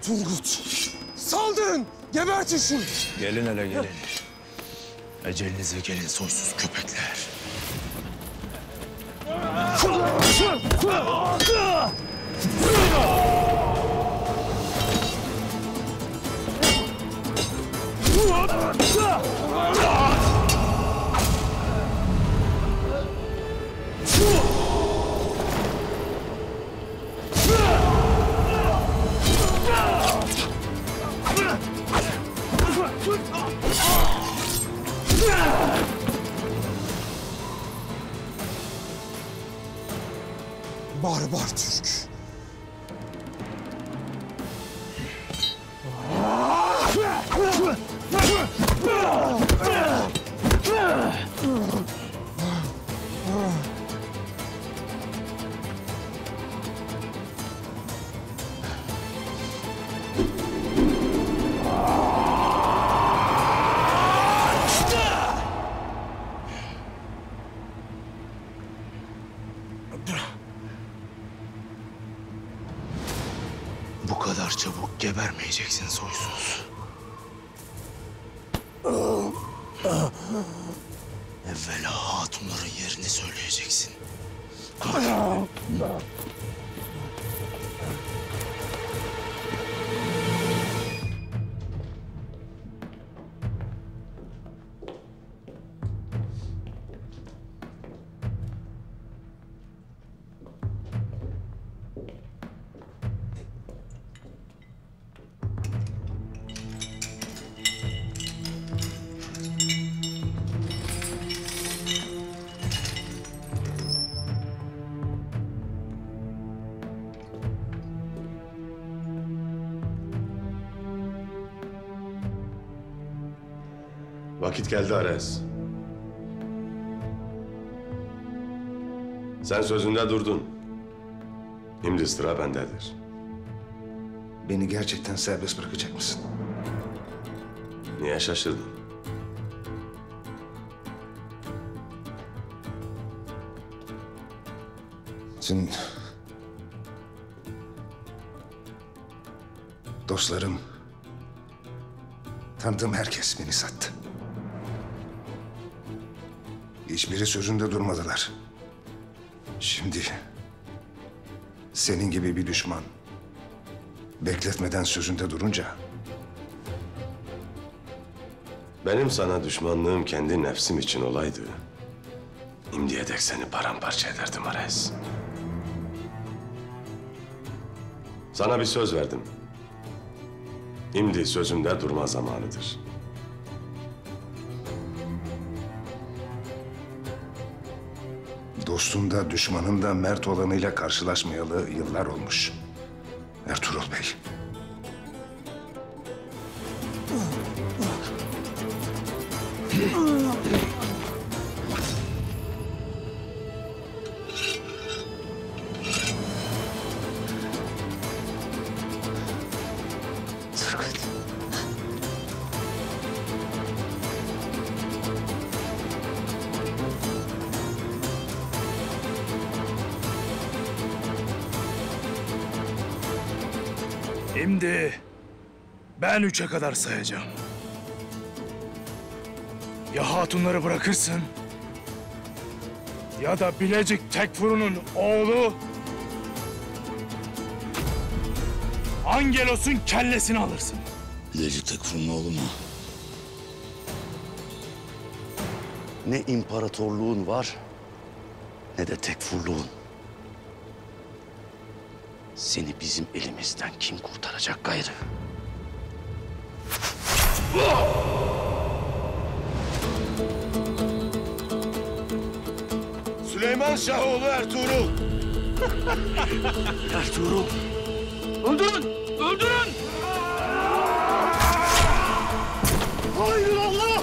Turgut, saldırın! Gebertin şunu! Gelin hele gelin. Ecelinize gelin soysuz köpekler. Barbar Türk. Bu kadar çabuk gebermeyeceksin soysuz. Evvela hatunların yerini söyleyeceksin. Vakit geldi Ares. Sen sözünde durdun. Şimdi sıra bendedir. Beni gerçekten serbest bırakacak mısın? Niye şaşırdın? Senin dostlarım, tanıdığım herkes beni sattı. Hiçbiri sözünde durmadılar. Şimdi senin gibi bir düşman bekletmeden sözünde durunca Benim sana düşmanlığım kendi nefsim için olaydı. Şimdiye dek seni paramparça ederdim Ares. Sana bir söz verdim. Şimdi sözümde durma zamanıdır. dostun da düşmanın da mert olanıyla karşılaşmayalı yıllar olmuş Ertuğrul Bey. Turgut. Şimdi ben 3'e kadar sayacağım. Ya hatunları bırakırsın ya da Bilecik Tekfuru'nun oğlu Angelos'un kellesini alırsın. Bilecik Tekfuru'nun oğlu mu? Ne imparatorluğun var ne de Tekfurluğun. Seni bizim elimizden kim kurtaracak gayrı? Süleyman Şahoğlu Ertuğrul. Ertuğrul! Öldürün! Öldürün! Hayır Allah!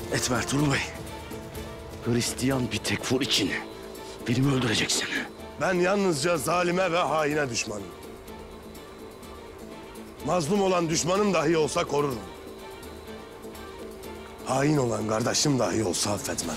Etme Ertuğrul Bey. Hristiyan bir tekfur için beni mi öldüreceksin? Ben yalnızca zalime ve haine düşmanım. Mazlum olan düşmanım dahi olsa korurum. Hain olan kardeşim dahi olsa affetmem.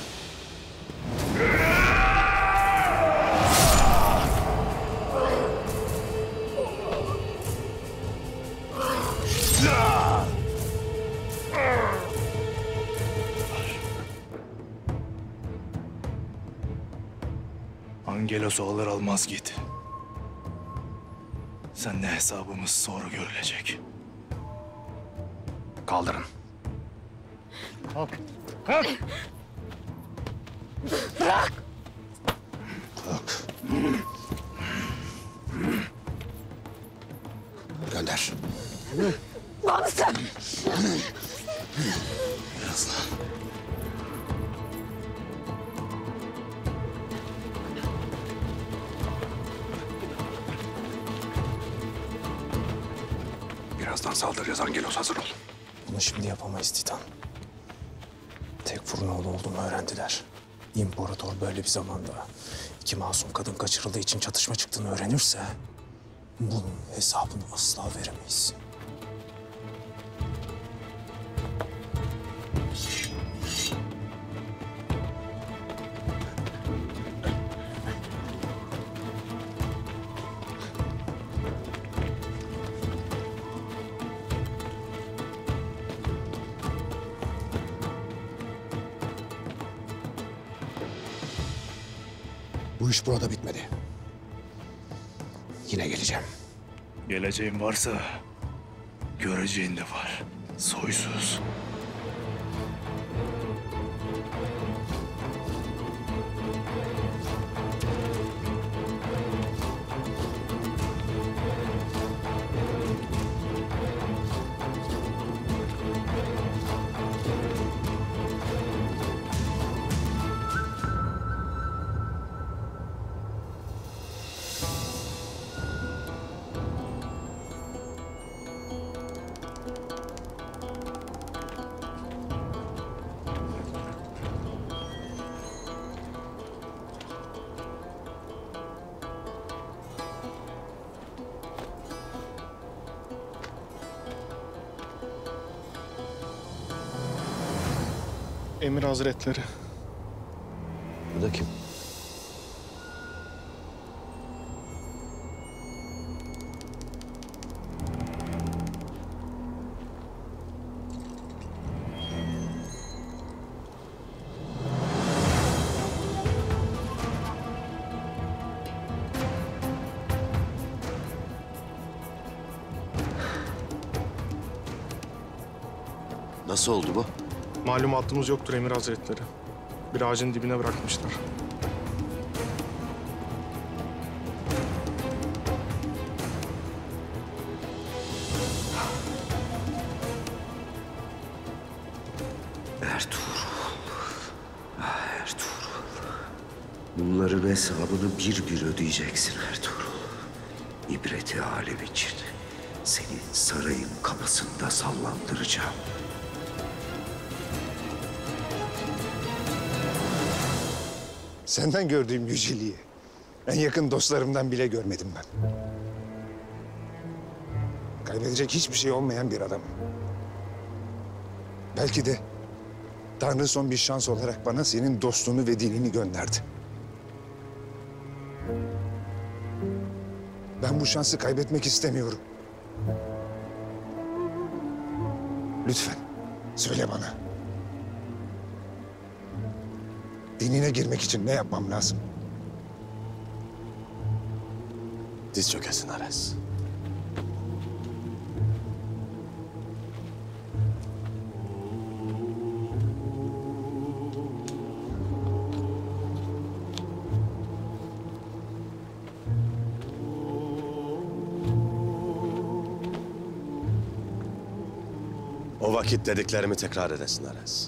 Angelos'u alır almaz git. Seninle hesabımız sonra görülecek. Kaldırın. Gönder. Babası! Birazdan. Birazdan saldıracağız. Angelos, hazır ol. Bunu şimdi yapamayız Titan. Tekfur'un oğlu olduğumu öğrendiler. İmparator böyle bir zamanda iki masum kadın kaçırıldığı için çatışma çıktığını öğrenirse bunun hesabını asla veremeyiz. Bu iş burada bitmedi. Yine geleceğim. Geleceğin varsa göreceğin de var. Soysuz. Emir Hazretleri. Bu da kim? Nasıl oldu bu? Malumatımız yoktur Emir Hazretleri. Bir ağacın dibine bırakmışlar. Ertuğrul. Ertuğrul. Bunların hesabını bir bir ödeyeceksin Ertuğrul. İbreti alem için seni sarayın kapısında sallandıracağım. Senden gördüğüm yüceliği en yakın dostlarımdan bile görmedim ben. Kaybedecek hiçbir şey olmayan bir adamım. Belki de Tanrı son bir şans olarak bana senin dostluğunu ve dinini gönderdi. Ben bu şansı kaybetmek istemiyorum. Lütfen söyle bana. Dinine girmek için ne yapmam lazım? Diz çökesin Ares. O vakit dediklerimi tekrar edesin Ares.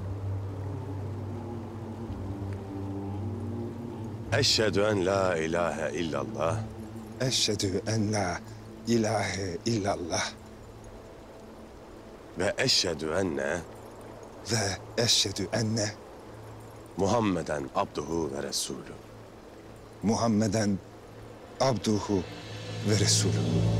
Eşhedü en la ilahe illallah. Eşhedü en la ilahe illallah. Ve eşhedü enne ve eşhedü enne Muhammeden abduhu ve resulü. Muhammeden abduhu ve resulü.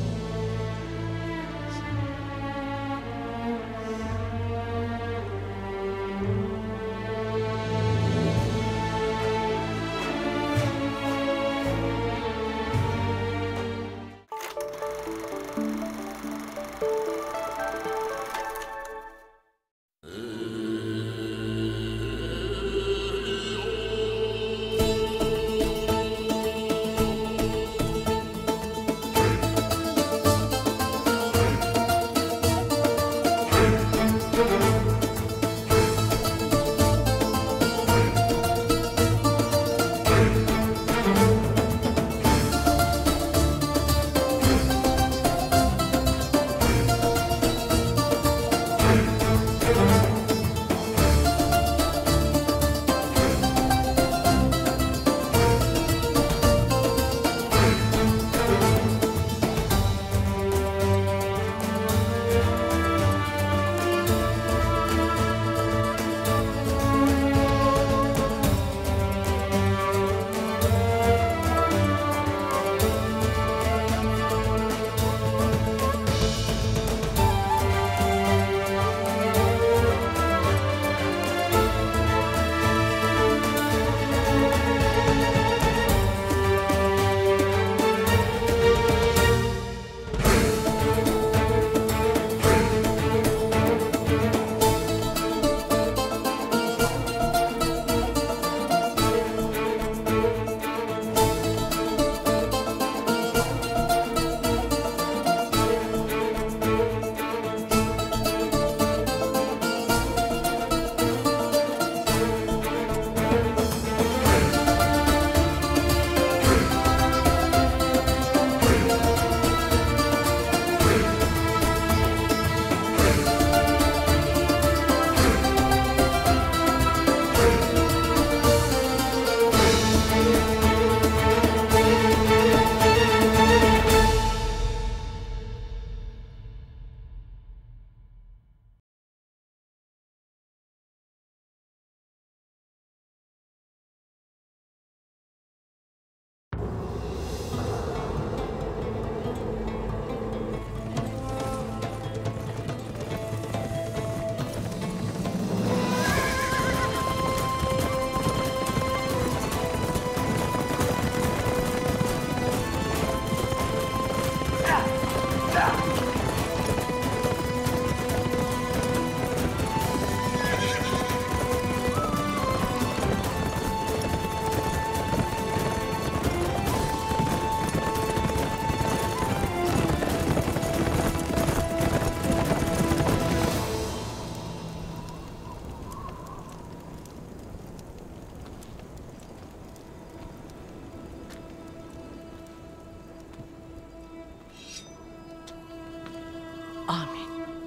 Amin.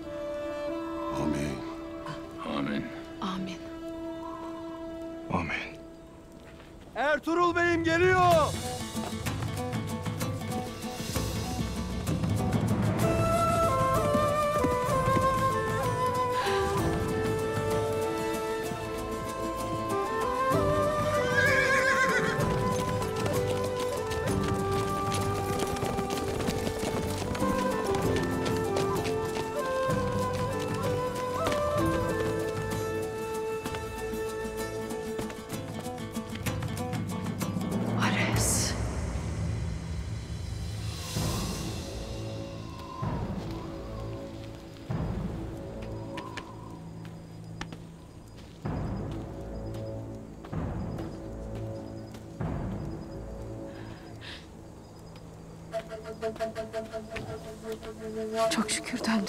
Amin. Amin. Amin. Amin. Ertuğrul Bey'im geliyor. Ares. Çok şükür döndü.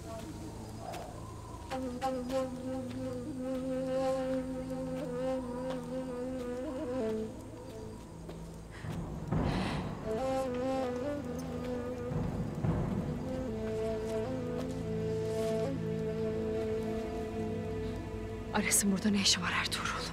Ares'in burada ne işi var Ertuğrul?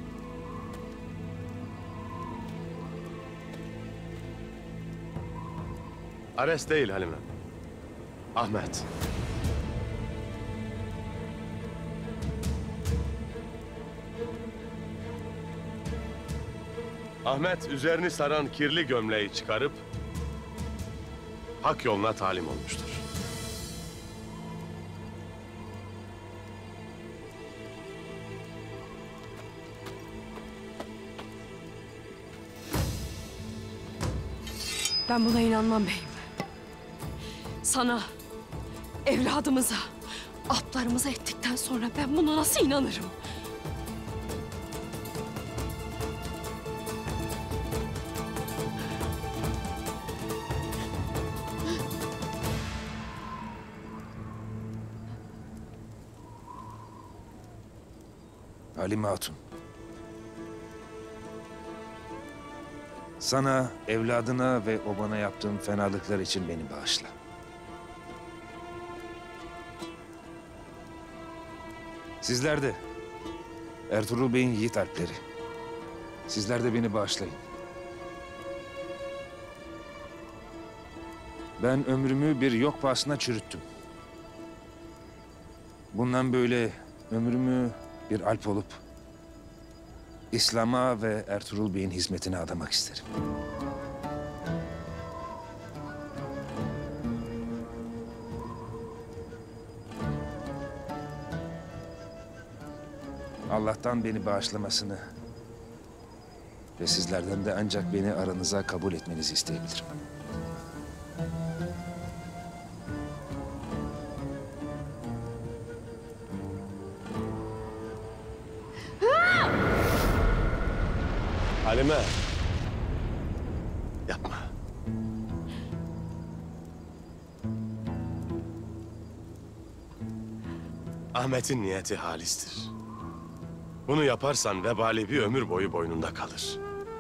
Ares değil Halime. Ahmet. Ahmet üzerini saran kirli gömleği çıkarıp hak yoluna talim olmuştur. Ben buna inanmam beyim. Sana, evladımıza, atlarımıza ettikten sonra ben buna nasıl inanırım? Halime Hatun. Sana, evladına ve obana yaptığım fenalıklar için beni bağışla. Sizler de, Ertuğrul Bey'in yiğit alpleri. Sizler de beni bağışlayın. Ben ömrümü bir yok pahasına çürüttüm. Bundan böyle ömrümü bir alp olup İslam'a ve Ertuğrul Bey'in hizmetine adamak isterim. Allah'tan beni bağışlamasını ve sizlerden de ancak beni aranıza kabul etmenizi isteyebilirim. Halime. Yapma. Ahmet'in niyeti halistir. Bunu yaparsan vebali bir ömür boyu boynunda kalır.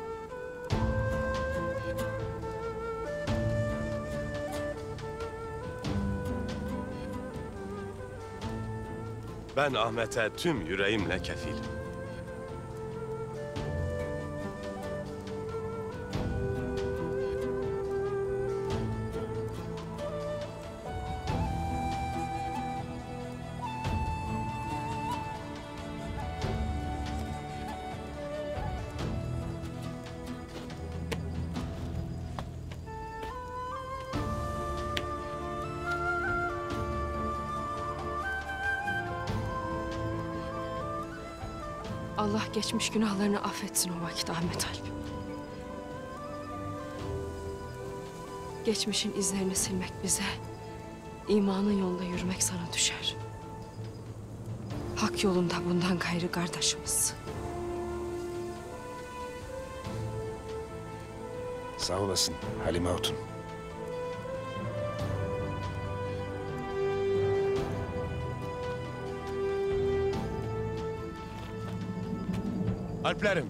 Ben Ahmet'e tüm yüreğimle kefilim. Allah geçmiş günahlarını affetsin o vakit Ahmet Alp. Geçmişin izlerini silmek bize, imanın yolunda yürümek sana düşer. Hak yolunda bundan gayrı kardeşimiz. Sağ olasın Halime Hatun. Alplerim,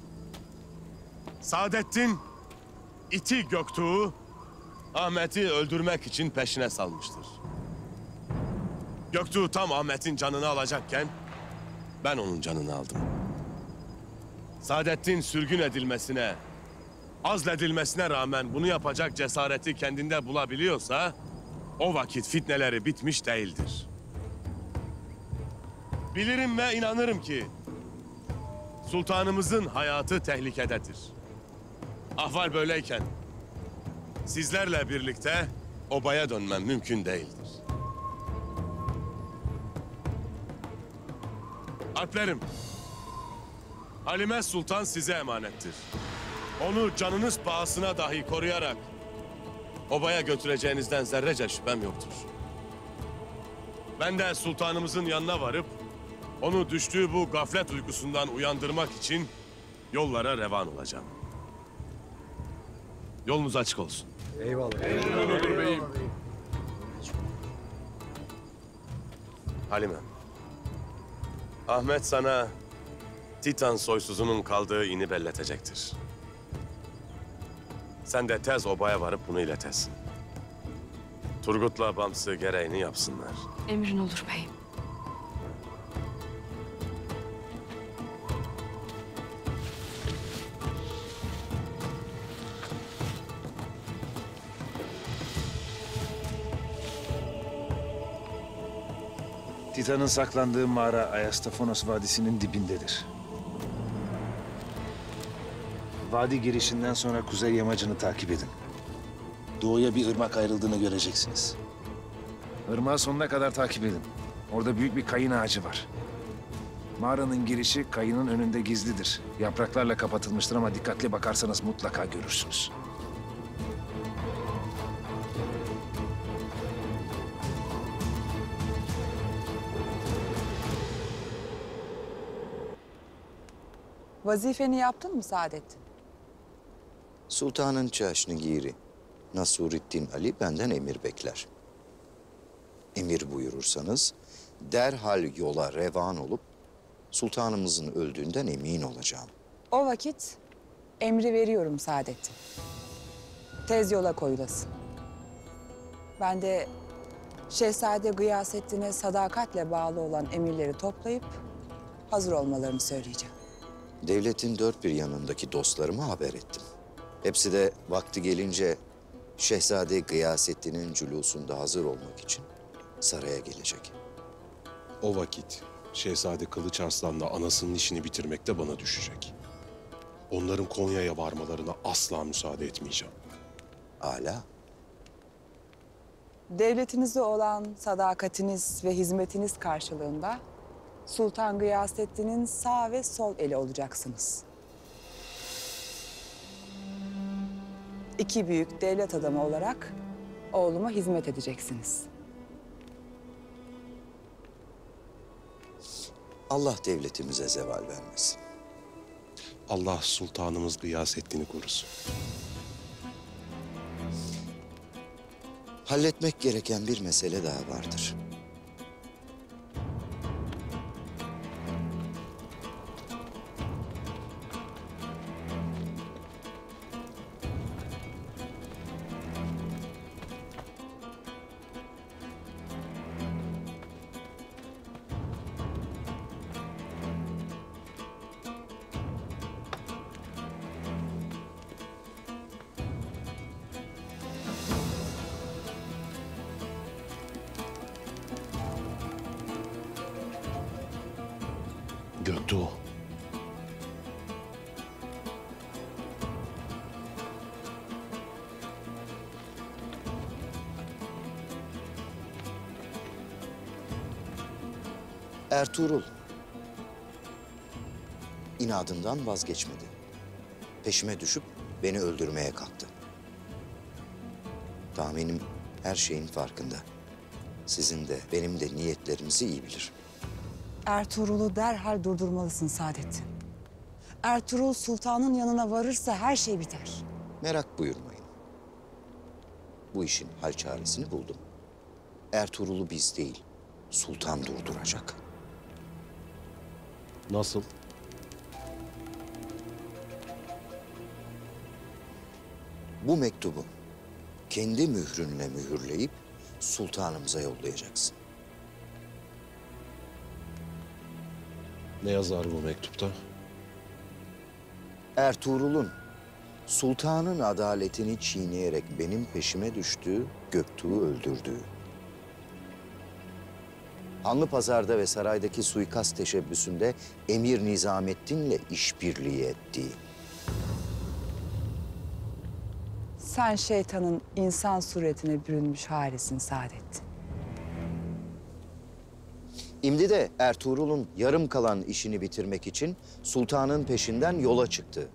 Saadettin iti Göktuğ'u Ahmet'i öldürmek için peşine salmıştır. Göktuğ tam Ahmet'in canını alacakken ben onun canını aldım. Saadettin sürgün edilmesine, azledilmesine rağmen bunu yapacak cesareti kendinde bulabiliyorsa o vakit fitneleri bitmiş değildir. Bilirim ve inanırım ki sultanımızın hayatı tehlikededir. Ahval böyleyken sizlerle birlikte obaya dönmem mümkün değildir. Alplerim, Halime Sultan size emanettir. Onu canınız pahasına dahi koruyarak obaya götüreceğinizden zerrece şüphem yoktur. Ben de sultanımızın yanına varıp onu düştüğü bu gaflet uykusundan uyandırmak için yollara revan olacağım. Yolunuz açık olsun. Eyvallah. Halime, Ahmet sana Titan soysuzunun kaldığı ini belletecektir. Sen de tez obaya varıp bunu iletesin. Turgut'la Bamsı gereğini yapsınlar. Emrin olur beyim. Titan'ın saklandığı mağara Ayastafonos Vadisi'nin dibindedir. Vadi girişinden sonra kuzey yamacını takip edin. Doğuya bir ırmak ayrıldığını göreceksiniz. Irmağı sonuna kadar takip edin. Orada büyük bir kayın ağacı var. Mağaranın girişi kayının önünde gizlidir. Yapraklarla kapatılmıştır ama dikkatli bakarsanız mutlaka görürsünüz. Vazifeni yaptın mı Saadettin? Sultanın çaşnigiri Nasurettin Ali benden emir bekler. Emir buyurursanız derhal yola revan olup sultanımızın öldüğünden emin olacağım. O vakit emri veriyorum Saadettin. Tez yola koyulasın. Ben de Şehzade Gıyasettin'e sadakatle bağlı olan emirleri toplayıp hazır olmalarını söyleyeceğim. Devletin dört bir yanındaki dostlarıma haber ettim. Hepsi de vakti gelince Şehzade Gıyasettin'in cülusunda hazır olmak için saraya gelecek. O vakit Şehzade Kılıç Arslan'la anasının işini bitirmek de bana düşecek. Onların Konya'ya varmalarına asla müsaade etmeyeceğim. Âlâ. Devletinize olan sadakatiniz ve hizmetiniz karşılığında Sultan Gıyasettin'in sağ ve sol eli olacaksınız. İki büyük devlet adamı olarak oğluma hizmet edeceksiniz. Allah devletimize zeval vermesin. Allah sultanımız Gıyasettin'i korusun. Halletmek gereken bir mesele daha vardır. Göktuğ. Ertuğrul inadından vazgeçmedi. Peşime düşüp beni öldürmeye kalktı. Tahminim her şeyin farkında. Sizin de benim de niyetlerinizi iyi bilir. Ertuğrul'u derhal durdurmalısın Saadettin. Ertuğrul sultanın yanına varırsa her şey biter. Merak buyurmayın. Bu işin hal çaresini buldum. Ertuğrul'u biz değil, sultan durduracak. Nasıl? Bu mektubu kendi mührünle mühürleyip sultanımıza yollayacaksın. Ne yazar bu mektupta? Ertuğrul'un sultanın adaletini çiğneyerek benim peşime düştüğü, Göktuğ'u öldürdüğü. Hanlıpazar'da ve saraydaki suikast teşebbüsünde Emir Nizamettin'le işbirliği ettiği. Sen şeytanın insan suretine bürünmüş halisin Saadettin. İmdi de Ertuğrul'un yarım kalan işini bitirmek için sultanın peşinden yola çıktı.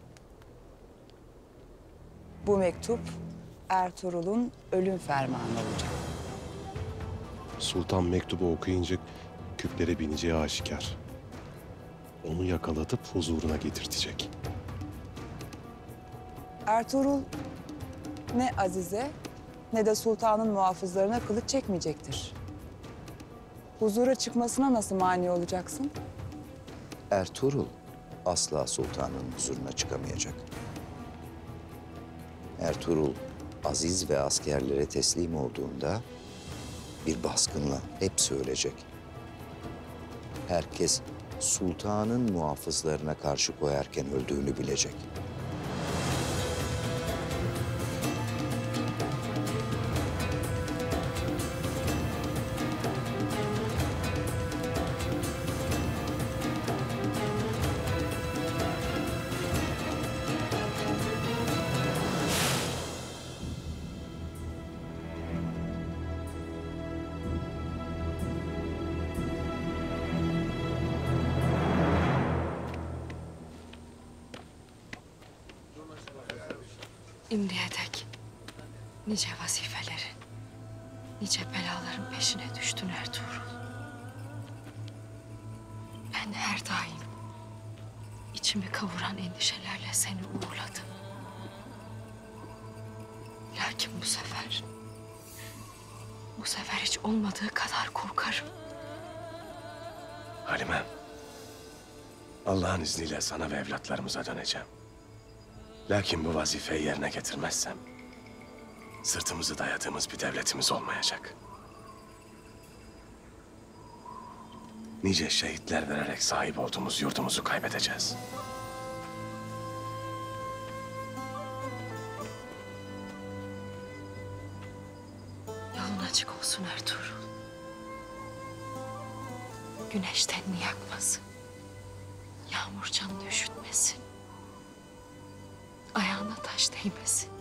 Bu mektup Ertuğrul'un ölüm fermanı olacak. Sultan mektubu okuyunca küplere bineceği aşikar. Onu yakalatıp huzuruna getirtecek. Ertuğrul ne Azize ne de sultanın muhafızlarına kılıç çekmeyecektir. Huzura çıkmasına nasıl mani olacaksın? Ertuğrul asla sultanın huzuruna çıkamayacak. Ertuğrul aziz ve askerlere teslim olduğunda bir baskınla hepsi ölecek. Herkes sultanın muhafızlarına karşı koyarken öldüğünü bilecek. İmdiye dek nice vazifelerin, nice belaların peşine düştün Ertuğrul. Ben her daim içimi kavuran endişelerle seni uğurladım. Lakin bu sefer hiç olmadığı kadar korkarım. Halime, Allah'ın izniyle sana ve evlatlarımıza döneceğim. Lakin bu vazifeyi yerine getirmezsem sırtımızı dayadığımız bir devletimiz olmayacak. Nice şehitler vererek sahip olduğumuz yurdumuzu kaybedeceğiz. Yolun açık olsun Ertuğrul. Güneş tenini yakmasın. Yağmur canını üşütmesin. Ayağına taş değmesin.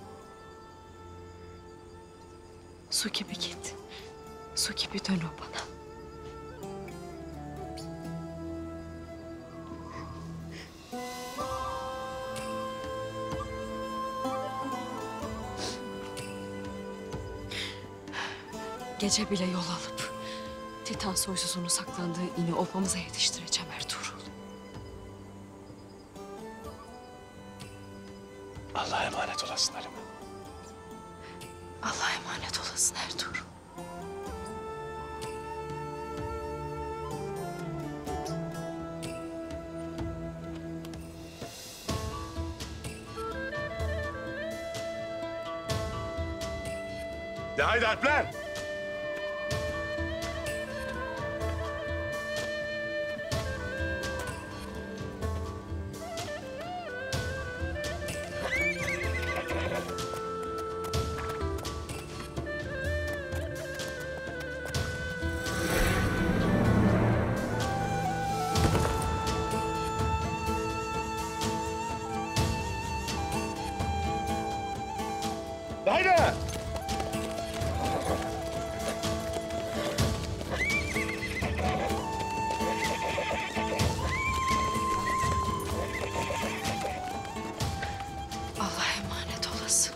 Su gibi git. Su gibi dön o bana. Gece bile yol alıp Titan soysuzunun saklandığı ini obamıza yetiştireceğim Ertuğrul. Allah'a emanet olasın Halime. Allah'a emanet olasın Ertuğrul. De haydi Alpler! De haydi! Allah'a emanet olasın.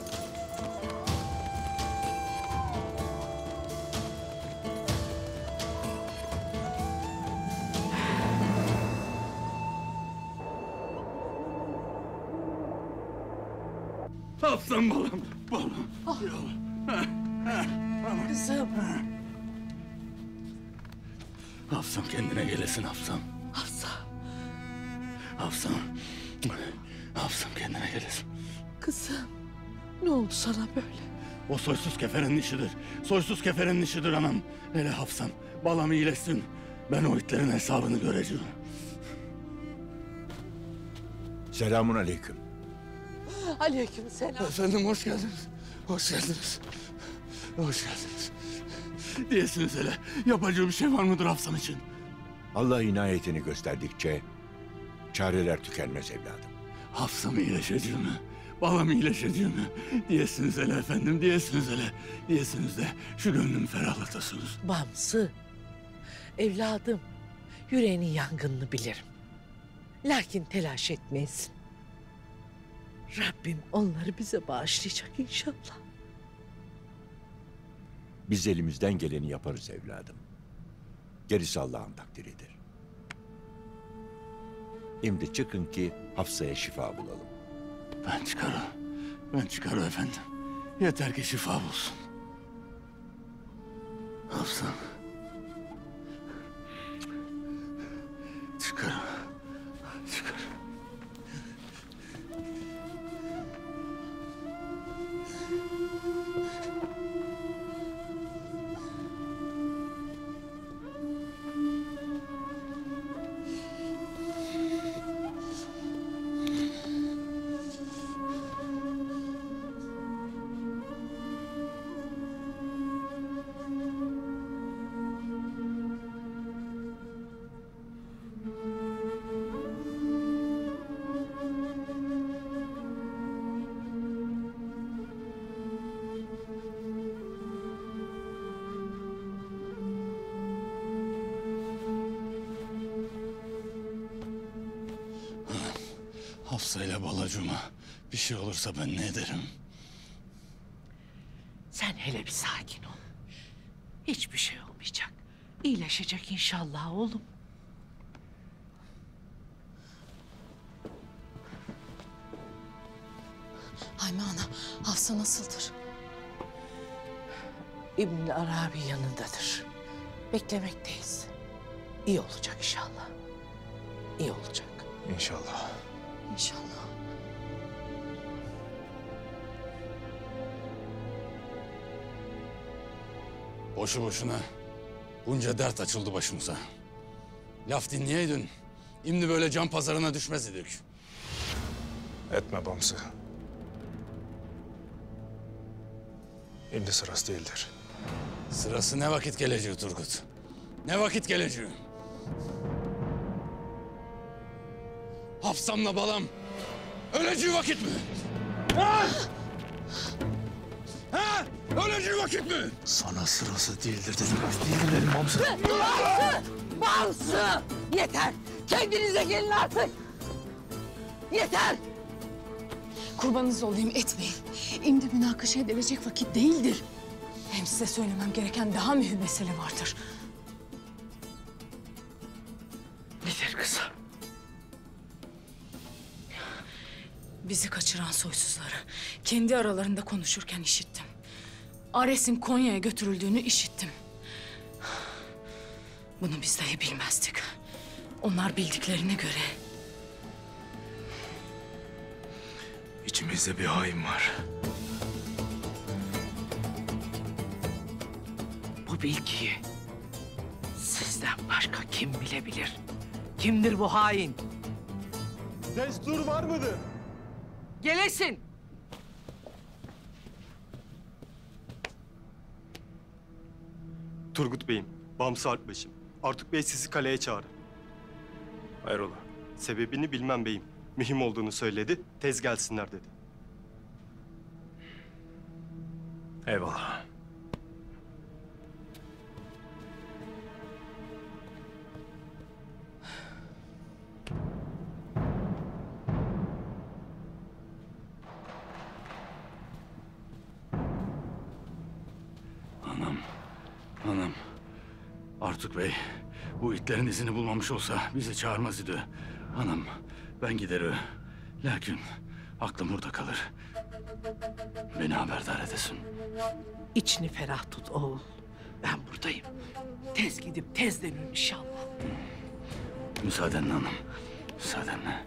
Hafsam balam, balam. Kızım. Hafsam kendine gelesin Hafsam. Hafsa. Hafsam. Hafsam kendine gelesin. Kızım. Ne oldu sana böyle? O soysuz keferin işidir. Soysuz keferin işidir anam. Hele Hafsam. Balam iyileşsin. Ben o itlerin hesabını göreceğim. Selamun aleyküm. Aleykümselam. Efendim hoş geldiniz. Hoş geldiniz. Hoş geldiniz. Diyesiniz hele. Yapacağı bir şey var mıdır Hafsam için? Allah inayetini gösterdikçe çareler tükenmez evladım. Hafsam iyileşeceğim mi? Balam iyileşeceğim mi? Diyesiniz hele efendim, diyesiniz hele. Diyesiniz de şu gönlümü ferahlatasınız. Bamsı. Evladım. Yüreğinin yangınını bilirim. Lakin telaş etmeyesin. Rabbim onları bize bağışlayacak inşallah. Biz elimizden geleni yaparız evladım. Gerisi Allah'ın takdiridir. Şimdi çıkın ki Hafsa'ya şifa bulalım. Ben çıkarım efendim. Yeter ki şifa bulsun. Hafsam. Çıkarım. Çıkarım. Hafsa ile balacığıma Bir şey olursa ben ne ederim? Sen hele bir sakin ol. Hiçbir şey olmayacak. İyileşecek inşallah oğlum. Hayme ana, Hafsa nasıldır? İbn Arabi yanındadır. Beklemekteyiz. İyi olacak inşallah. İyi olacak. İnşallah. İnşallah. Boşu boşuna bunca dert açıldı başımıza. Laf dinleyeydin, şimdi böyle can pazarına düşmez idik. Etme Bamsı. Şimdi sırası değildir. Sırası ne vakit geleceği Turgut? Ne vakit geleceği? Hafsamla balam öleceği vakit mi? Ha? Ha? Öleceği vakit mi? Sana sırası değildir dedim. Değildir Bamsı. Bamsı! Yeter! Kendinize gelin artık! Yeter! Kurbanınız olayım, etmeyin. Şimdi münakaşa edilecek vakit değildir. Hem size söylemem gereken daha mühim mesele vardır. Nedir kızım? Bizi kaçıran soysuzları kendi aralarında konuşurken işittim. Ares'in Konya'ya götürüldüğünü işittim. Bunu biz dahi bilmezdik. Onlar bildiklerine göre... İçimizde bir hain var. Bu bilgiyi sizden başka kim bilebilir? Kimdir bu hain? Destur var mıdır? Gelesin! Turgut Bey'im, Bamsı Alpbaşım. Artuk Bey sizi kaleye çağırır. Hayrola? Sebebini bilmem beyim. Mühim olduğunu söyledi, tez gelsinler dedi. Eyvallah. Hanım, Artuk Bey bu itlerin izini bulmamış olsa bizi çağırmaz idi. Hanım, ben giderim. Lakin aklım burada kalır. Beni haberdar edesin. İçini ferah tut oğul. Ben buradayım. Tez gidip tez dönün inşallah. Müsaadenle hanım, müsaadenle.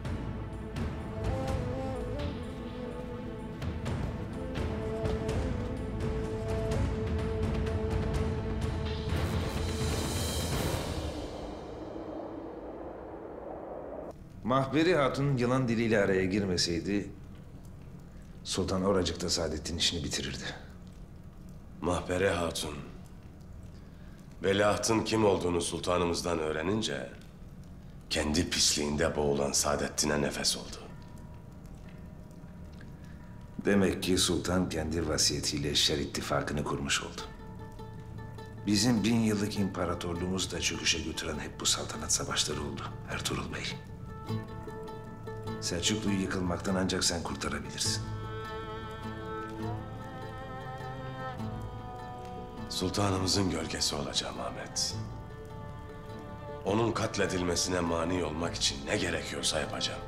Mahberi Hatun yılan diliyle araya girmeseydi... Sultan oracıkta Saadettin işini bitirirdi. Mahpere Hatun, veliahtın kim olduğunu sultanımızdan öğrenince... kendi pisliğinde boğulan Saadettin'e nefes oldu. Demek ki sultan kendi vasiyetiyle şer ittifakını kurmuş oldu. Bizim 1000 yıllık imparatorluğumuz da çöküşe götüren hep bu saltanat savaşları oldu Ertuğrul Bey. Selçuklu'yu yıkılmaktan ancak sen kurtarabilirsin. Sultanımızın gölgesi olacağım Ahmet. Onun katledilmesine mani olmak için ne gerekiyorsa yapacağım.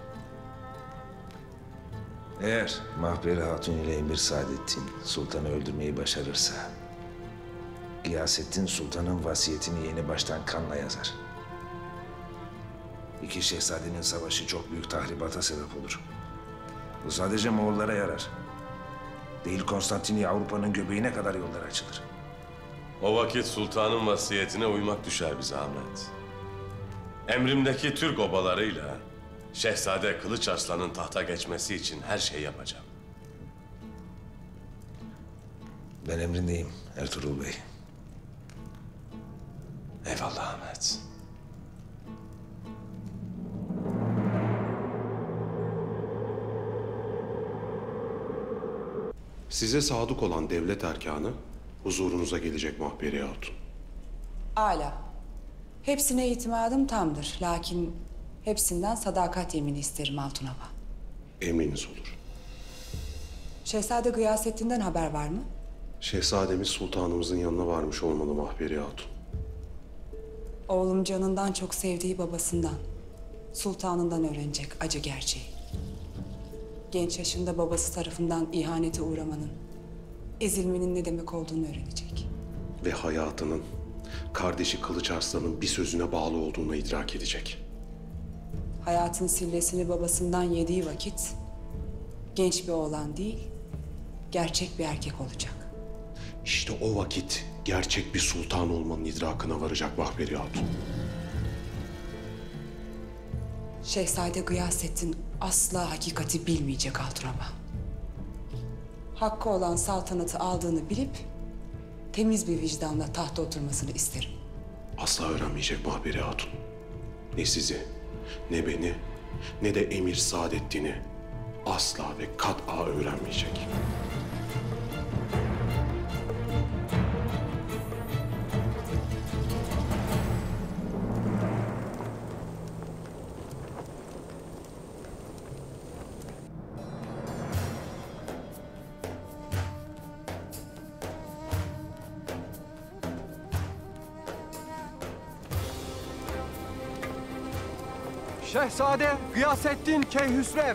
Eğer Mahperi Hatun ile Emir Saadettin sultanı öldürmeyi başarırsa... Gıyasettin sultanın vasiyetini yeni baştan kanla yazar. İki şehzadenin savaşı çok büyük tahribata sebep olur. Bu sadece Moğollara yarar. Değil Konstantiniyye Avrupa'nın göbeğine kadar yollar açılır. O vakit sultanın vasiyetine uymak düşer bize Ahmet. Emrimdeki Türk obalarıyla Şehzade Kılıç Arslan'ın tahta geçmesi için her şeyi yapacağım. Ben emrindeyim Ertuğrul Bey. Eyvallah Ahmet. Size sadık olan devlet erkanı huzurunuza gelecek Mahperi Hatun. Âlâ. Hepsine itimadım tamdır. Lakin hepsinden sadakat yemini isterim Altun Aba. Emriniz olur. Şehzade Gıyasettin'den haber var mı? Şehzademiz sultanımızın yanına varmış olmalı Mahperi Hatun. Oğlum canından çok sevdiği babasından, sultanından öğrenecek acı gerçeği. Genç yaşında babası tarafından ihanete uğramanın, ezilmenin ne demek olduğunu öğrenecek. Ve hayatının, kardeşi Kılıç Arslan'ın bir sözüne bağlı olduğunu idrak edecek. Hayatın sillesini babasından yediği vakit, genç bir oğlan değil, gerçek bir erkek olacak. İşte o vakit gerçek bir sultan olmanın idrakına varacak Mahperi Hatun. Şehzade Gıyasettin asla hakikati bilmeyecek Alturama. Hakkı olan saltanatı aldığını bilip temiz bir vicdanla tahta oturmasını isterim. Asla öğrenmeyecek Mahperi Hatun. Ne sizi, ne beni, ne de Emir Saadettin'i asla ve kat'a öğrenmeyecek. Şehzade Gıyasettin Keyhüsrev.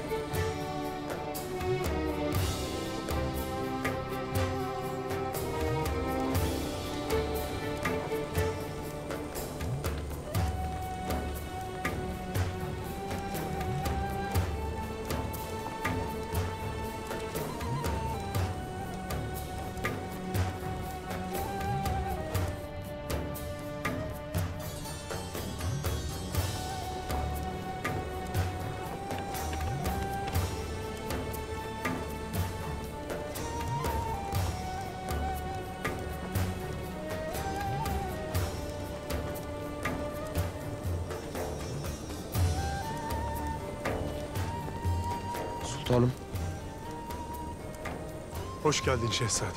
Sultanım. Hoş geldin şehzadem.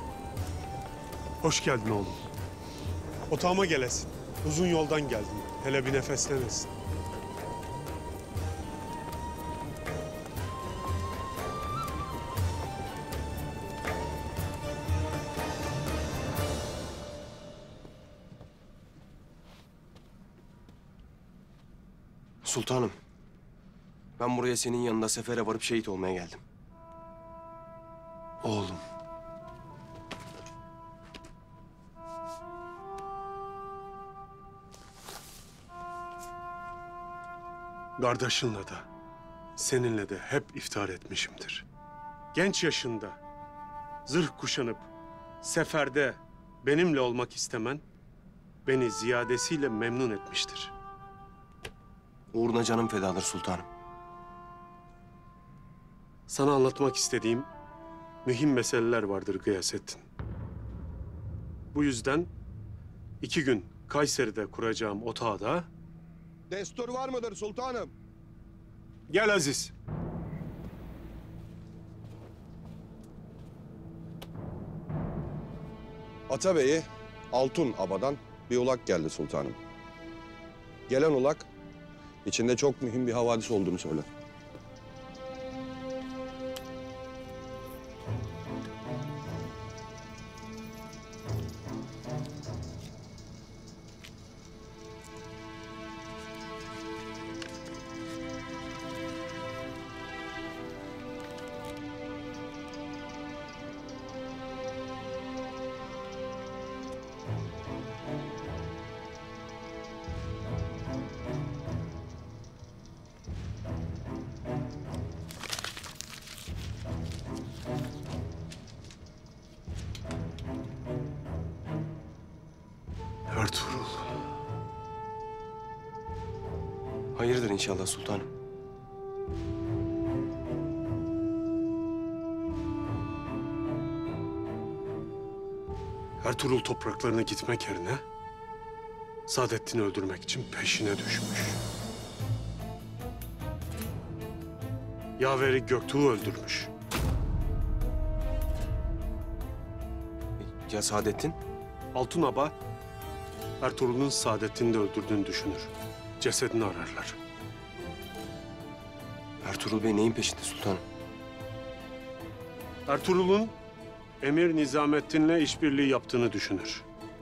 Hoş geldin oğlum. Otağıma gelesin. Uzun yoldan geldin. Hele bir nefeslenesin. Sultanım. Ben buraya senin yanında sefere varıp şehit olmaya geldim. Oğlum. Kardeşinle de, seninle de hep iftihar etmişimdir. Genç yaşında zırh kuşanıp seferde benimle olmak istemen beni ziyadesiyle memnun etmiştir. Uğruna canım fedadır sultanım. Sana anlatmak istediğim mühim meseleler vardır Gıyasettin. Bu yüzden 2 gün Kayseri'de kuracağım otağı da... Destur var mıdır sultanım? Gel Aziz. Atabey'i Altun Aba'dan bir ulak geldi sultanım. Gelen ulak içinde çok mühim bir havadis olduğunu söyler. Ertuğrul. Hayırdır inşallah sultanım. Ertuğrul topraklarına gitmek yerine Saadettin'i öldürmek için peşine düşmüş. Yaveri Göktuğ'u öldürmüş. Ya Saadettin? Altun Aba, Ertuğrul'un Saadettin'i de öldürdüğünü düşünür. Cesedini ararlar. Ertuğrul Bey neyin peşinde sultanım? Ertuğrul'un Emir Nizamettin'le işbirliği yaptığını düşünür.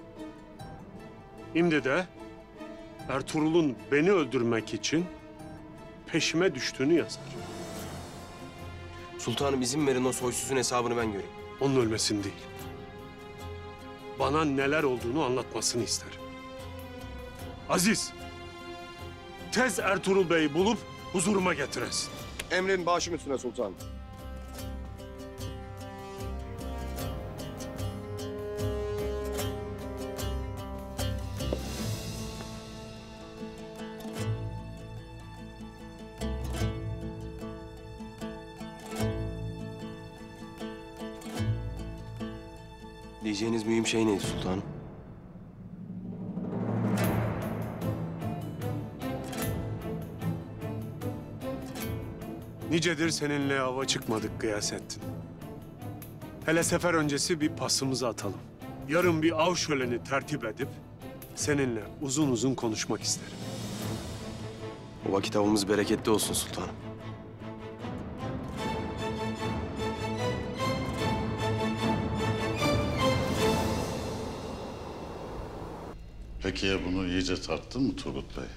Şimdi de Ertuğrul'un beni öldürmek için peşime düştüğünü yazar. Sultanım izin verin o soysuzun hesabını ben göreyim. Onun ölmesini değil, bana neler olduğunu anlatmasını isterim. Aziz, tez Ertuğrul Bey'i bulup huzuruma getiresin. Emrin başım üstüne sultanım. Diyeceğiniz mühim şey neydi sultanım? Nicedir seninle ava çıkmadık Gıyasettin. Hele sefer öncesi bir pasımızı atalım. Yarın bir av şöleni tertip edip seninle uzun uzun konuşmak isterim. O vakit avımız bereketli olsun sultanım. Peki ya bunu iyice tarttın mı Turgut Bey?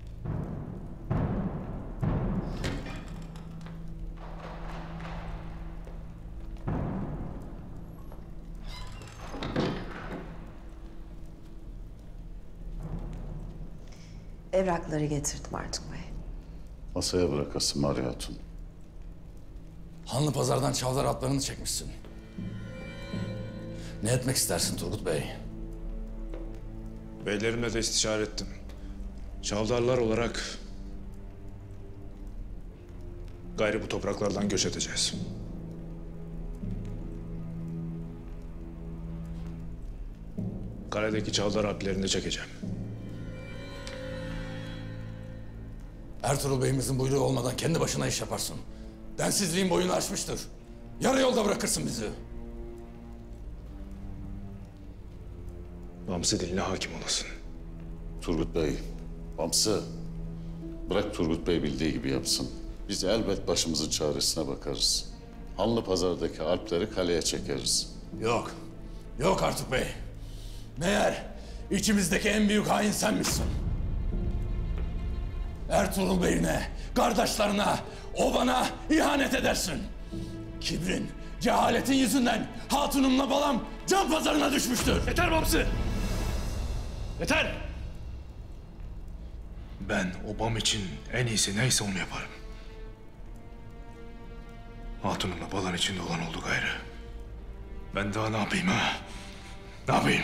Evrakları getirdim Artuk Bey. Masaya bırakasın Mariye Hatun. Hanlı pazardan çavdar atlarını çekmişsin. Ne etmek istersin Turgut Bey? Beylerimle de istişare ettim. Çavdarlar olarak gayrı bu topraklardan göç edeceğiz. Kaledeki çavdar alplerini de çekeceğim. Ertuğrul Bey'imizin buyruğu olmadan kendi başına iş yaparsın. Densizliğin boyunu aşmıştır. Yarı yolda bırakırsın bizi. Bamsı diline hakim olasın. Turgut Bey, Bamsı, bırak Turgut Bey bildiği gibi yapsın. Biz elbet başımızın çaresine bakarız. Hanlı pazardaki alpleri kaleye çekeriz. Yok. Yok Artuk Bey. Meğer içimizdeki en büyük hain senmişsin. Ertuğrul Bey'ine, kardeşlerine, obana ihanet edersin. Kibrin, cehaletin yüzünden hatunumla balam can pazarına düşmüştür. Yeter Bamsı! Yeter! Ben obam için en iyisi neyse onu yaparım. Hatunumla balan içinde olan oldu gayrı. Ben daha ne yapayım ha? Ne yapayım?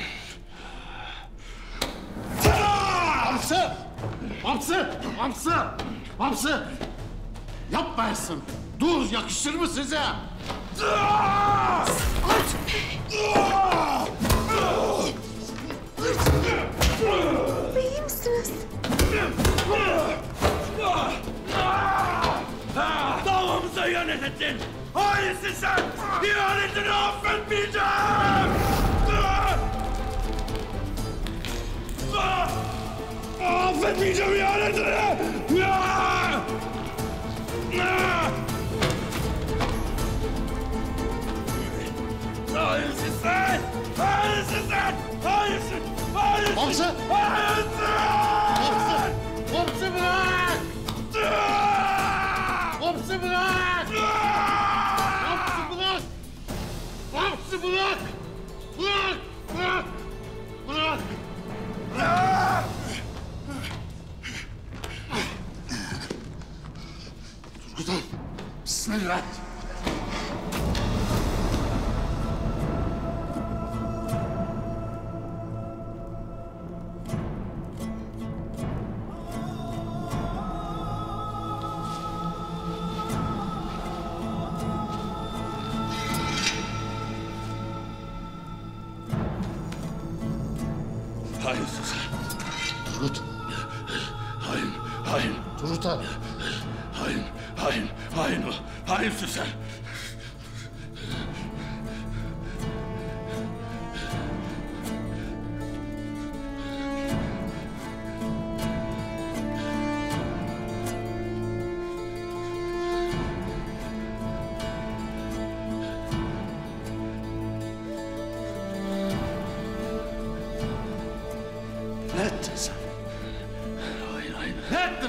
Bamsı! Bamsı! Bamsı! Bamsı! Yapmayasın. Dur, yakışır mı size? İyi misiniz? Davamıza ihanet ettin. Hainsin sen. İhanetini affetmeyeceğim. Affetmeyeceğim ihanetini. Hainsin sen. Hainsin sen. Hainsin. Hainsin. Bamsı! Hainsin. Bamsı bırak! Bamsı bırak! Bamsı bırak! Bamsı bırak! Bırak! Bırak! Bırak! Turgut Han, bismillah! Hainsin sen. Turgut! Hain, hain. Turgut Han! Hain, hain, hain o. Hainsin sen.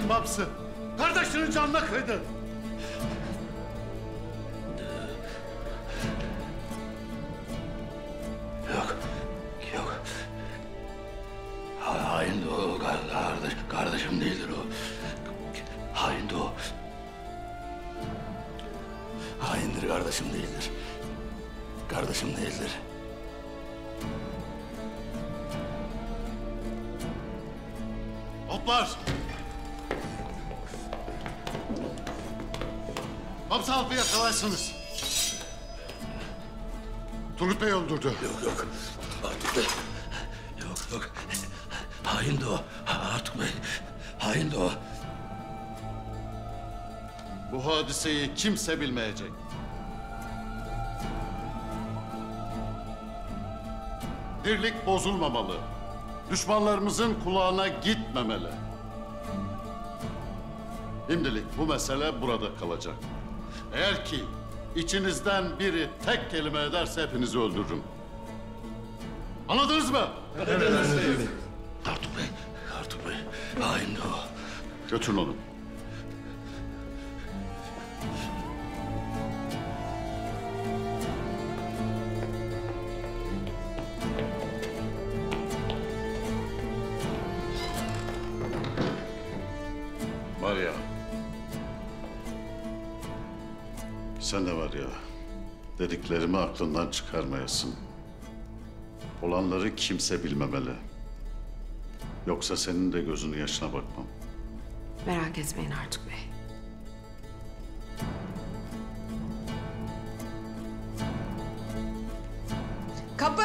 yaptın Bamsı? Kardeşinin canına kıydın. Yok. Yok. Hain de o. Kardeşim değildir o. Hain de o. Haindir, kardeşim değildir. Kardeşim değildir. Hoplar! Bamsı Alp'ı yakalarsınız. Turgut Bey öldürdü. Yok. Artuk Bey. Yok. Hain de o. Artuk Bey. Hain de o. Bu hadiseyi kimse bilmeyecek. Birlik bozulmamalı. Düşmanlarımızın kulağına gitmemeli. Şimdilik bu mesele burada kalacak. Eğer ki içinizden biri tek kelime ederse hepinizi öldürürüm. Anladınız mı? Artuk Bey. Hain de o. Götürün onu. Var ya. Sen de var ya. Dediklerimi aklından çıkarmayasın. Olanları kimse bilmemeli. Yoksa senin de gözünün yaşına bakmam. Merak etmeyin Artuk Bey. Kapı!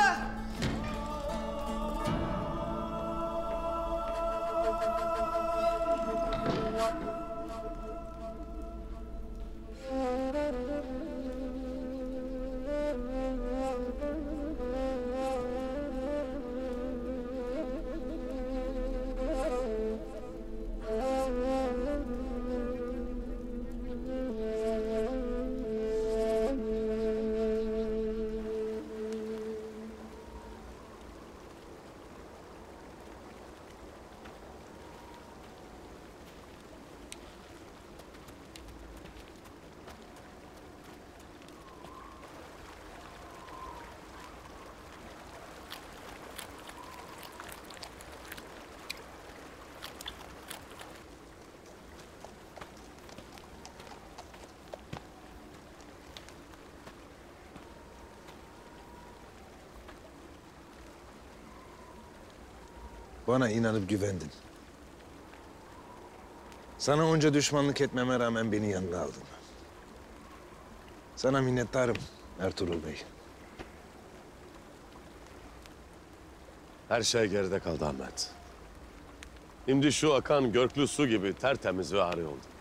Bana inanıp güvendin. Sana onca düşmanlık etmeme rağmen beni yanına aldın. Sana minnettarım Ertuğrul Bey. Her şey geride kaldı Ahmet. Şimdi şu akan görklü su gibi tertemiz ve arı oldu.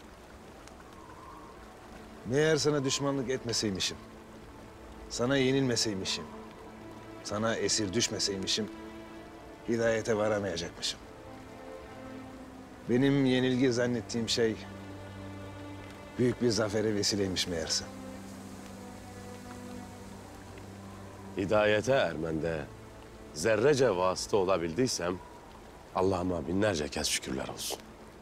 Meğer sana düşmanlık etmeseymişim, sana yenilmeseymişim, sana esir düşmeseymişim, hidayete varamayacakmışım. Benim yenilgi zannettiğim şey büyük bir zafere vesileymiş meğerse. Hidayete ermende zerrece vasıta olabildiysem Allah'ıma binlerce kez şükürler olsun.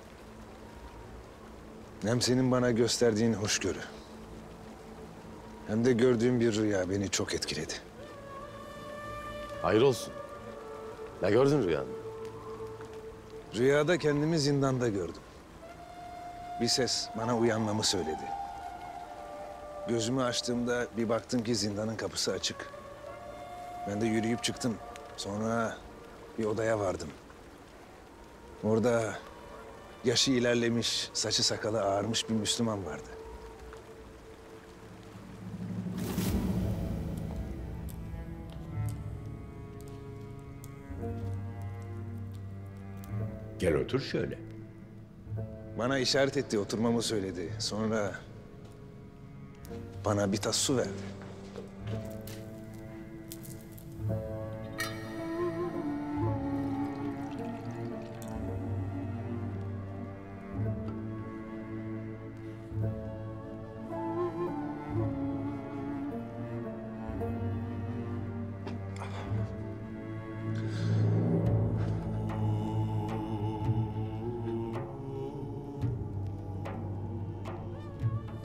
Hem senin bana gösterdiğin hoşgörü, hem de gördüğüm bir rüya beni çok etkiledi. Hayır olsun. Ne gördün rüyanda? Rüyada kendimi zindanda gördüm. Bir ses bana uyanmamı söyledi. Gözümü açtığımda bir baktım ki zindanın kapısı açık. Ben de yürüyüp çıktım. Sonra bir odaya vardım. Orada yaşı ilerlemiş, saçı sakalı ağarmış bir Müslüman vardı. Gel otur şöyle. Bana işaret etti, oturmamı söyledi. Sonra bana bir tas su verdi.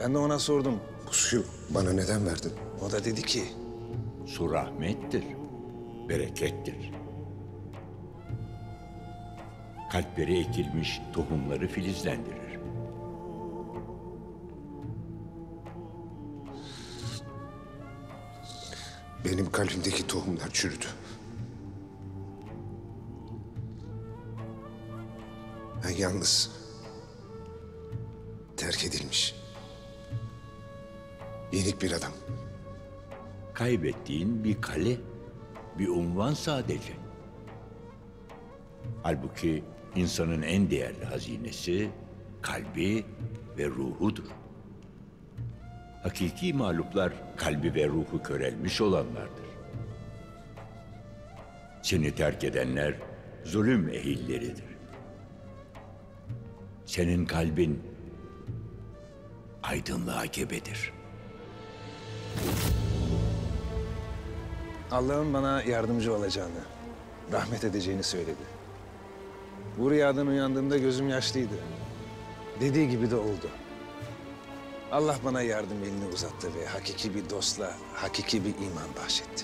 Ben de ona sordum. Bu suyu bana neden verdin? O da dedi ki... Su rahmettir, berekettir. Kalplere ekilmiş tohumları filizlendirir. Benim kalbimdeki tohumlar çürüdü. Ben yalnız, terk edilmiş, yenik bir adam. Kaybettiğin bir kale, bir unvan sadece. Halbuki insanın en değerli hazinesi kalbi ve ruhudur. Hakiki mağluplar kalbi ve ruhu körelmiş olanlardır. Seni terk edenler zulüm ehilleridir. Senin kalbin aydınlığa gebedir. Allah'ın bana yardımcı olacağını, rahmet edeceğini söyledi. Bu rüyadan uyandığımda gözüm yaşlıydı. Dediği gibi de oldu. Allah bana yardım elini uzattı ve hakiki bir dostla hakiki bir iman bahşetti.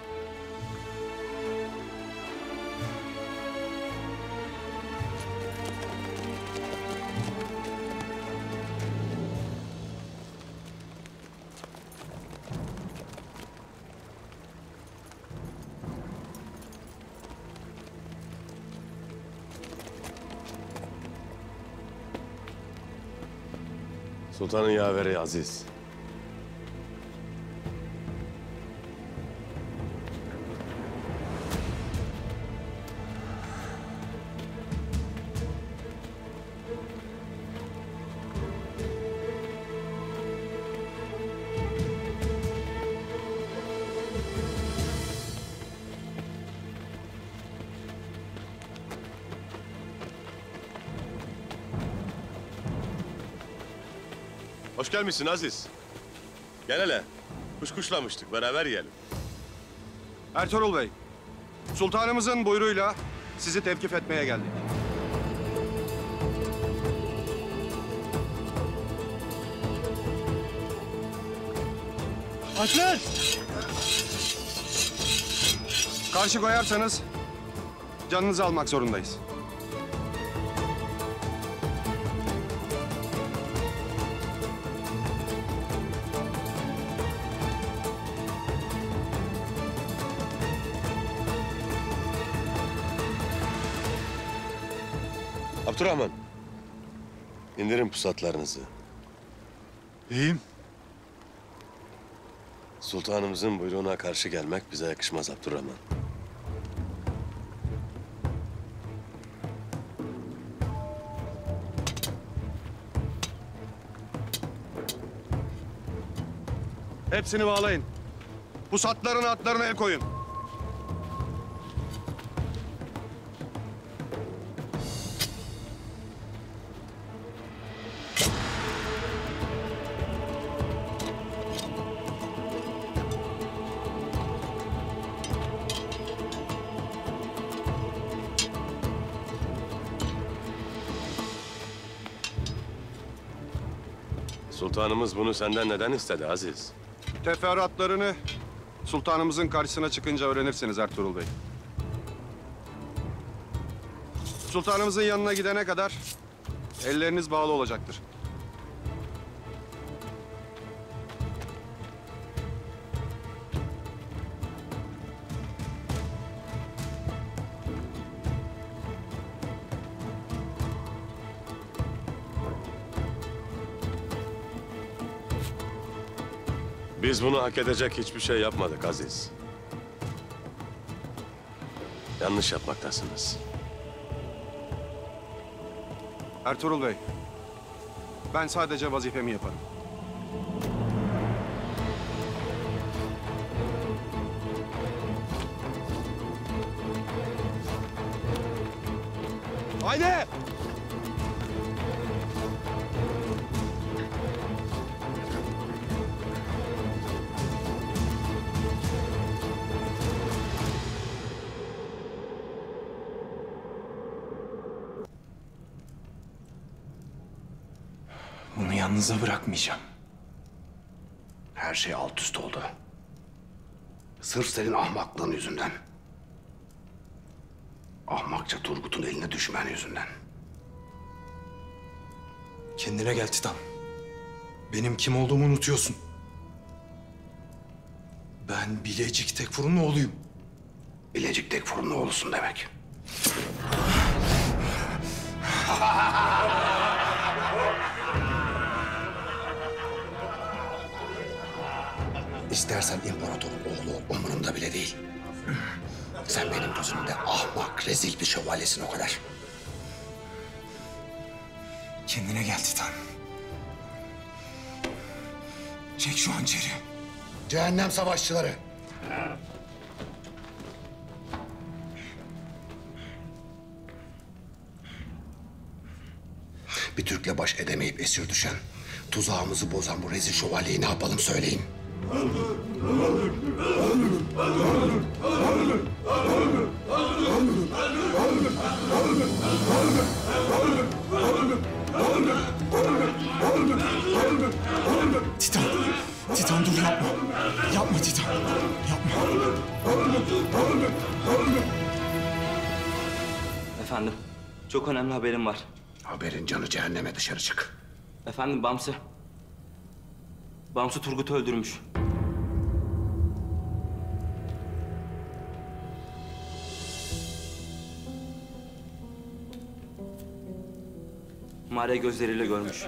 Sultanın yaveri Aziz. Hoş gelmişsin Aziz. Gel hele. Kuşkuşlamıştık, beraber yiyelim. Ertuğrul Bey, sultanımızın buyruğuyla sizi tevkif etmeye geldik. Açın! Karşı koyarsanız canınızı almak zorundayız. Abdurrahman, indirin pusatlarınızı. İyiyim. Sultanımızın buyruğuna karşı gelmek bize yakışmaz Abdurrahman. Hepsini bağlayın. Pusatların atlarına el koyun. Sultanımız bunu senden neden istedi Aziz? Teferruatlarını sultanımızın karşısına çıkınca öğrenirsiniz Ertuğrul Bey. Sultanımızın yanına gidene kadar elleriniz bağlı olacaktır. Biz bunu hak edecek hiçbir şey yapmadık Aziz. Yanlış yapmaktasınız. Ertuğrul Bey, ben sadece vazifemi yaparım. Haydi! Onu yalnıza bırakmayacağım. Her şey alt üst oldu. Sırf senin ahmaklığın yüzünden. Ahmakça Turgut'un eline düşmen yüzünden. Kendine gel Titan. Benim kim olduğumu unutuyorsun. Ben Bilecik Tekfur'un oğluyum. Bilecik Tekfur'un oğlusun demek. İstersen imparatorun oğlu ol, umurumda bile değil. Sen benim gözümde ahmak, rezil bir şövalyesin o kadar. Kendine gel Titan. Çek şu hançeri. Cehennem savaşçıları. Bir Türk'le baş edemeyip esir düşen, tuzağımızı bozan bu rezil şövalyeyi ne yapalım söyleyin. Titan, Titan dur yapma. Yapma Titan, yapma. Efendim, çok önemli haberim var. Haberin canı cehenneme, dışarı çık. Efendim Bamsı. Bamsı Turgut'u öldürmüş. Maria gözleriyle görmüş.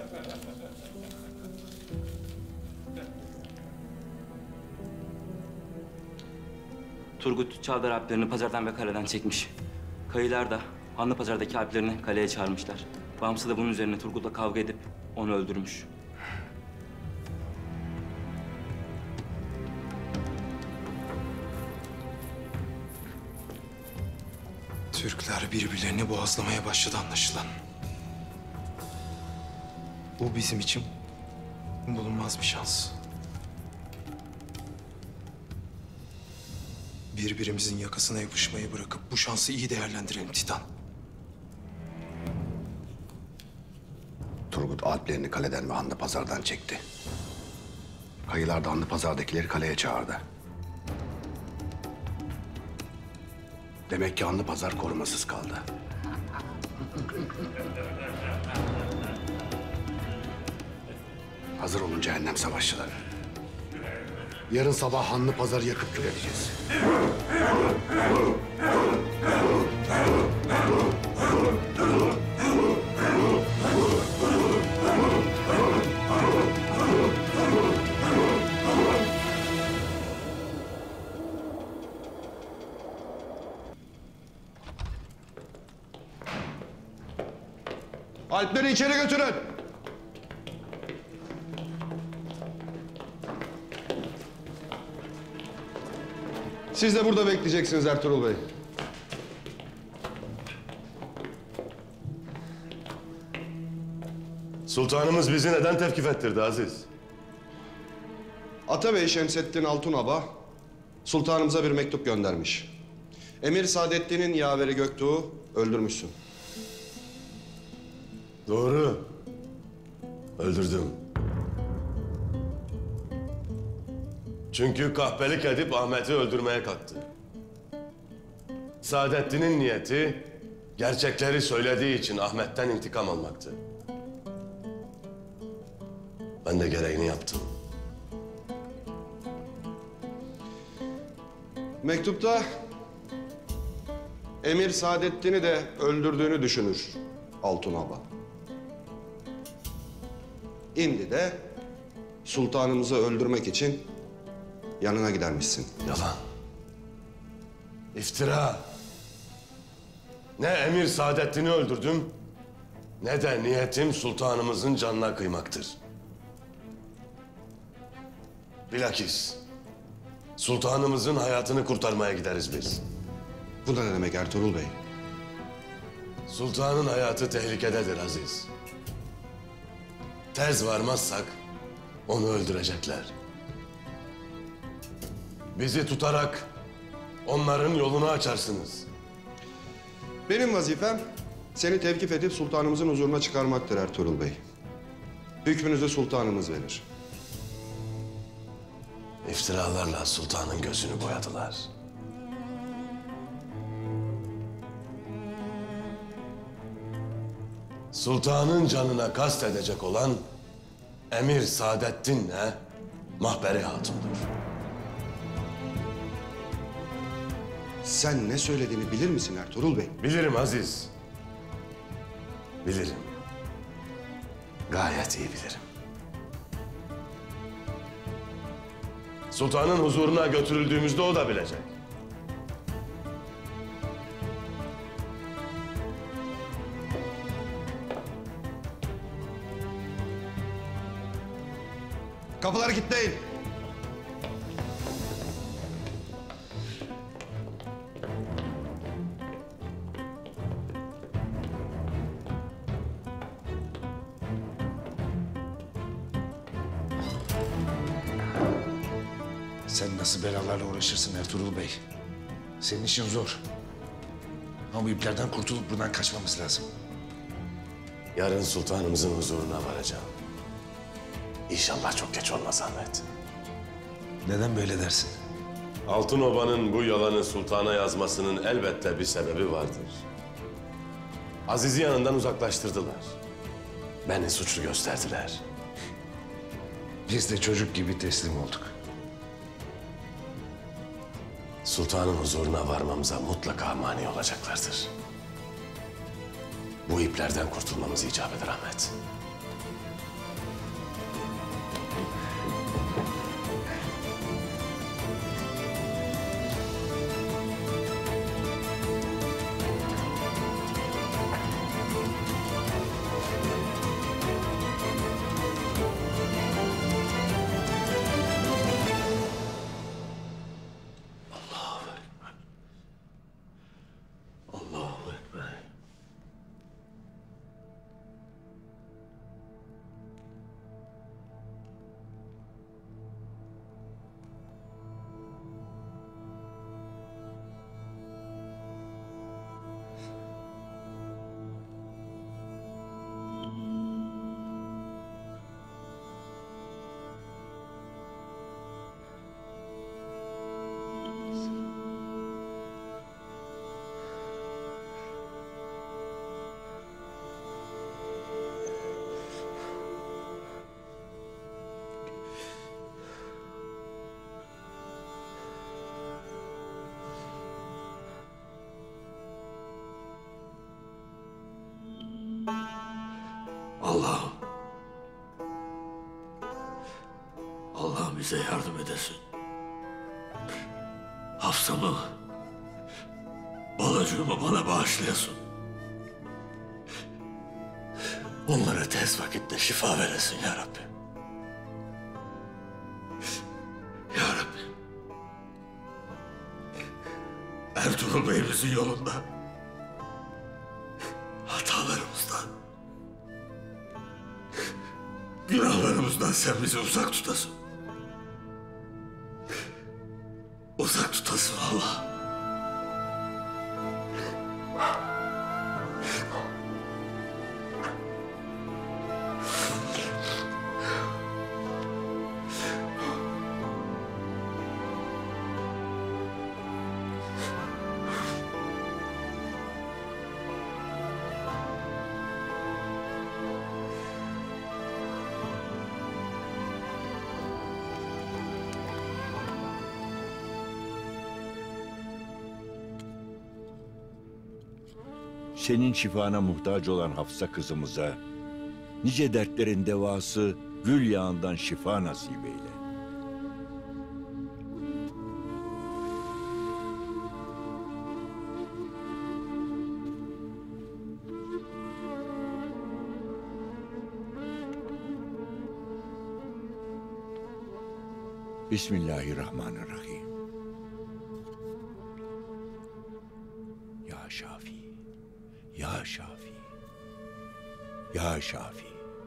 Turgut Çavdar alplerini pazardan ve kaleden çekmiş. Kayılar da Hanlı Pazar'daki alplerini kaleye çağırmışlar. Bamsı da bunun üzerine Turgut'la kavga edip onu öldürmüş. Türkler birbirlerini boğazlamaya başladı anlaşılan. Bu bizim için bulunmaz bir şans. Birbirimizin yakasına yapışmayı bırakıp bu şansı iyi değerlendirelim Titan. Turgut alplerini kaleden ve Hanlı Pazar'dan çekti. Kayılar da Hanlı Pazar'dakileri kaleye çağırdı. Demek ki Hanlı Pazar korumasız kaldı. Hazır olun cehennem savaşçıları. Yarın sabah Hanlı Pazar'ı yakıp kül edeceğiz. Alpleri içeri götürün. Siz de burada bekleyeceksiniz Ertuğrul Bey. Sultanımız bizi neden tevkif ettirdi Aziz? Atabey Şemseddin Altunaba sultanımıza bir mektup göndermiş. Emir Saadettin'in yaveri Göktuğ'u öldürmüşsün. Doğru. Öldürdüm. Çünkü kahpelik edip Ahmet'i öldürmeye kalktı. Saadettin'in niyeti gerçekleri söylediği için Ahmet'ten intikam almaktı. Ben de gereğini yaptım. Mektupta Emir Saadettin'i de öldürdüğünü düşünür Altunaba. Şimdi de sultanımızı öldürmek için yanına gidermişsin. Yalan. İftira. Ne Emir Saadettin'i öldürdüm, ne de niyetim sultanımızın canına kıymaktır. Bilakis sultanımızın hayatını kurtarmaya gideriz biz. Bu da ne demek Ertuğrul Bey? Sultanın hayatı tehlikededir Aziz. Tez varmazsak onu öldürecekler. Bizi tutarak onların yolunu açarsınız. Benim vazifem seni tevkif edip sultanımızın huzuruna çıkarmaktır Ertuğrul Bey. Hükmünüzü sultanımız verir. İftiralarla sultanın gözünü boyadılar. Sultanın canına kast edecek olan Emir Saadettin'le Mahberi Hatun'dur. Sen ne söylediğini bilir misin Ertuğrul Bey? Bilirim Aziz. Bilirim. Gayet iyi bilirim. Sultanın huzuruna götürüldüğümüzde o da bilecek. Kapıları kilitleyin. Sen nasıl belalarla uğraşırsın Ertuğrul Bey? Senin işin zor. Ama bu iplerden kurtulup buradan kaçmamız lazım. Yarın sultanımızın huzuruna varacağım. İnşallah çok geç olmaz Ahmet. Neden böyle dersin? Altınoba'nın bu yalanı sultana yazmasının elbette bir sebebi vardır. Aziz'i yanından uzaklaştırdılar. Beni suçlu gösterdiler. Biz de çocuk gibi teslim olduk. Sultanın huzuruna varmamıza mutlaka mani olacaklardır. Bu iplerden kurtulmamız icap eder Ahmet. Allahu Ekber. Allah'ım. Allah'ım bize yardım edesin. Hafsa'mı, balacığımı bana bağışlayasın. Onlara tez vakitte şifa veresin ya Rabbi. Ya Rabbi. Ertuğrul Bey'imizin yolunda hatalarımızdan, günahlarımızdan sen bizi uzak tutasın. Uzak tutasın Allah. Senin şifana muhtaç olan Hafsa kızımıza nice dertlerin devası gül yağından şifa nasip eyle. Bismillahirrahmanirrahim. Ya Şafi, Ya Şafi, Ya Şafi.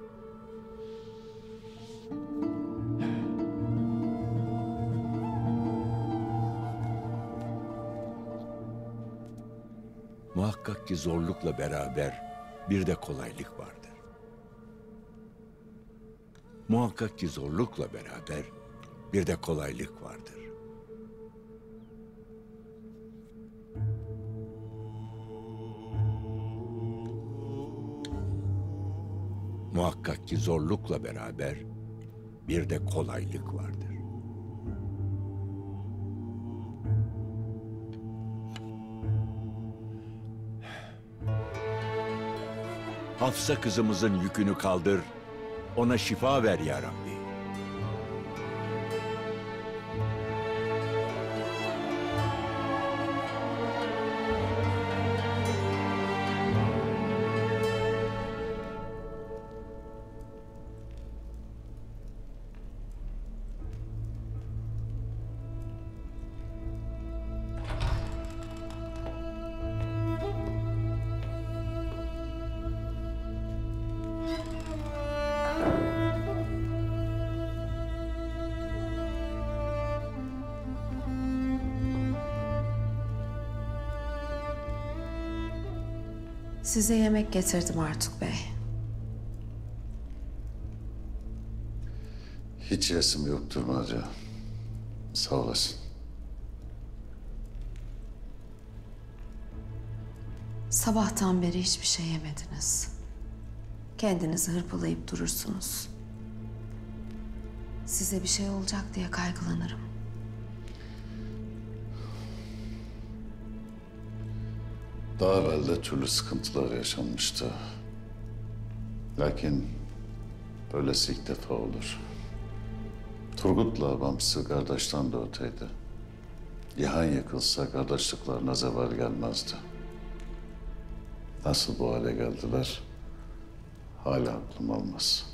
Muhakkak ki zorlukla beraber bir de kolaylık vardır. Muhakkak ki zorlukla beraber bir de kolaylık vardır. Muhakkak ki zorlukla beraber bir de kolaylık vardır. Hafsa kızımızın yükünü kaldır, ona şifa ver ya Rabbi. Size yemek getirdim Artuk Bey. Hiç yesim yoktu Maria. Sağ olasın. Sabahtan beri hiçbir şey yemediniz. Kendinizi hırpalayıp durursunuz. Size bir şey olacak diye kaygılanırım. Daha evvel de türlü sıkıntılar yaşanmıştı. Lakin böylesi ilk defa olur. Turgut'la Bamsı kardeşten de öteydi. İhan yıkılsa kardeşliklerine zeval gelmezdi. Nasıl bu hale geldiler, hala aklım almaz.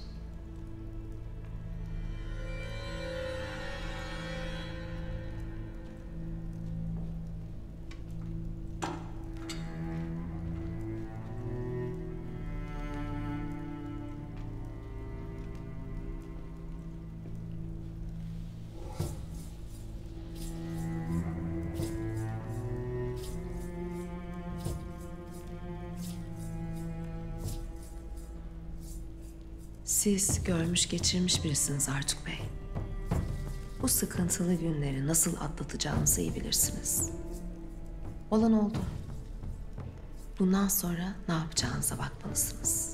Siz görmüş geçirmiş birisiniz Artuk Bey. Bu sıkıntılı günleri nasıl atlatacağınızı iyi bilirsiniz. Olan oldu. Bundan sonra ne yapacağınıza bakmalısınız.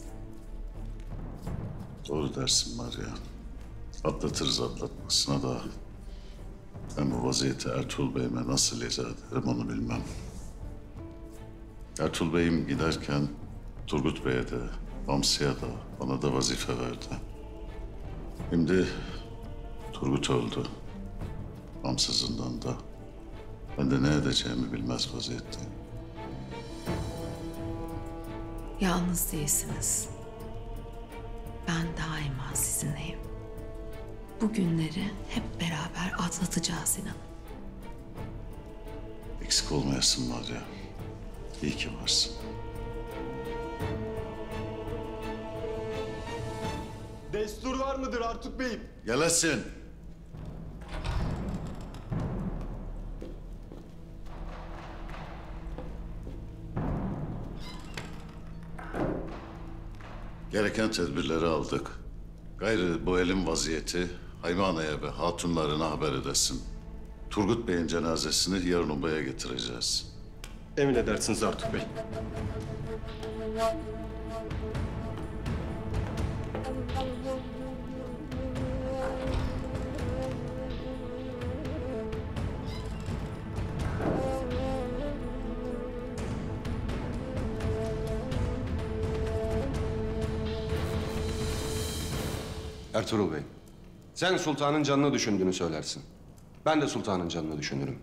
Doğru dersin Maria. Atlatırız atlatmasına da. Ben bu vaziyeti Ertuğrul Bey'ime nasıl izah ederim onu bilmem. Ertuğrul Bey'im giderken Turgut Bey'e de, Bamsı'ya da, bana da vazife verdi. Şimdi Turgut öldü. Bamsı zindanda. Ben de ne edeceğimi bilmez vaziyetteyim. Yalnız değilsiniz. Ben daima sizinleyim. Bu günleri hep beraber atlatacağız inanın. Eksik olmayasın Maria. İyi ki varsın. Destur var mıdır Artuk Bey'im? Gelesin. Gereken tedbirleri aldık. Gayrı bu elin vaziyeti Haymana'ya ve hatunlarına haber edesin. Turgut Bey'in cenazesini yarın obaya getireceğiz. Emin edersiniz Artuk Bey. Ertuğrul Bey, sen sultanın canını düşündüğünü söylersin. Ben de sultanın canını düşünürüm.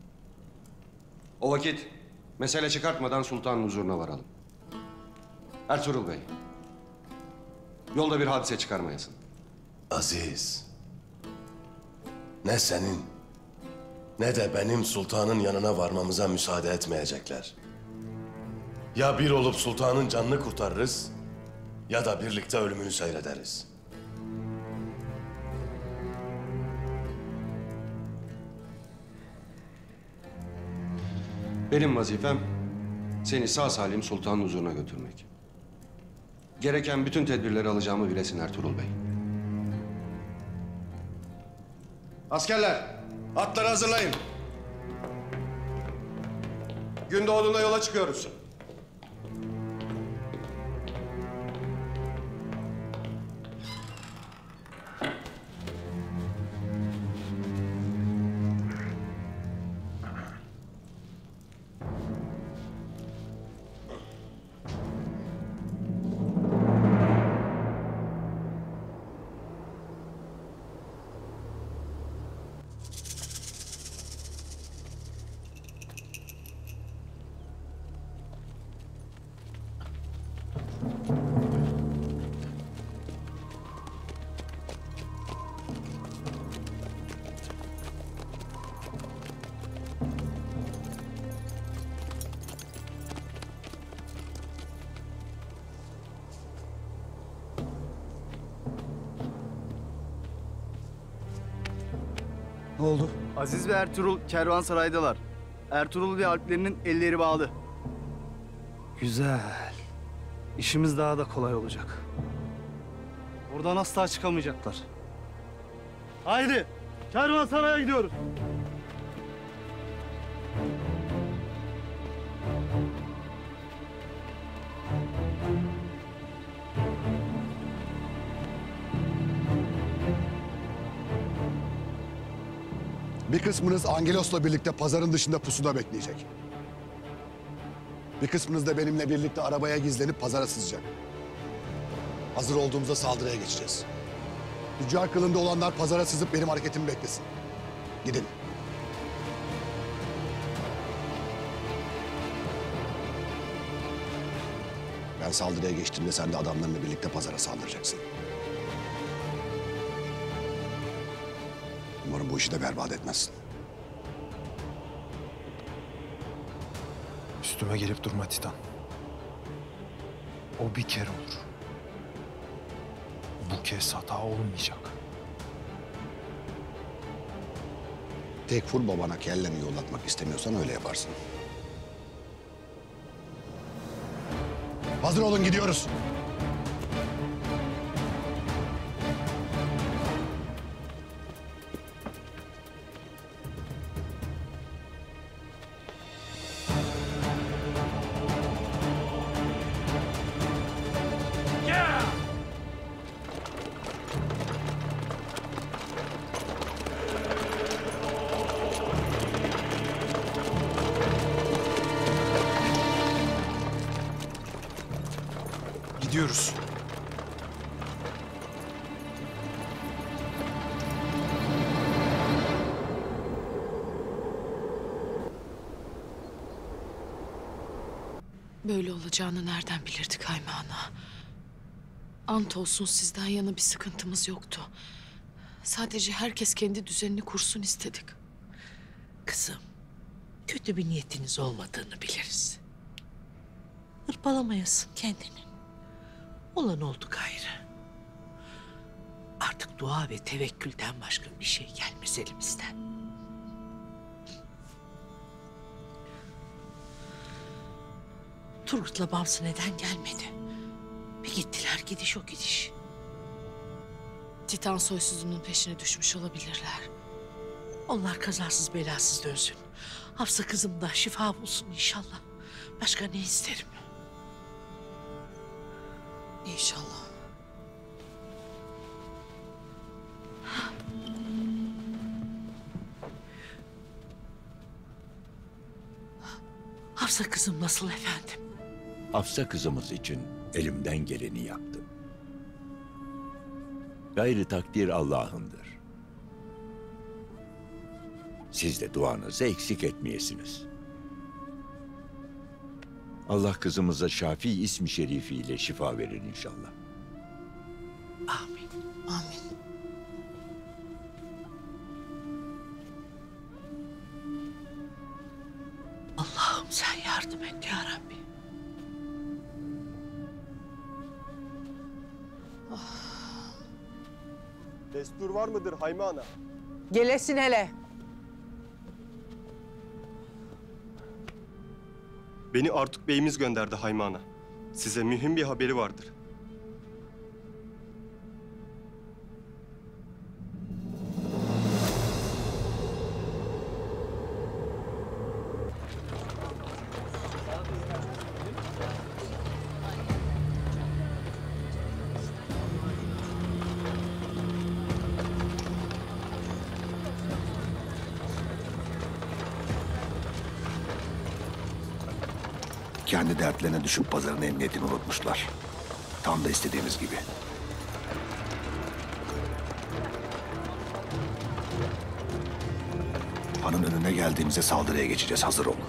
O vakit mesele çıkartmadan sultanın huzuruna varalım. Ertuğrul Bey, yolda bir hadise çıkarmayasın. Aziz, ne senin ne de benim sultanın yanına varmamıza müsaade etmeyecekler. Ya bir olup sultanın canını kurtarırız ya da birlikte ölümünü seyrederiz. Benim vazifem seni sağ salim sultanın huzuruna götürmek. Gereken bütün tedbirleri alacağımı bilesin Ertuğrul Bey. Askerler, atları hazırlayın. Gün doğduğunda yola çıkıyoruz. Ne oldu? Aziz ve Ertuğrul kervansaraydalar. Ertuğrul ve alplerinin elleri bağlı. Güzel. İşimiz daha da kolay olacak. Oradan asla çıkamayacaklar. Haydi, kervansaraya gidiyoruz. Bir kısmınız Angelos'la birlikte pazarın dışında pusuda bekleyecek. Bir kısmınız da benimle birlikte arabaya gizlenip pazara sızacak. Hazır olduğumuzda saldırıya geçeceğiz. Tüccar kılığında olanlar pazara sızıp benim hareketimi beklesin. Gidin. Ben saldırıya geçtiğimde sen de adamlarınla birlikte pazara saldıracaksın. Umarım bu işi de berbat etmezsin. Üstüme gelip durma Titan. O bir kere olur. Bu kez hata olmayacak. Tekfur babana kellemi yollatmak istemiyorsan öyle yaparsın. Hazır olun, gidiyoruz. Gidiyoruz. Böyle olacağını nereden bilirdik Hayme Ana? Ant olsun sizden yana bir sıkıntımız yoktu. Sadece herkes kendi düzenini kursun istedik. Kızım, kötü bir niyetiniz olmadığını biliriz. Hırpalamayasın kendini. Olan oldu gayrı. Artık dua ve tevekkülden başka bir şey gelmez elimizden. Turgut'la Bamsı neden gelmedi? Bir gittiler, gidiş o gidiş. Titan soysuzunun peşine düşmüş olabilirler. Onlar kazasız belasız dönsün. Hafsa kızım da şifa bulsun inşallah. Başka ne isterim? İnşallah. Hafsa kızım nasıl efendim? Hafsa kızımız için elimden geleni yaptım. Gayrı takdir Allah'ındır. Siz de duanızı eksik etmeyesiniz. Allah kızımıza Şafi ismi şerifiyle şifa verir inşallah. Amin. Amin. Allah'ım sen yardım et ya Rabbi. Destur var mıdır Hayme Ana? Gelesin hele. Beni Artuk Bey'imiz gönderdi Hayme Ana. Size mühim bir haberi vardır. kendi dertlerine düşüp pazarın emniyetini unutmuşlar. Tam da istediğimiz gibi. Hanın önüne geldiğimizde saldırıya geçeceğiz. Hazır ol.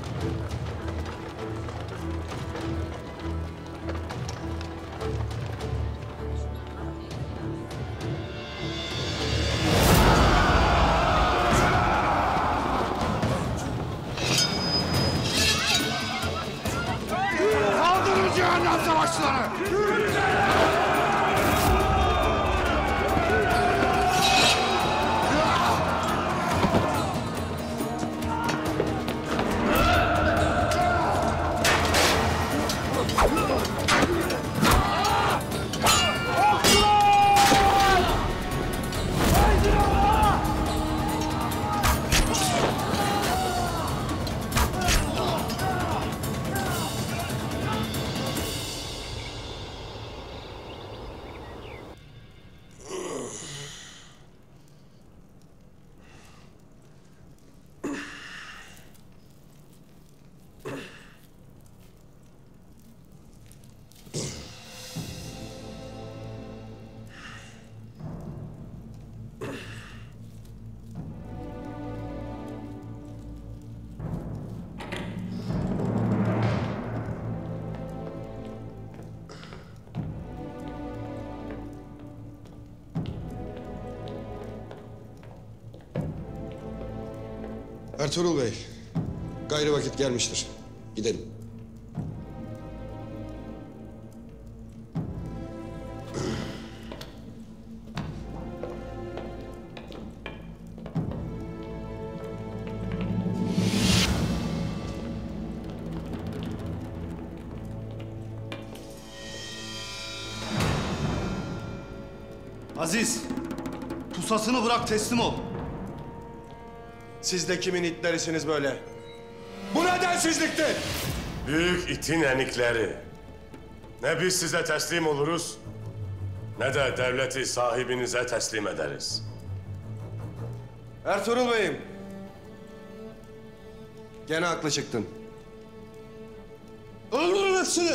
Kaldırın cehennem savaşçıları! Ertuğrul Bey, gayrı vakit gelmiştir. Gidelim. Aziz, pusasını bırak teslim ol. Siz de kimin itlerisiniz böyle? Bu ne densizliktir? Büyük itin enikleri. Ne biz size teslim oluruz, ne de devleti sahibinize teslim ederiz. Ertuğrul Bey'im. Gene haklı çıktın. Öldürün hepsini!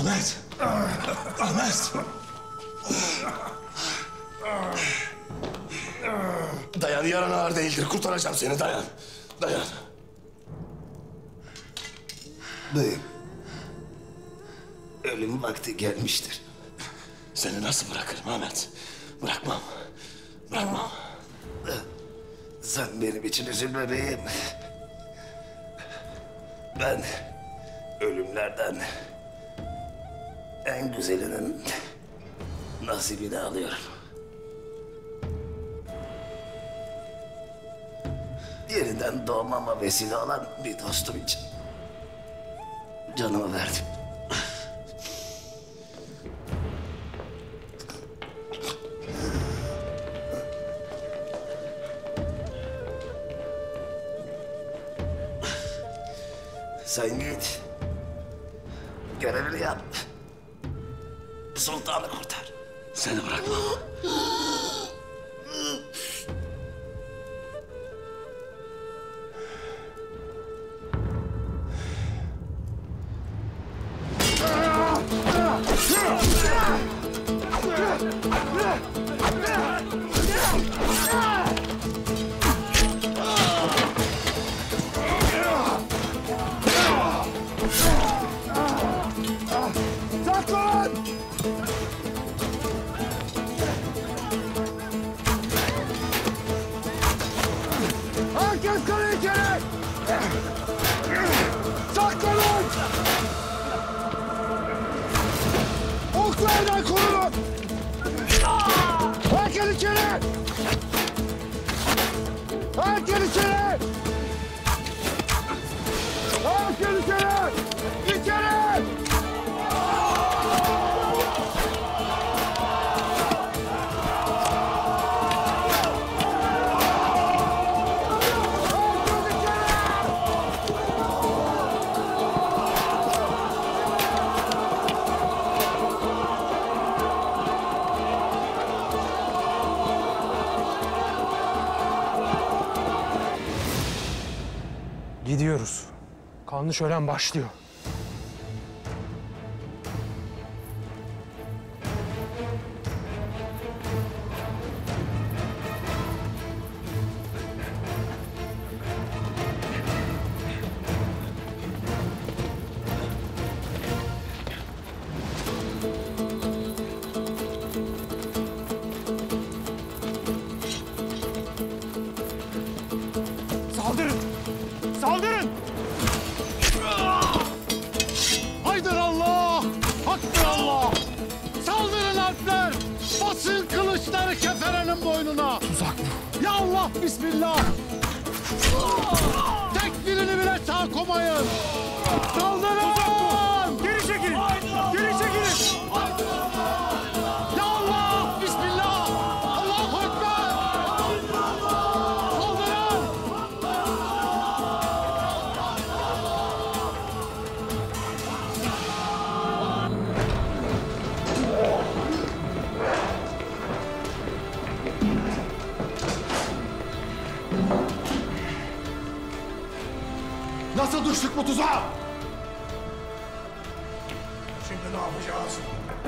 Ahmet! Ahmet! Dayan, yaran ağır değildir. Kurtaracağım seni, dayan. Dayan. Beyim, ölüm vakti gelmiştir. Seni nasıl bırakırım Ahmet? Bırakmam. Bırakmam. Sen benim için üzülme beyim. Ben ölümlerden en güzelinin nasibini alıyorum. Yeniden doğmama vesile olan bir dostum için canımı verdim. Sen git. Görevini yap. Sultanı kurtar. Seni bırakmam. Saklan! Herkes kaleye içeri! Saklanın! Oklardan korunun! Herkes içeri! Herkes içeri! Herkes içeri! İçeri! Gidiyoruz. Kanlı şölen başlıyor. Saldırın! Saldırın! Haydar Allah! Hakkı Allah! Saldırın Alpler! Basın kılıçları keferenin boynuna! Tuzak bu! Ya Allah, bismillah! Tek birini bile sağ komayın! Saldırın! Geri çekilin! Geri çekilin! Ya Allah, bismillah! Allahu Ekber! Saldırın! Nasıl düştük bu tuzağa? Şimdi ne yapacağız?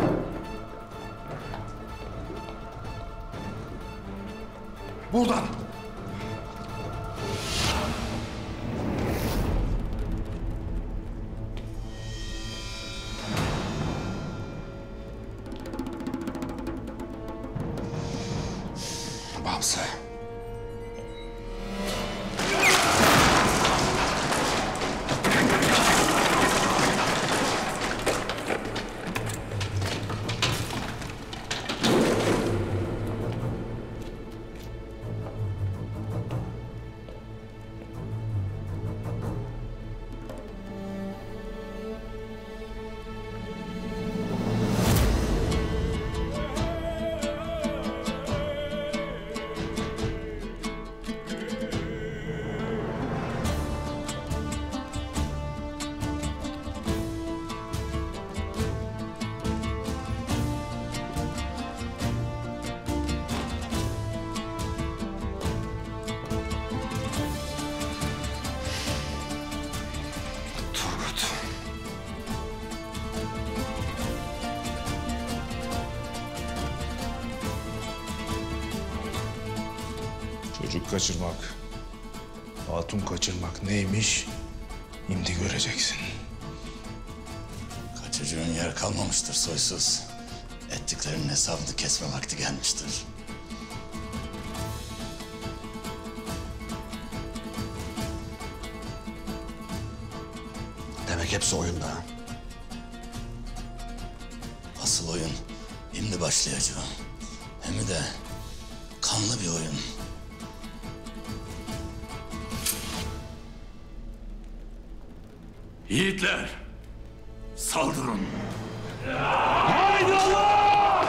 Buradan. Bamsı. Çocuk kaçırmak, hatun kaçırmak neymiş? Şimdi göreceksin. Kaçacağın yer kalmamıştır soysuz. Ettiklerinin hesabını kesme vakti gelmiştir. Demek hepsi oyunda. Asıl oyun şimdi başlayacak. Hem de kanlı bir oyun. Yiğitler, saldırın. Haydi Allah!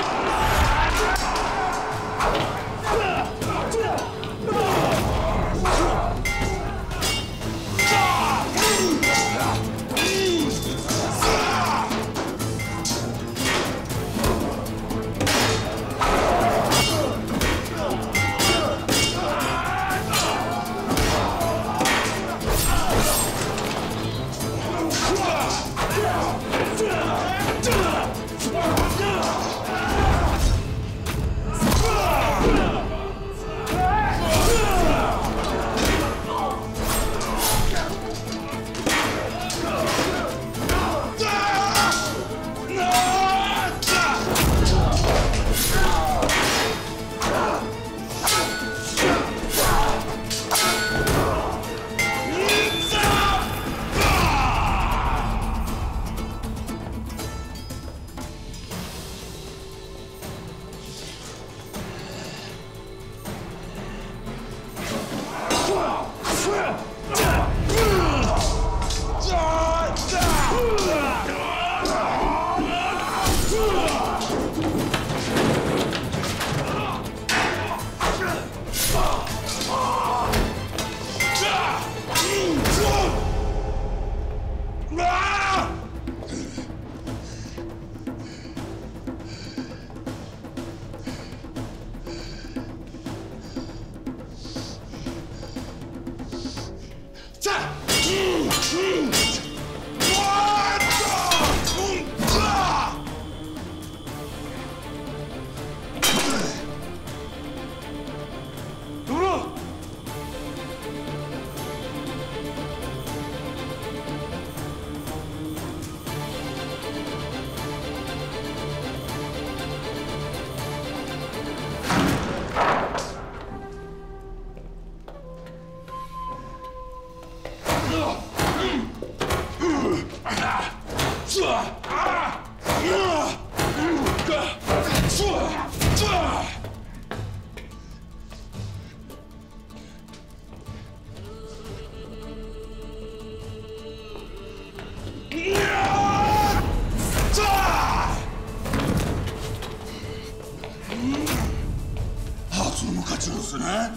Hatunumu kaçırırsın ha?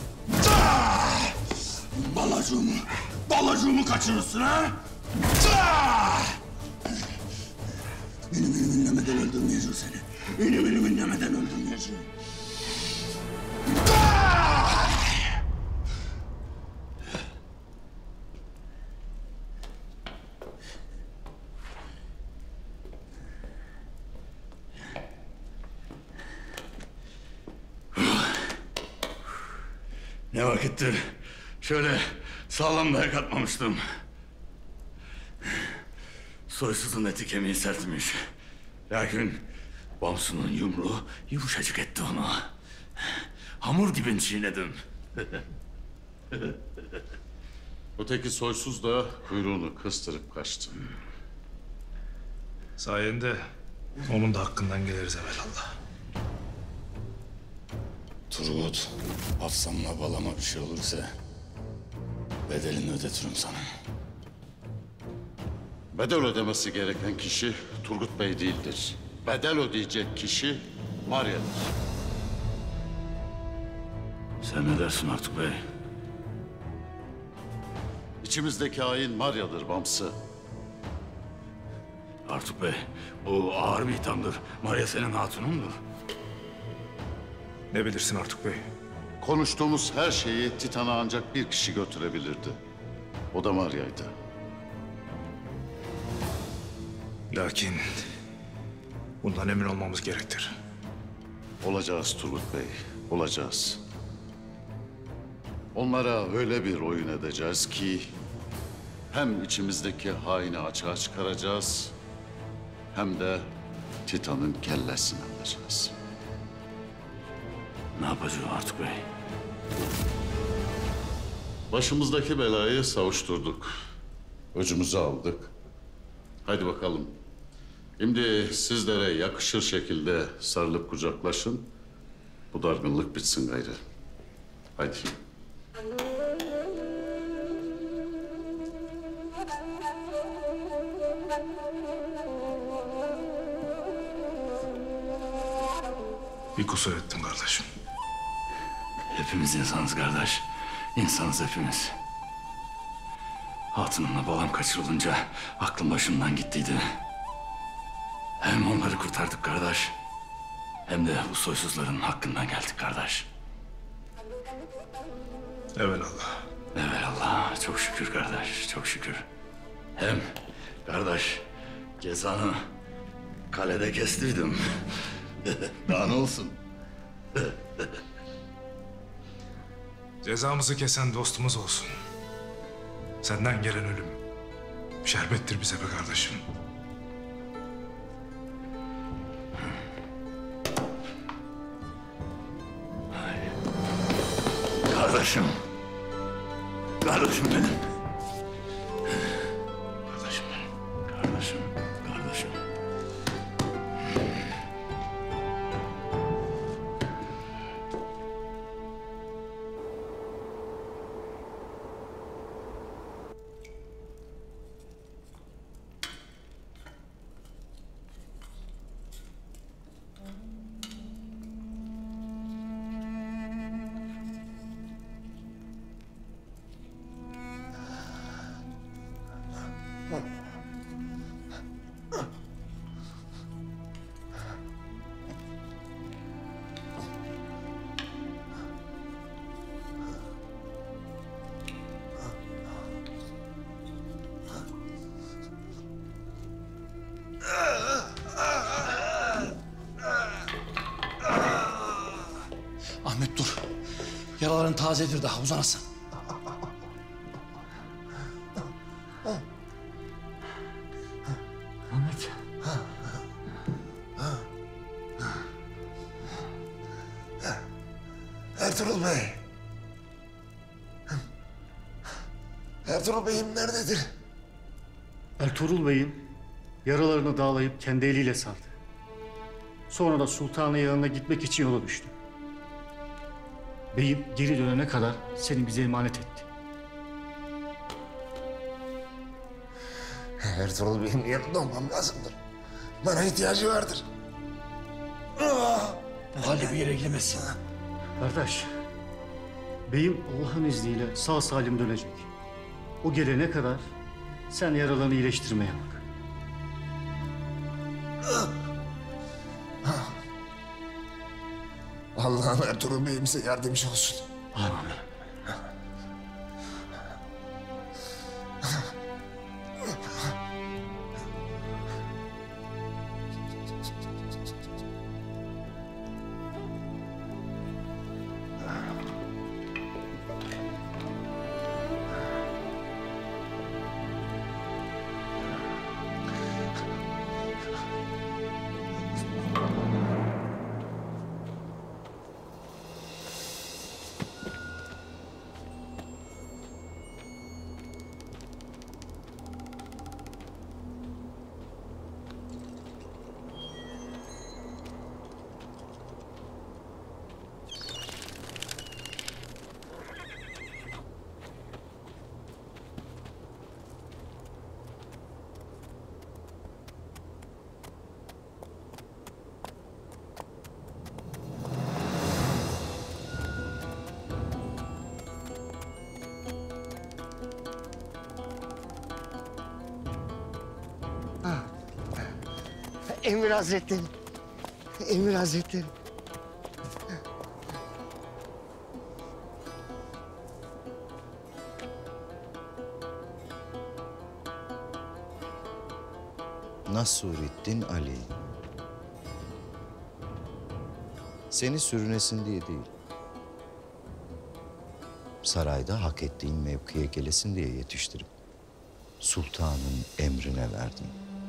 Balacığımı kaçırırsın ha? Benim inlemeden öldürmeyeceğim seni. Benim inlemeden öldürmeyeceğim. Ne vakittir şöyle sağlam dayak atmamıştım. Soysuzun eti kemiği sertmiş. Lakin Bamsu'nun yumruğu yumuşacık etti onu. Hamur gibi çiğnedim. Öteki soysuz da kuyruğunu kıstırıp kaçtı. Sayende onun da hakkından geliriz evelallah. Turgut, Hafsam'la balama bir şey olursa bedelini ödetirim sana. Bedel ödemesi gereken kişi Turgut Bey değildir. Bedel ödeyecek kişi Marya'dır. Sen ne dersin Artuk Bey? İçimizdeki hain Marya'dır Bamsı. Artuk Bey, bu ağır bir ithamdır. Maria senin hatunundur. Ne bilirsin Artuk Bey? Konuştuğumuz her şeyi Titan'a ancak bir kişi götürebilirdi. O da Marya'ydı. Lakin bundan emin olmamız gerektir. Olacağız Turgut Bey, olacağız. Onlara öyle bir oyun edeceğiz ki hem içimizdeki haini açığa çıkaracağız hem de Titan'ın kellesini alacağız. Ne yapacağız Artuk Bey? Başımızdaki belayı savuşturduk. Öcümüzü aldık. Hadi bakalım. Şimdi sizlere yakışır şekilde sarılıp kucaklaşın. Bu dargınlık bitsin gayrı. Hadi. Bir kusur ettim kardeşim. Hepimiz insanız kardeş. İnsanız hepimiz. Hatunumla babam kaçırılınca aklım başımdan gittiydi. Hem onları kurtardık kardeş. Hem de bu soysuzların hakkından geldik kardeş. Evelallah. Evelallah. Çok şükür kardeş. Çok şükür. Hem kardeş cezanı kalede kestirdim. Daha ne olsun? Cezamızı kesen dostumuz olsun. Senden gelen ölüm şerbettir bize be kardeşim. Kardeşim. Kardeşim benim. Kardeşim benim. Kardeşim. Kardeşim. Ahmet dur. Yaraların tazedir daha uzanasın. Ahmet. Ertuğrul Bey. Ertuğrul Bey'im nerededir? Ertuğrul Bey'in yaralarını dağlayıp kendi eliyle sardı. Sonra da sultanın yanına gitmek için yola düştü. Beyim geri dönene kadar seni bize emanet etti. Ertuğrul Bey'in yanında olmam lazımdır. Bana ihtiyacı vardır. Bu halde bir yere gidemezsin. Kardeş, beyim Allah'ın izniyle sağ salim dönecek. O gelene kadar sen yaralarını iyileştirmeye bak. Allah'ım Ertuğrul Bey'imize yardımcı olsun. Amin. Emir Hazretleri. Emir Hazretleri. Nasurettin Ali. Seni sürünesin diye değil. sarayda hak ettiğin mevkiye gelesin diye yetiştirip sultanın emrine verdim.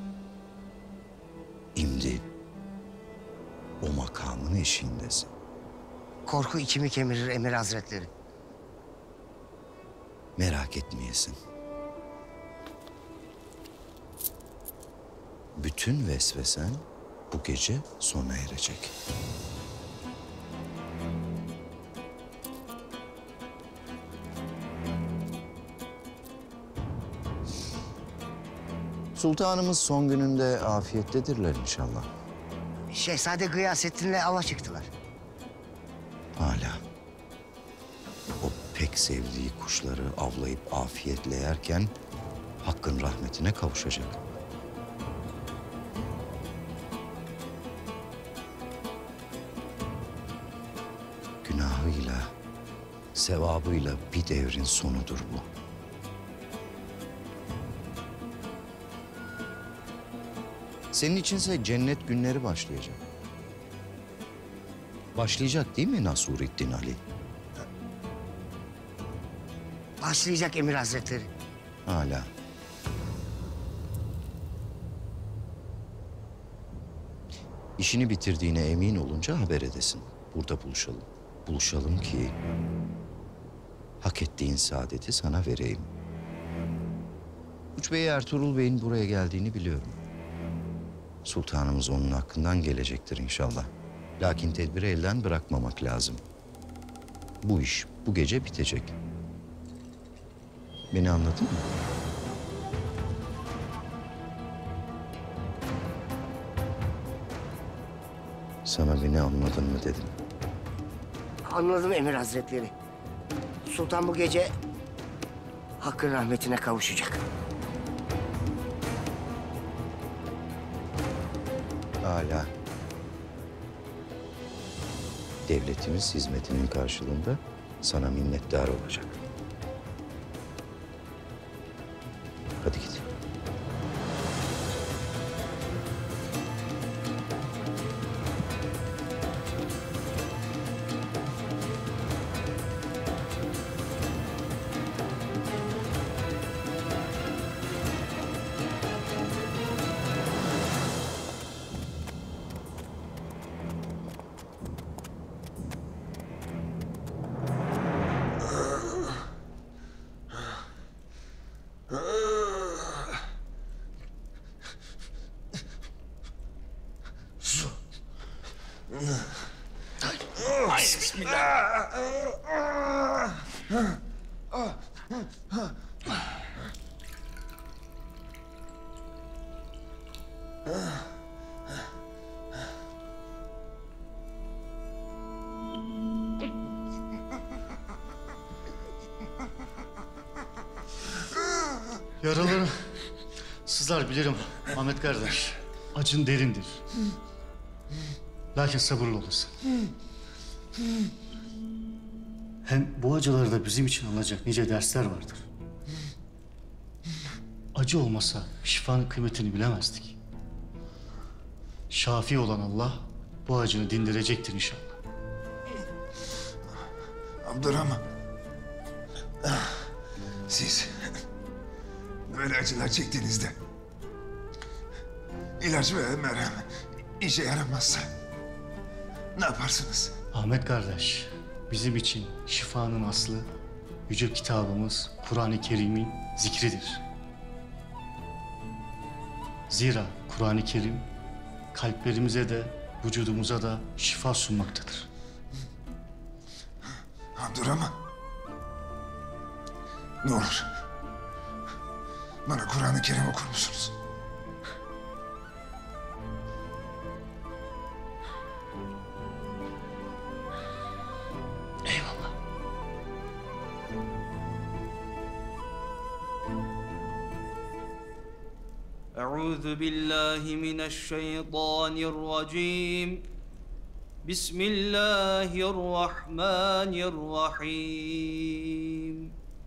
Şimdi o makamın eşiğindesin. Korku içimi kemirir Emir Hazretleri. Merak etmeyesin. Bütün vesvesen bu gece sona erecek. Sultanımız son gününde afiyettedirler inşallah. Şehzade Gıyasettin'le ava çıktılar. Hala. O pek sevdiği kuşları avlayıp afiyetle yerken Hakk'ın rahmetine kavuşacak. Günahıyla, sevabıyla bir devrin sonudur bu. Senin içinse cennet günleri başlayacak. Başlayacak değil mi Nasurettin Ali? Başlayacak Emir Hazretleri. Hala. İşini bitirdiğine emin olunca haber edesin. Burada buluşalım. Buluşalım ki hak ettiğin saadeti sana vereyim. Uç Bey Ertuğrul Bey'in buraya geldiğini biliyorum. Sultanımız onun hakkından gelecektir inşallah. Lakin tedbiri elden bırakmamak lazım. Bu iş bu gece bitecek. Beni anladın mı? Sana beni anladın mı dedim. Anladım Emir Hazretleri. Sultan bu gece Hakk'ın rahmetine kavuşacak. Hala. Devletimiz hizmetinin karşılığında sana minnettar olacak. Hadi git. Ay bismillah. Yaraları sızlar bilirim Ahmet kardeş. Acın derindir. Lakin sabırlı olasın. Hem bu acılarda bizim için alınacak nice dersler vardır. Acı olmasa şifanın kıymetini bilemezdik. Şafi olan Allah bu acını dindirecektir inşallah. Abdurrahman. Siz böyle acılar çektiğinizde ilaç ve merhem işe yaramazsa ne yaparsınız? Ahmet kardeş, bizim için şifanın aslı yüce kitabımız Kur'an-ı Kerim'in zikridir. Zira Kur'an-ı Kerim kalplerimize de vücudumuza da şifa sunmaktadır. Abdurrahman. Ne olur bana Kur'an-ı Kerim okur musunuz? Eyvallah. أعوذ بالله من الشيطان الرجيم بسم الله الرحمن الرحيم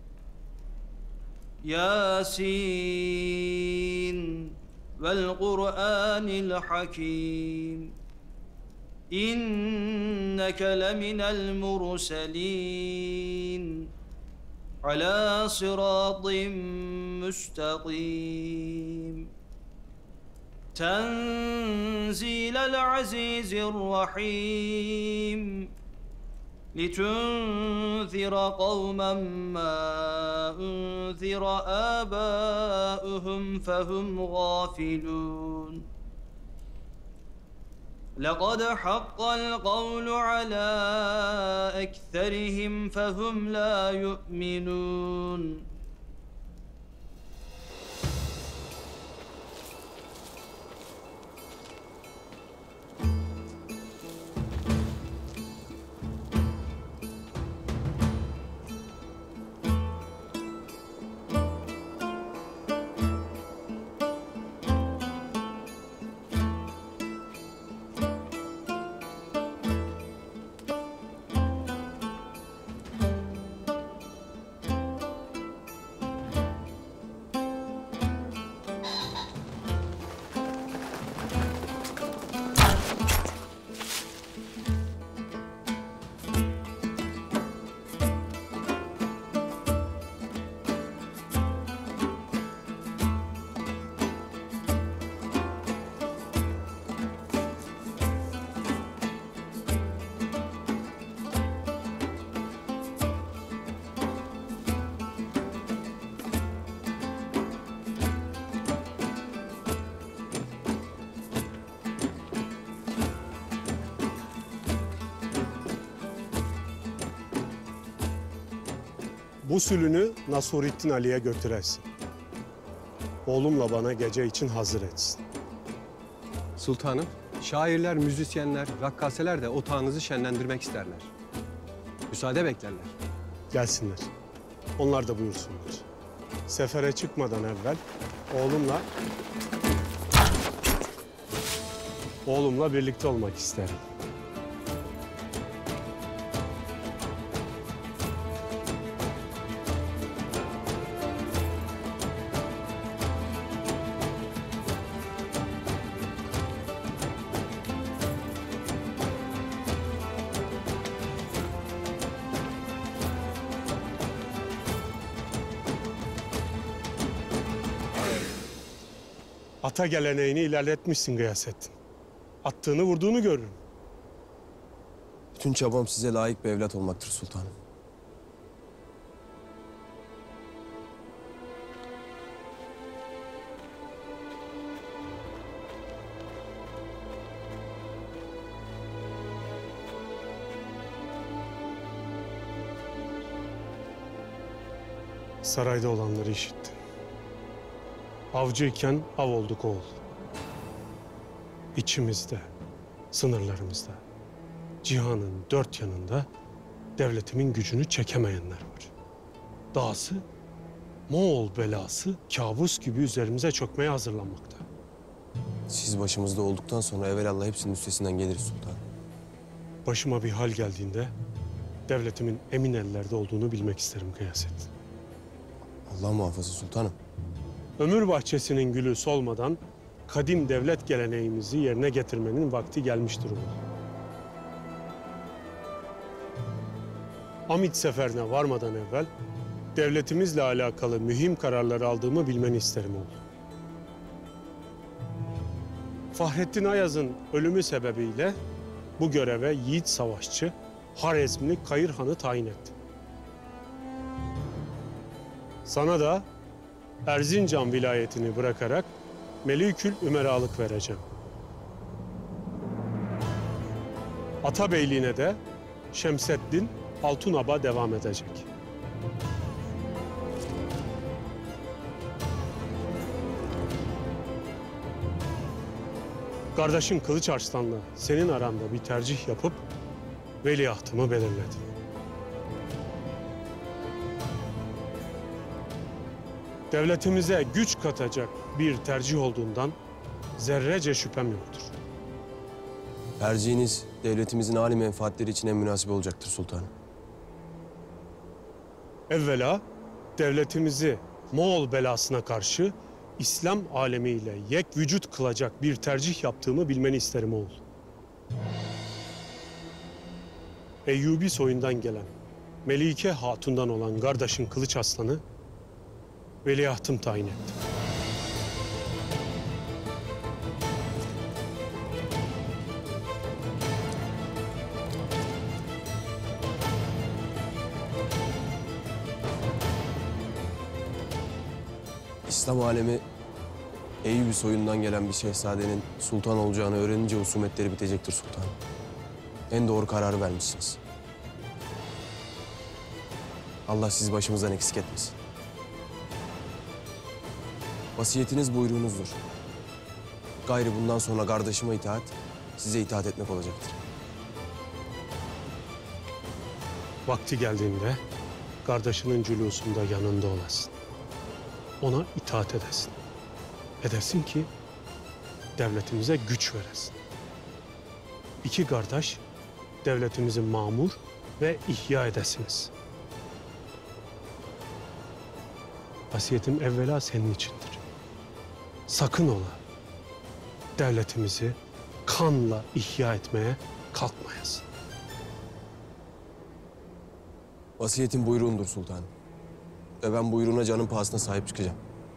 ياسين والقرآن الحكيم إنك لمن المرسلين على صراط مستقيم تنزيل العزيز الرحيم لتنذر قوما ما أنذر آباؤهم فهم غافلون لقد حق القول على أكثرهم فهم لا يؤمنون Bu sülünü Nasurettin Ali'ye götüresin. Oğlumla bana gece için hazır etsin. Sultanım, şairler, müzisyenler, rakkaseler de otağınızı şenlendirmek isterler. Müsaade beklerler. Gelsinler. Onlar da buyursunlar. Sefere çıkmadan evvel oğlumla birlikte olmak isterim. Ata geleneğini ilerletmişsin Gıyasettin. Attığını vurduğunu görürüm. Bütün çabam size layık bir evlat olmaktır sultanım. Sarayda olanları işittim. Avcıyken av olduk oğul. İçimizde, sınırlarımızda, cihanın dört yanında devletimin gücünü çekemeyenler var. Dahası Moğol belası kabus gibi üzerimize çökmeye hazırlanmakta. Siz başımızda olduktan sonra evelallah hepsinin üstesinden geliriz sultanım. Başıma bir hal geldiğinde devletimin emin ellerde olduğunu bilmek isterim Gıyasettin. Allah muhafaza sultanım. Ömür bahçesinin gülü solmadan kadim devlet geleneğimizi yerine getirmenin vakti gelmiştir oğul. Amit seferine varmadan evvel devletimizle alakalı mühim kararları aldığımı bilmeni isterim oğul. Fahrettin Ayaz'ın ölümü sebebiyle bu göreve yiğit savaşçı Harezmli Kayır Han'ı tayin ettim. Sana da Erzincan vilayetini bırakarak Melikül Ümeralık vereceğim. Atabeyliğine de Şemseddin Altunaba devam edecek. Kardeşin Kılıç Arslan'la senin aranda bir tercih yapıp veliahtımı belirledim. Devletimize güç katacak bir tercih olduğundan zerrece şüphem yoktur. Tercihiniz devletimizin âli menfaatleri için en münasip olacaktır sultanım. Evvela devletimizi Moğol belasına karşı İslam alemiyle yek vücut kılacak bir tercih yaptığımı bilmeni isterim oğul. Eyyubi soyundan gelen Melike Hatun'dan olan kardeşin Kılıç Aslan'ı veliahtım tayin ettim. İslam alemi Eyyubi soyundan gelen bir şehzadenin sultan olacağını öğrenince husumetleri bitecektir sultanım. En doğru kararı vermişsiniz. Allah sizi başımızdan eksik etmesin. Vasiyetiniz buyruğunuzdur. Gayrı bundan sonra kardeşime itaat, size itaat etmek olacaktır. Vakti geldiğinde kardeşinin cülusunda yanında olasın. Ona itaat edesin. Edesin ki devletimize güç veresin. İki kardeş devletimizi mamur ve ihya edesiniz. Vasiyetim evvela senin içindir. Sakın ola devletimizi kanla ihya etmeye kalkmayasın. Vasiyetim buyruğundur sultanım. Ve ben buyruğuna canın pahasına sahip çıkacağım.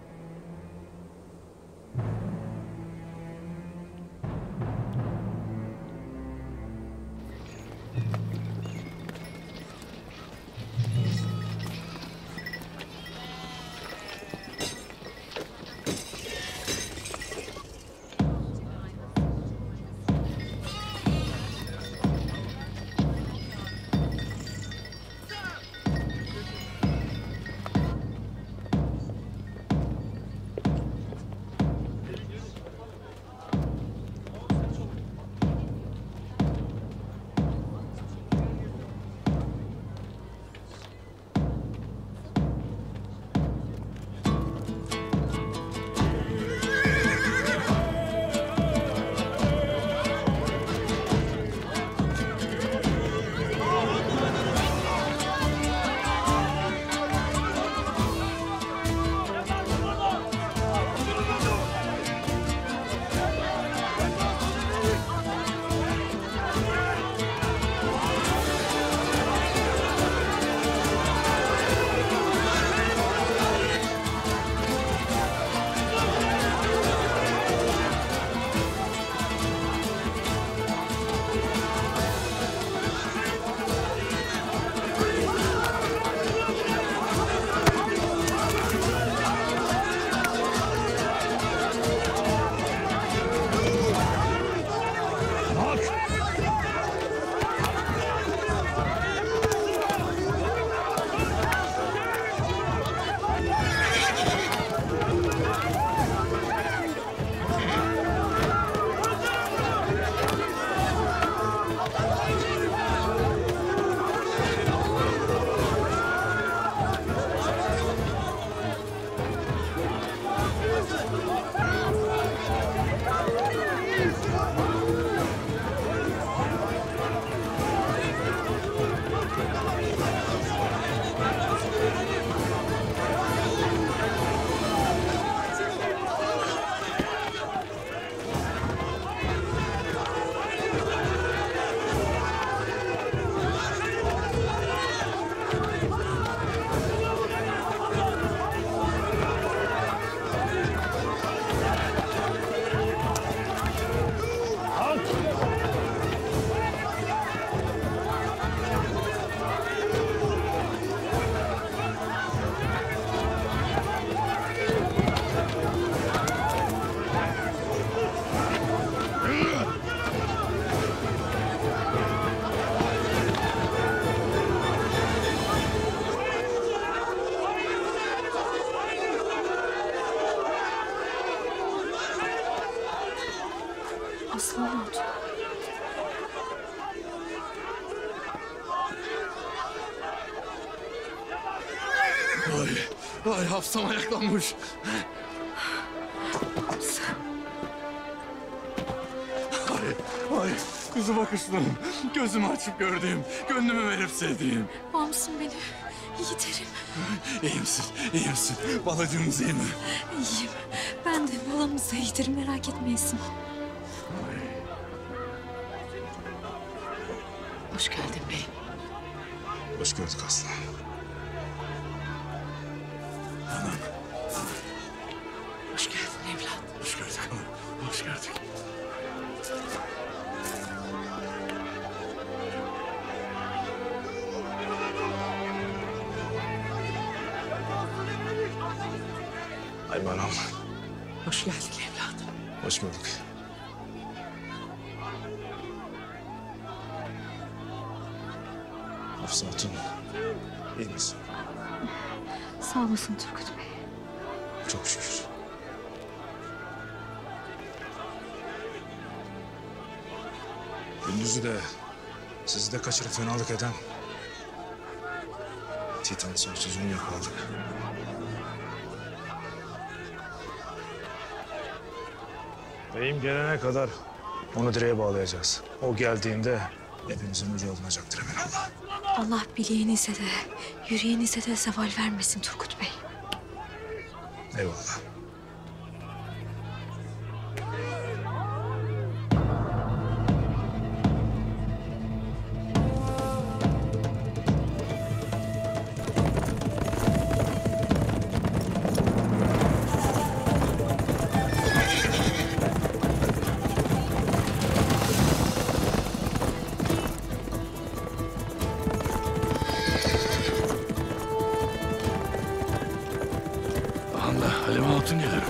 Aslan oldu. Ay Hafsam ayaklanmış. Ay kuzu bakışlım, gözümü açıp gördüğüm, gönlümü verip sevdiğim. Bağımsın beni, yiğiterim. İyi misin, iyi misin? Balacığımız iyi mi? İyiyim. Ben de balamızı yiğiterim, merak etmeyesin. Hoş geldin beyim. Hoş gördük Aslı. Anam. Hoş geldin evlat. Hoş gördük anam. Hoş gördük. Ayman Hanım. Hoş geldin evladım. Hoş bulduk. Hafsa Hatun. İyi misin? Sağ olasın Turgut Bey. Çok şükür. Gündüz'ü de sizi de kaçırıp fenalık eden Titan sonsuzluğunu yakaladık. Beyim gelene kadar onu direğe bağlayacağız. O geldiğinde hepimizin ucu alınacaktır emin Allah. Allah bileğinize de, yüreğinize de zeval vermesin Turgut Bey. Eyvallah. Halime Hatun gelir.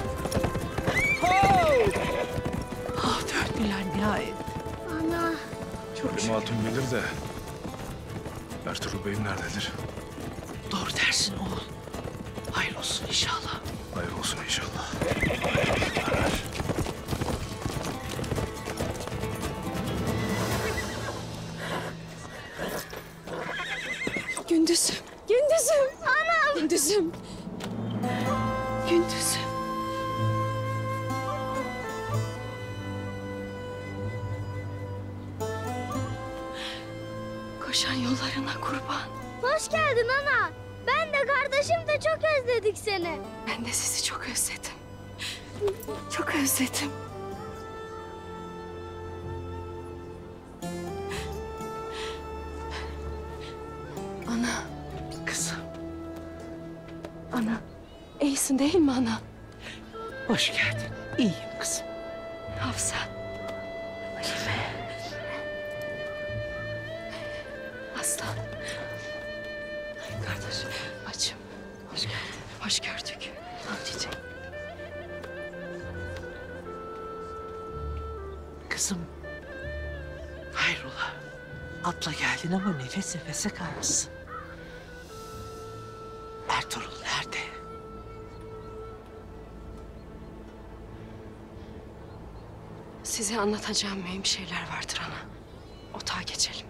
Ah döndüler nihayet. Ana. Halime Hatun gelir de Ertuğrul Bey'im nerededir? Doğru dersin oğul. Hayır olsun inşallah. Hayır olsun inşallah. Gündüzüm. Gündüzüm. Anam. Gündüzüm. Gündüzüm. Koşan yollarına kurban. Hoş geldin ana. Ben de kardeşim de çok özledik seni. Ben de sizi çok özledim. Çok özledim. Ana. Kızım. Ana. İyisin değil mi ana? Hoş geldin. İyiyim kızım. Hafsa. Halime. Aslan. Kardeşim. Bacım. Hoş geldin. Hoş gördük. Amcacığım. Kızım. Hayrola. Atla geldin ama nefes nefese kalmışsın. Ertuğrul nerede? Size anlatacağım mühim şeyler vardır ana. Otağa geçelim.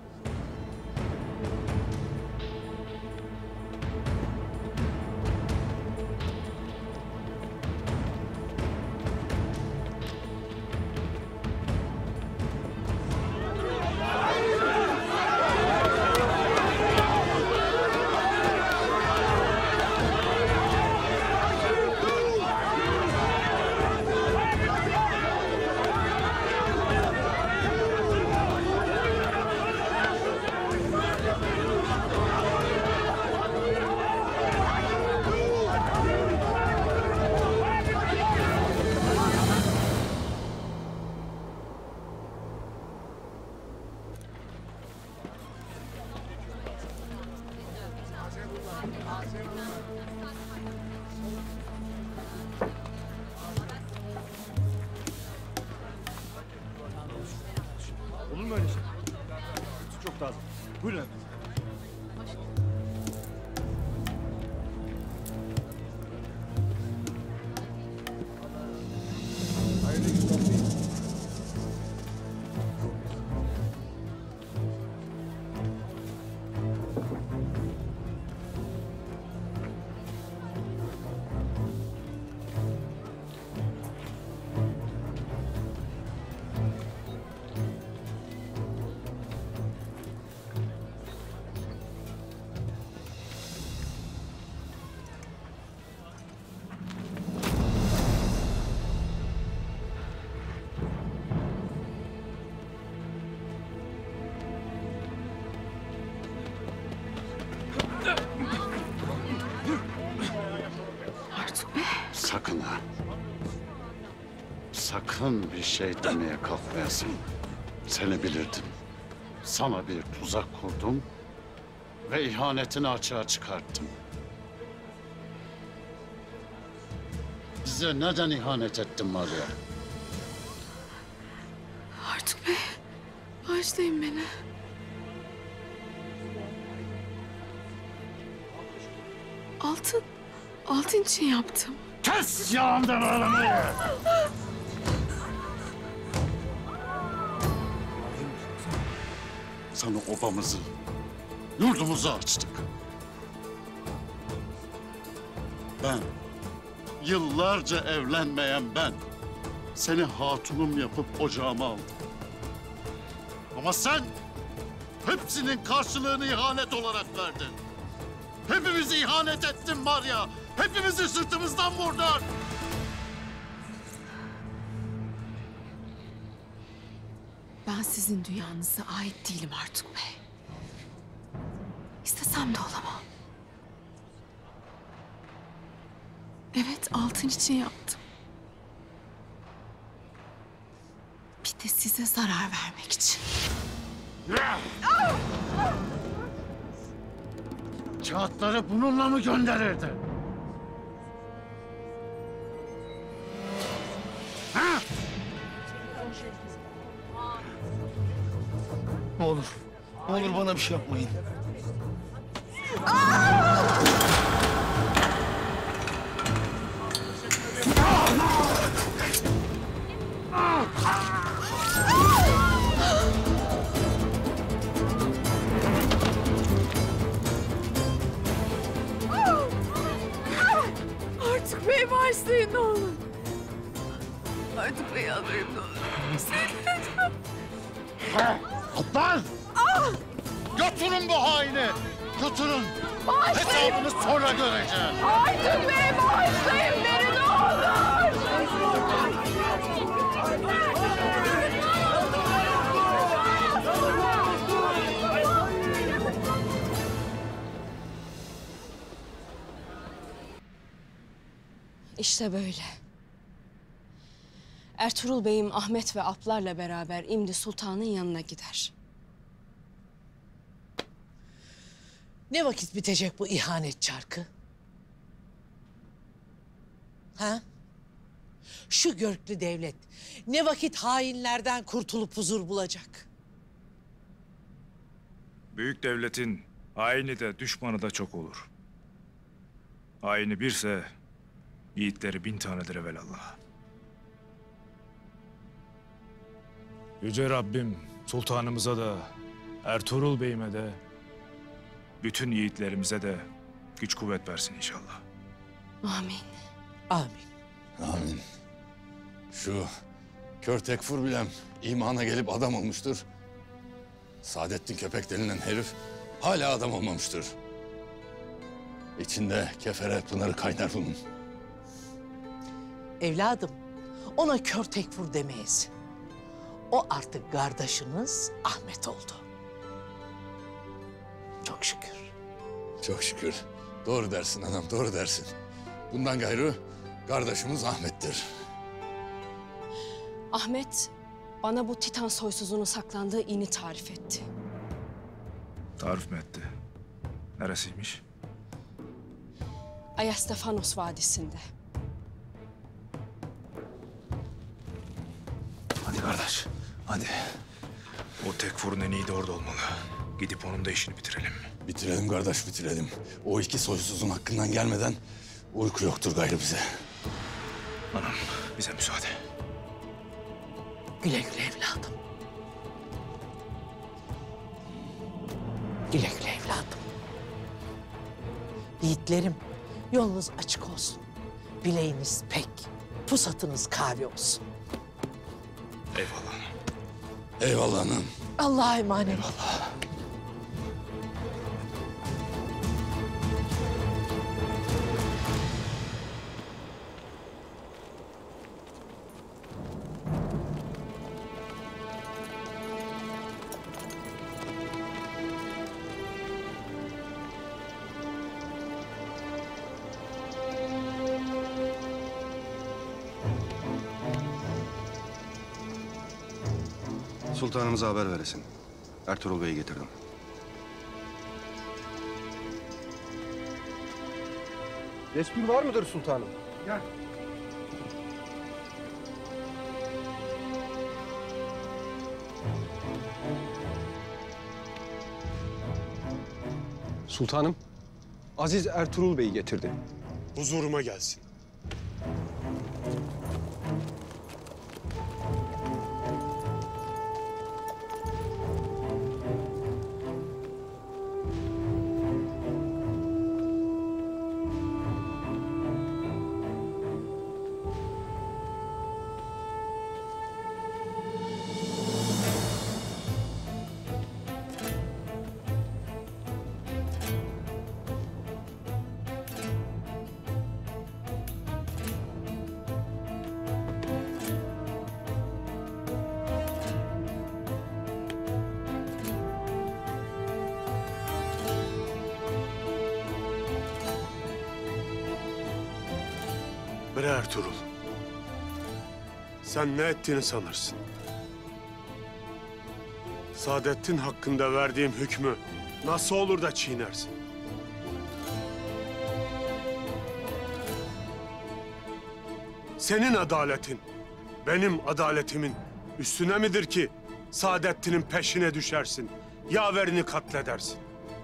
Olur mu öyle şey? Su çok taze. Buyurun efendim. Hayırlı günler beyim. sakın ha. Sakın bir şey demeye kalkmayasın. Seni bilirdim. Sana bir tuzak kurdum ve ihanetini açığa çıkarttım. Bize neden ihanet ettin Maria? Artuk Bey, bağışlayın beni. Altın için yaptım. Kes yalandan ağlamayı! Sana obamızı, yurdumuzu açtık. Ben, yıllarca evlenmeyen ben, seni hatunum yapıp ocağıma aldım. Ama sen hepsinin karşılığını ihanet olarak verdin. Hepimizi ihanet ettin Maria. Hepimizi sırtımızdan vurdun. Ben sizin dünyanıza ait değilim Artuk Bey. İstesem de olamam. Evet, altın için yaptım. Bir de size zarar vermek için. Kağıtları bununla mı gönderirdi? Ha? Ne olur. Ne olur bana bir şey yapmayın. Artuk Bey bağışlayın ne olur. Artuk Bey yalvarırım ne olur. Atlar! Götürün bu haini! Götürün! Bağışlayın! Hesabını sonra göreceğim. Artuk Bey bağışlayın beni ne olur. İşte böyle. Ertuğrul Bey'im Ahmet ve aplarla beraber İmdi Sultan'ın yanına gider. Ne vakit bitecek bu ihanet çarkı? Ha? Şu görklü devlet ne vakit hainlerden kurtulup huzur bulacak? Büyük devletin haini de düşmanı da çok olur. Haini birse yiğitleri 1000 tanedir evelallah. Yüce Rabbim sultanımıza da Ertuğrul Bey'ime de bütün yiğitlerimize de güç kuvvet versin inşallah. Amin. Amin. Amin. Şu kör tekfur bilem imana gelip adam olmuştur. Saadettin Köpek denilen herif hala adam olmamıştır. İçinde kefere pınarı kaynar bunun. Evladım, ona kör tekfur demeyiz. O artık kardeşiniz Ahmet oldu. Çok şükür. Çok şükür. Doğru dersin anam, doğru dersin. Bundan gayrı kardeşimiz Ahmet'tir. Ahmet bana bu Titan soysuzunun saklandığı ini tarif etti. Tarif mi etti? Neresiymiş? Ayastefanos Vadisi'nde. Hadi kardeş, hadi. O tekfurun en iyi de orada olmalı. Gidip onun da işini bitirelim. Bitirelim kardeş, bitirelim. O iki soysuzun hakkından gelmeden uyku yoktur gayrı bize. Anam, bize müsaade. Güle güle evladım. Güle güle evladım. Yiğitlerim, yolunuz açık olsun. Bileğiniz pek, pusatınız kavi olsun. Eyvallah. Eyvallah anam. Allah'a emanet. Eyvallah. Sultanımıza haber veresin. Ertuğrul Bey'i getirdim. Destur var mıdır sultanım? Gel. Sultanım, Aziz Ertuğrul Bey'i getirdi. Huzuruma gelsin. Bre Ertuğrul, sen ne ettiğini sanırsın? Saadettin hakkında verdiğim hükmü nasıl olur da çiğnersin? Senin adaletin, benim adaletimin üstüne midir ki Saadettin'in peşine düşersin, yaverini katledersin?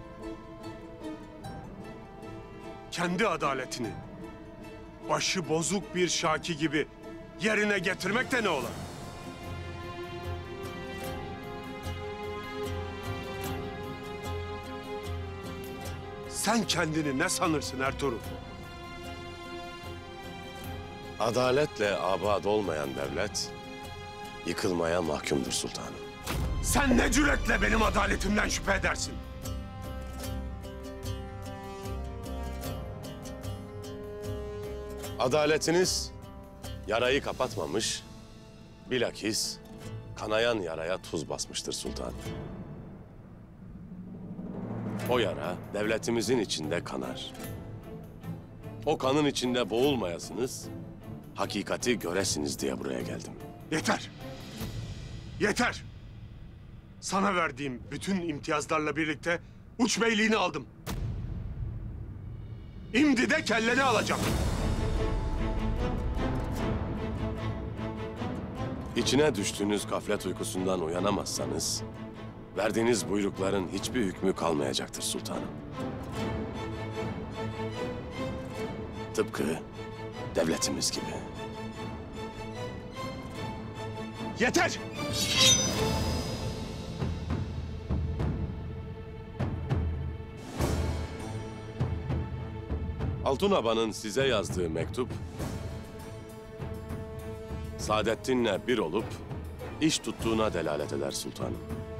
Kendi adaletini başı bozuk bir Şaki gibi yerine getirmek de ne ola? Sen kendini ne sanırsın Ertuğrul? Adaletle abad olmayan devlet yıkılmaya mahkumdur sultanım. Sen ne cüretle benim adaletimden şüphe edersin? Adaletiniz yarayı kapatmamış, bilakis kanayan yaraya tuz basmıştır sultanım. O yara devletimizin içinde kanar. O kanın içinde boğulmayasınız, hakikati göresiniz diye buraya geldim. Yeter! Yeter! Sana verdiğim bütün imtiyazlarla birlikte uç beyliğini aldım. İmdi de kelleni alacağım. İçine düştüğünüz gaflet uykusundan uyanamazsanız, verdiğiniz buyrukların hiçbir hükmü kalmayacaktır sultanım. Tıpkı devletimiz gibi. Yeter! Altunaba'nın size yazdığı mektup, Saadettin'le bir olup iş tuttuğuna delalet eder sultanım.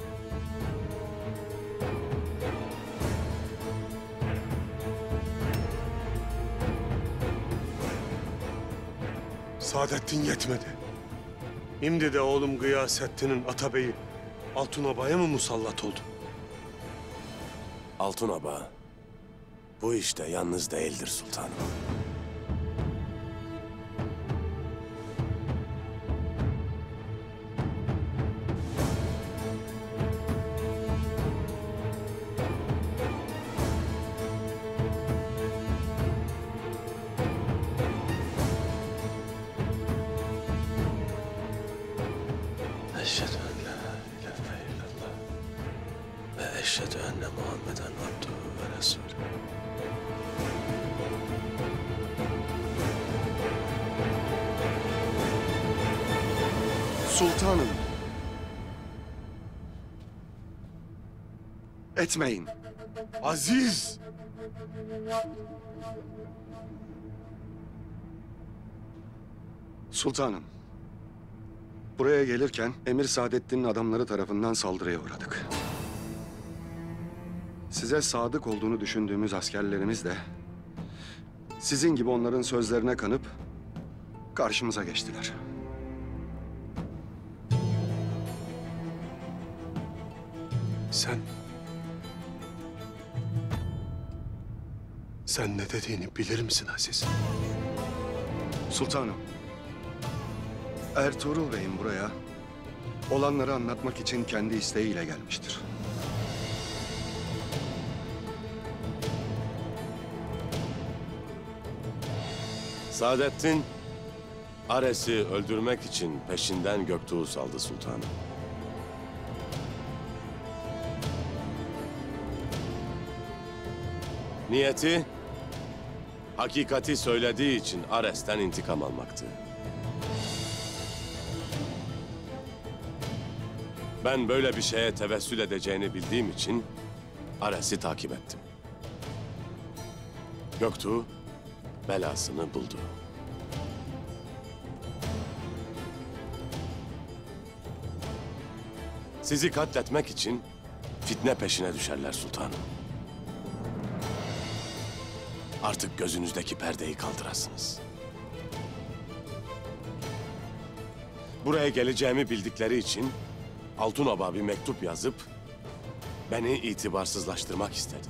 Saadettin yetmedi. Şimdi de oğlum Gıyasettin'in atabeyi Altunaba'ya mı musallat oldu? Altunaba bu işte yalnız değildir sultanım. Eşhedü en la ilahe illallah ve eşhedü enne Muhammeden abduhu ve resulü. Sultanım. Etmeyin. Aziz! Sultanım. Buraya gelirken Emir Saadettin'in adamları tarafından saldırıya uğradık. Size sadık olduğunu düşündüğümüz askerlerimiz de sizin gibi onların sözlerine kanıp karşımıza geçtiler. Sen ne dediğini bilir misin Aziz? Sultanım. Ertuğrul Bey'in buraya olanları anlatmak için kendi isteğiyle gelmiştir. Saadettin, Ares'i öldürmek için peşinden Göktuğ'u saldı sultanım. Niyeti, hakikati söylediği için Ares'ten intikam almaktı. Ben böyle bir şeye tevessül edeceğini bildiğim için Ares'i takip ettim. Göktuğ belasını buldu. Sizi katletmek için fitne peşine düşerler sultanım. Artık gözünüzdeki perdeyi kaldırasınız. Buraya geleceğimi bildikleri için Altınob'a bir mektup yazıp beni itibarsızlaştırmak istedi.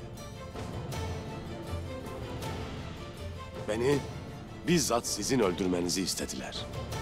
Beni bizzat sizin öldürmenizi istediler.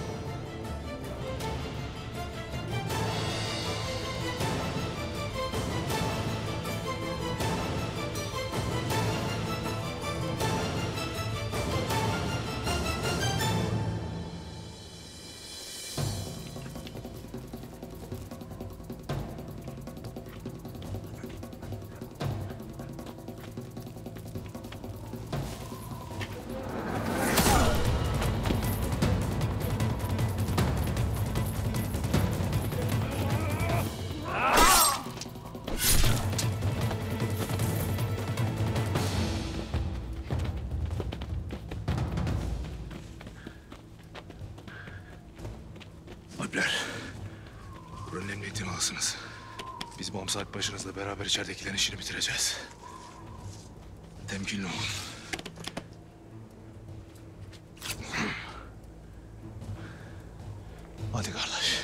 Alpler, buranın emniyetini alasınız. Biz Bom Sarp başınızla beraber içeridekilerin işini bitireceğiz. Temkinli olun. Hadi kardeş.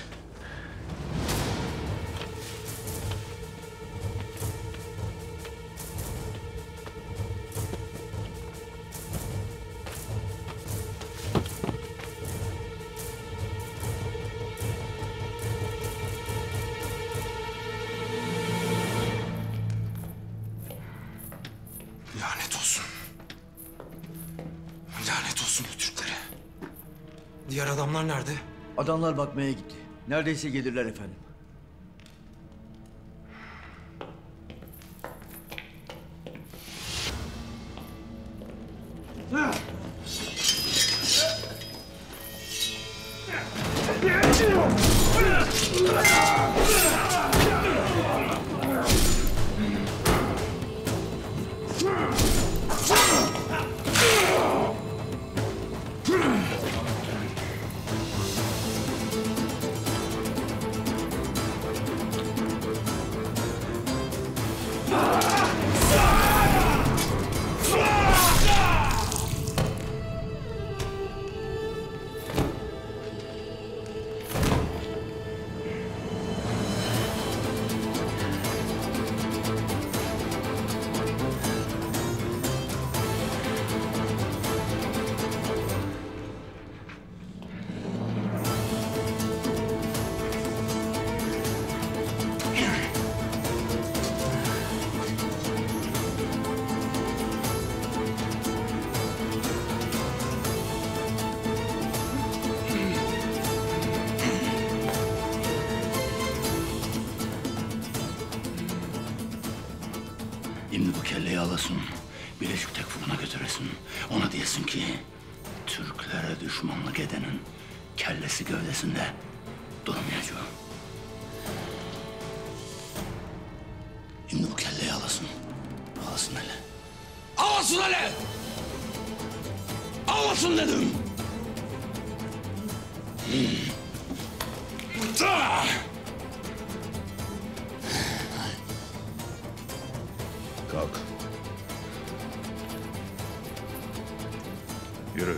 Lanet olsun. Lanet olsun bu Türklere. Diğer adamlar nerede? Adamlar bakmaya gitti. Neredeyse gelirler efendim. Şimdi bu kelleyi alasın, Bilecik Tekfur'una götüresin. Ona diyesin ki, Türklere düşmanlık edenin kellesi gövdesinde durmayacak. Şimdi bu kelleyi alasın. Alasın hele. Alasın hele! Alasın dedim! Kalk. Yürü.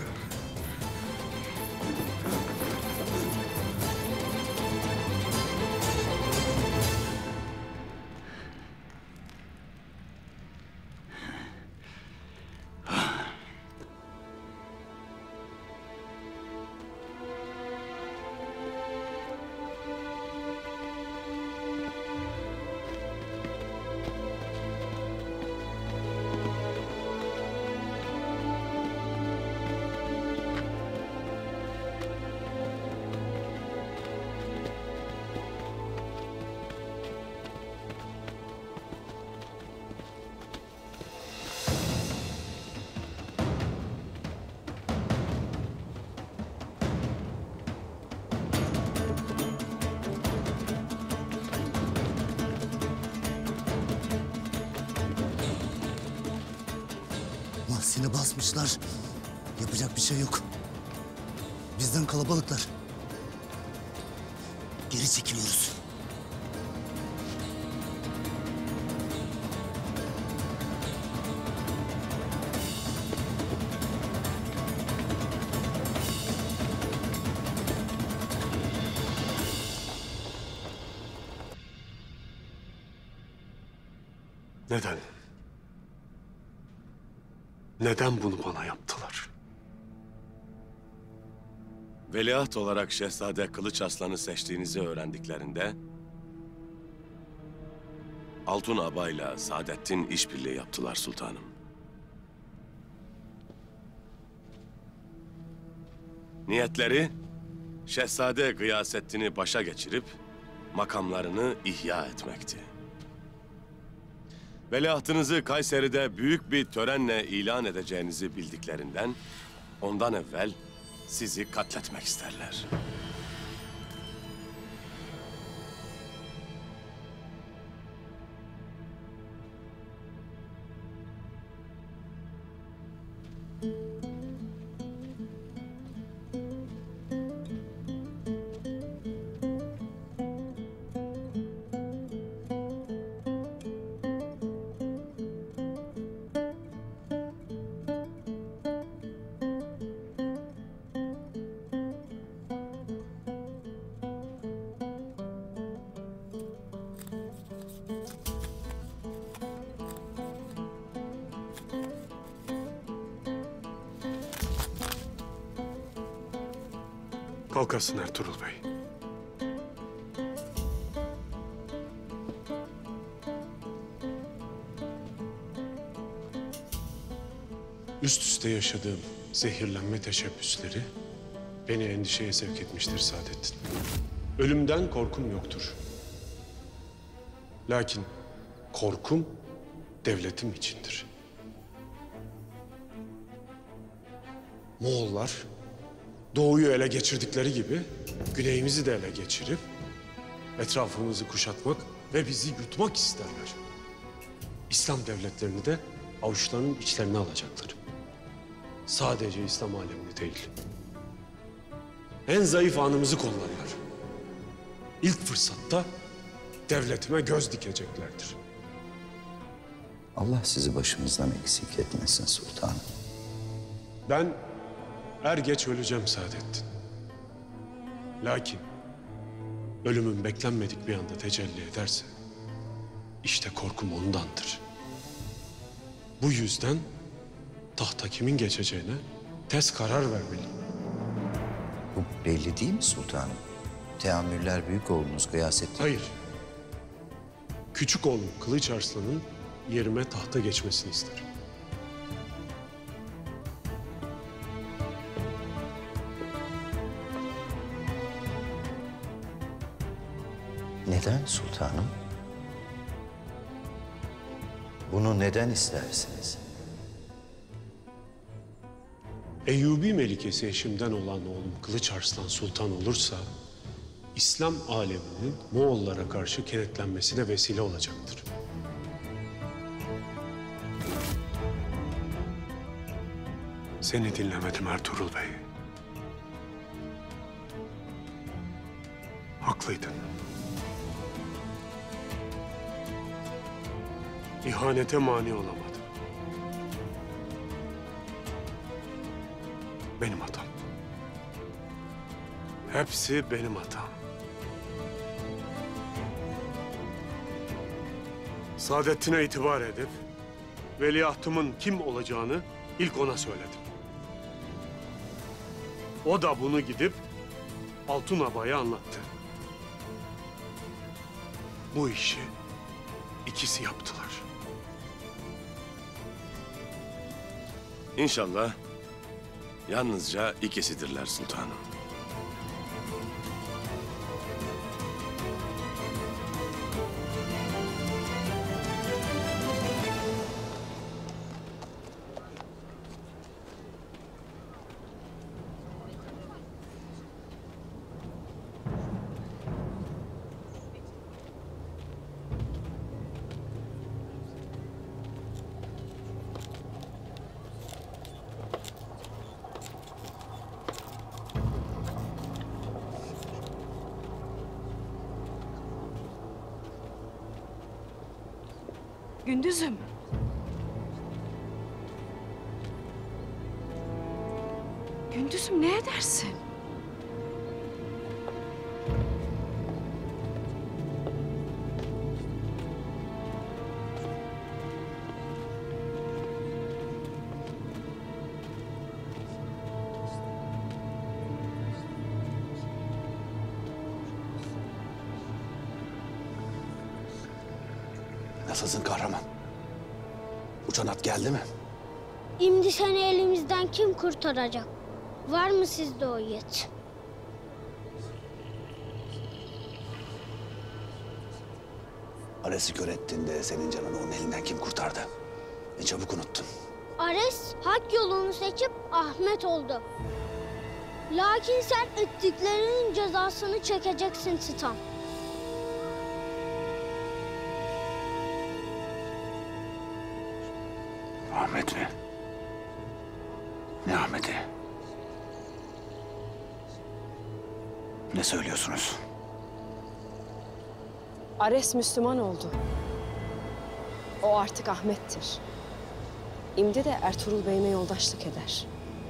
Hepsini basmışlar. Yapacak bir şey yok. Bizden kalabalıklar. Geri çekiliyoruz. Neden? Neden bunu bana yaptılar? Veliaht olarak Şehzade Kılıç Arslan'ı seçtiğinizi öğrendiklerinde Altun Aba'yla Saadettin işbirliği yaptılar sultanım. Niyetleri Şehzade Gıyasettin'i başa geçirip makamlarını ihya etmekti. Veliahtınızı Kayseri'de büyük bir törenle ilan edeceğinizi bildiklerinden ondan evvel sizi katletmek isterler. Kalkasın Ertuğrul Bey. Üst üste yaşadığım zehirlenme teşebbüsleri beni endişeye sevk etmiştir Saadettin. Ölümden korkum yoktur. Lakin korkum devletim içindir. Moğollar Doğu'yu ele geçirdikleri gibi güneyimizi de ele geçirip etrafımızı kuşatmak ve bizi yutmak isterler. İslam devletlerini de avuçlarının içlerine alacaklar. Sadece İslam alemini değil. En zayıf anımızı kollarlar. İlk fırsatta devletime göz dikeceklerdir. Allah sizi başımızdan eksik etmesin sultanım. Ben er geç öleceğim Saadettin. Lakin ölümün beklenmedik bir anda tecelli ederse işte korkum ondandır. Bu yüzden tahta kimin geçeceğine tez karar vermeliyim. Bu belli değil mi sultanım? Teamüller büyük oğlunuz Gıyasettin. Hayır. Küçük oğlum Kılıç Arslan'ın yerime tahta geçmesini isterim. Neden sultanım? Bunu neden istersiniz? Eyyubi Melikesi eşimden olan oğlum Kılıç Arslan Sultan olursa İslam aleminin Moğollara karşı kenetlenmesine vesile olacaktır. Seni dinlemedim Ertuğrul Bey. Haklıydın. İhanete mani olamadım. Benim hatam. Hepsi benim hatam. Saadettin'e itibar edip veliahtımın kim olacağını ilk ona söyledim. O da bunu gidip Altun Aba'ya anlattı. Bu işi ikisi yaptılar. İnşallah yalnızca ikisidirler sultanım. Gündüz'üm. Gündüz'üm ne edersin? Nasılsın kahraman? Uçan at geldi mi? Şimdi seni elimizden kim kurtaracak? Var mı sizde o yet? Ares'i kör ettiğinde senin canını onun elinden kim kurtardı? Ne çabuk unuttun. Ares hak yolunu seçip Ahmet oldu. Lakin sen ettiklerinin cezasını çekeceksin Titan. Ahmet mi? Ne Ahmet'i? Ne söylüyorsunuz? Ares Müslüman oldu. O artık Ahmet'tir. İmdi de Ertuğrul Bey'ime yoldaşlık eder.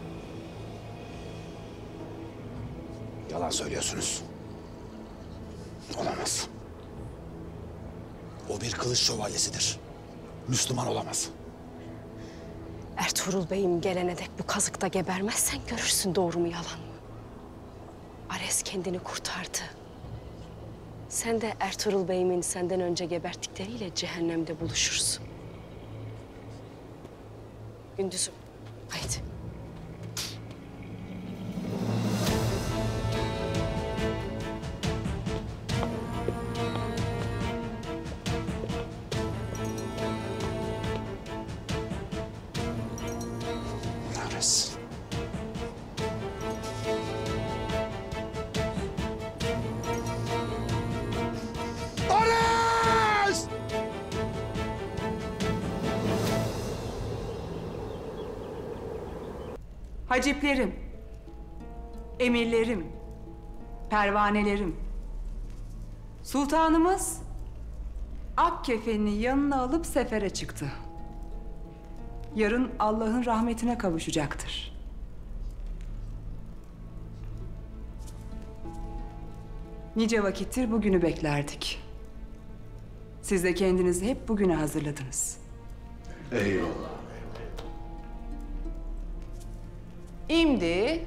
Yalan söylüyorsunuz. Olamaz. O bir kılıç şövalyesidir. Müslüman olamaz. Ertuğrul Bey'im gelene dek bu kazıkta gebermezsen görürsün doğru mu yalan mı? Ares kendini kurtardı. Sen de Ertuğrul Bey'imin senden önce geberttikleriyle cehennemde buluşursun. Gündüz'üm, haydi. Ares. Ares! Haciplerim, emirlerim, pervanelerim. Sultanımız ak kefenini yanına alıp sefere çıktı. Yarın Allah'ın rahmetine kavuşacaktır. Nice vakittir bugünü beklerdik. Siz de kendinizi hep bugüne hazırladınız. Eyvallah. Şimdi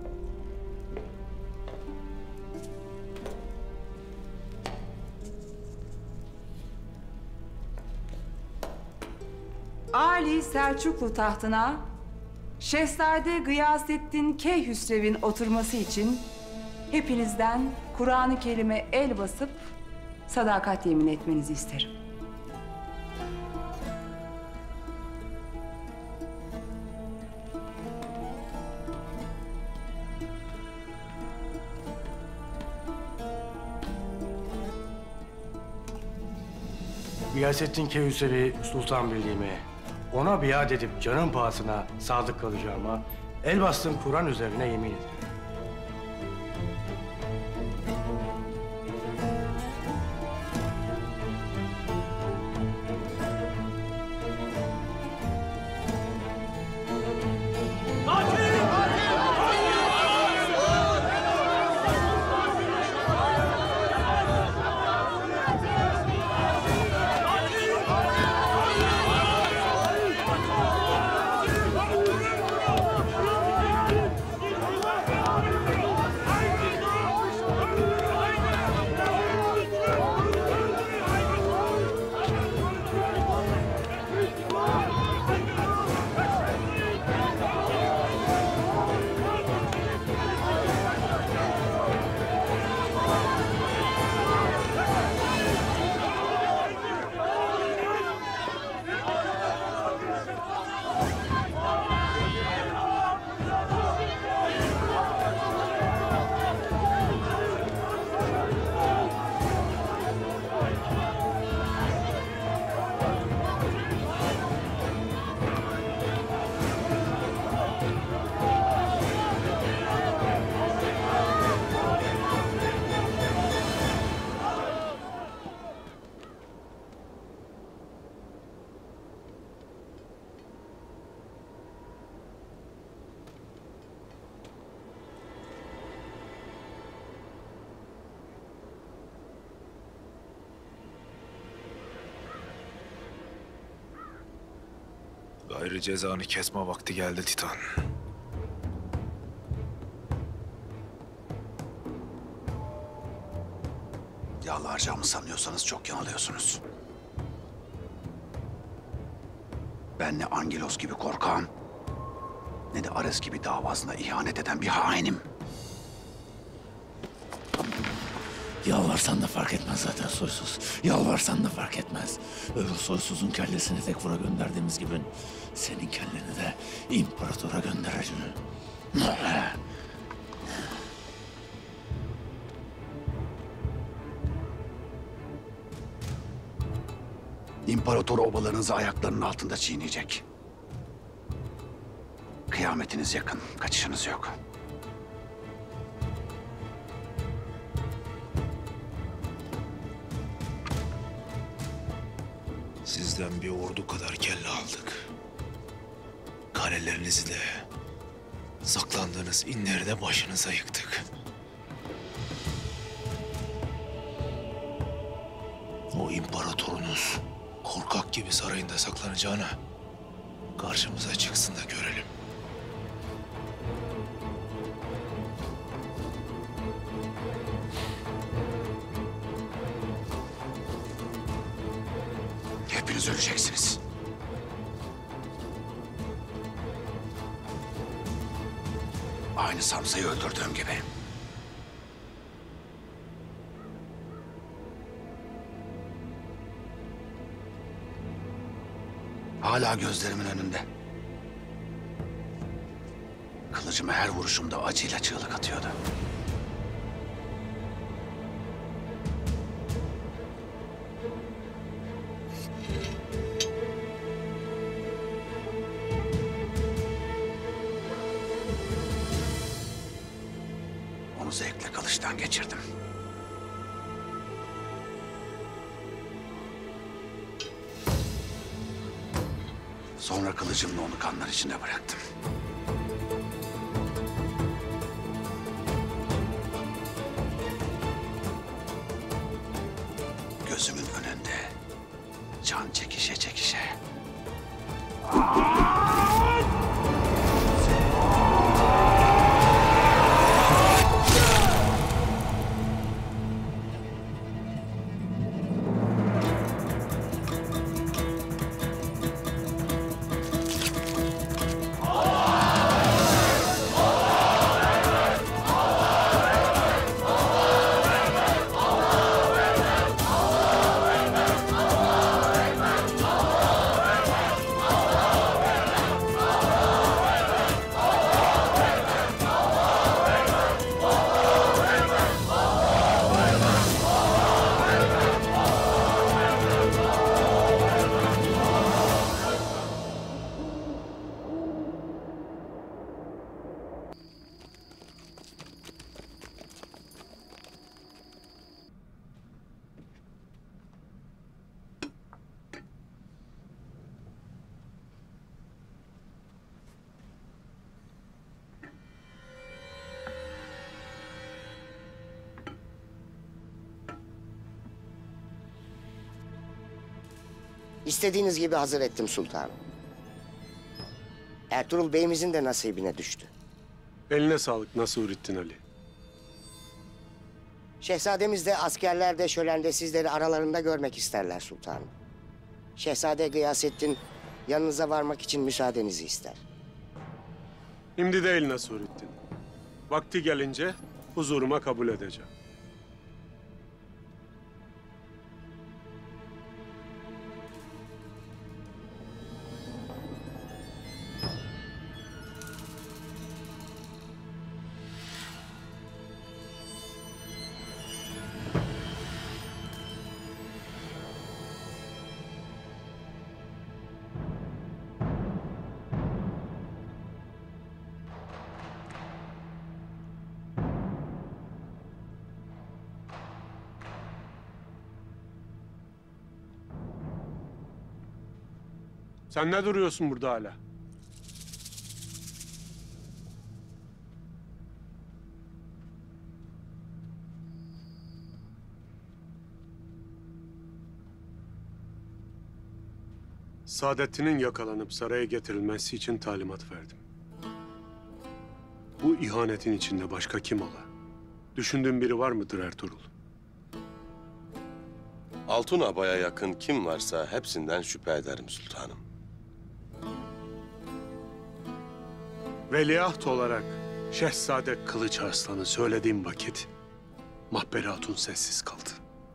Ali Selçuklu tahtına Şehzade Gıyasettin Keyhüsrev'in oturması için hepinizden Kur'an-ı Kerim'e el basıp sadakat yemin etmenizi isterim. Gıyasettin Keyhüsrev'i sultan bildiğime, ona biat edip canım pahasına sadık kalacağıma, el bastığım Kur'an üzerine yemin ederim. Gayrı cezanı kesme vakti geldi Titan. Yalvaracağımı sanıyorsanız çok yanılıyorsunuz. Ben ne Angelos gibi korkağım, ne de Ares gibi davasına ihanet eden bir hainim. Yalvarsan da fark etmez zaten soysuz. Yalvarsan da fark etmez. Öbür soysuzun kellesini Tekfur'a gönderdiğimiz gibi senin kelleni de imparatora göndereceğim. İmparator obalarınızı ayaklarının altında çiğneyecek. Kıyametiniz yakın, kaçışınız yok. Sizden bir ordu kadar kelle aldık. Kalelerinizi de, saklandığınız inleri de başınıza yıktık. O imparatorunuz korkak gibi sarayında saklanacağına karşımıza çıksın da görelim. Hepiniz öleceksiniz. Aynı Samsa'yı öldürdüğüm gibi. Hala gözlerimin önünde. Kılıcımı her vuruşumda acıyla çığlık atıyordu. Onu zevkle kılıçtan geçirdim. Sonra kılıcımla onu kanlar içinde bıraktım. Gözümün önünde can çekişe çekişe. İstediğiniz gibi hazır ettim sultanım. Ertuğrul Bey'imizin de nasibine düştü. Eline sağlık Nasurettin Ali. Şehzademiz de askerler de şölen de sizleri aralarında görmek isterler sultanım. Şehzade Gıyasettin yanınıza varmak için müsaadenizi ister. Şimdi değil Nasurettin. Vakti gelince huzuruma kabul edeceğim. Sen ne duruyorsun burada hala? Saadettin'in yakalanıp saraya getirilmesi için talimat verdim. Bu ihanetin içinde başka kim ola? Düşündüğün biri var mıdır Ertuğrul? Altun Aba'ya yakın kim varsa hepsinden şüphe ederim sultanım. Veliaht olarak Şehzade Kılıç Arslan'ı söylediğim vakit Mahperi Hatun sessiz kaldı.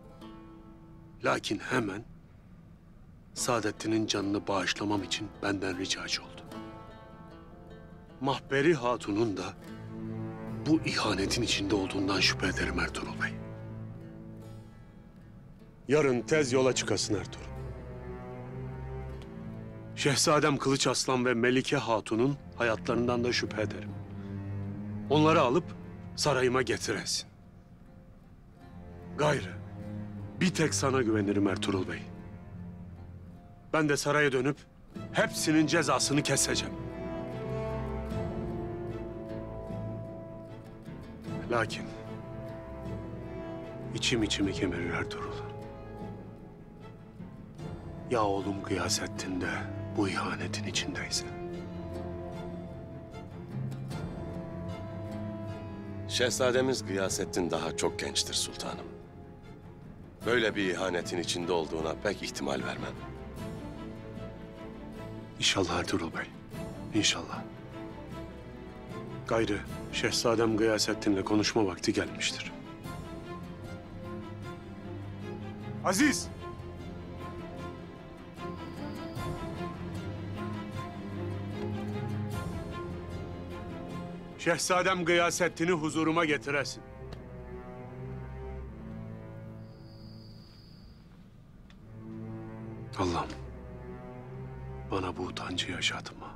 Lakin hemen Saadettin'in canını bağışlamam için benden ricacı oldu. Mahperi Hatun'un da bu ihanetin içinde olduğundan şüphe ederim Ertuğrul Bey. Yarın tez yola çıkasın Ertuğrul. Şehzadem Kılıç Arslan ve Melike Hatun'un hayatlarından da şüphe ederim. Onları alıp sarayıma getiresin. Gayrı bir tek sana güvenirim Ertuğrul Bey. Ben de saraya dönüp hepsinin cezasını keseceğim. Lakin içimi kemirir Ertuğrul. Ya oğlum Gıyasettin de bu ihanetin içindeyse? Şehzademiz Gıyasettin daha çok gençtir sultanım. Böyle bir ihanetin içinde olduğuna pek ihtimal vermem. İnşallah Ertuğrul Bey, inşallah. Gayrı Şehzadem Gıyasettin'le konuşma vakti gelmiştir. Aziz! Şehzadem Gıyasettin'i huzuruma getiresin. Allah'ım, bana bu utancı yaşatma.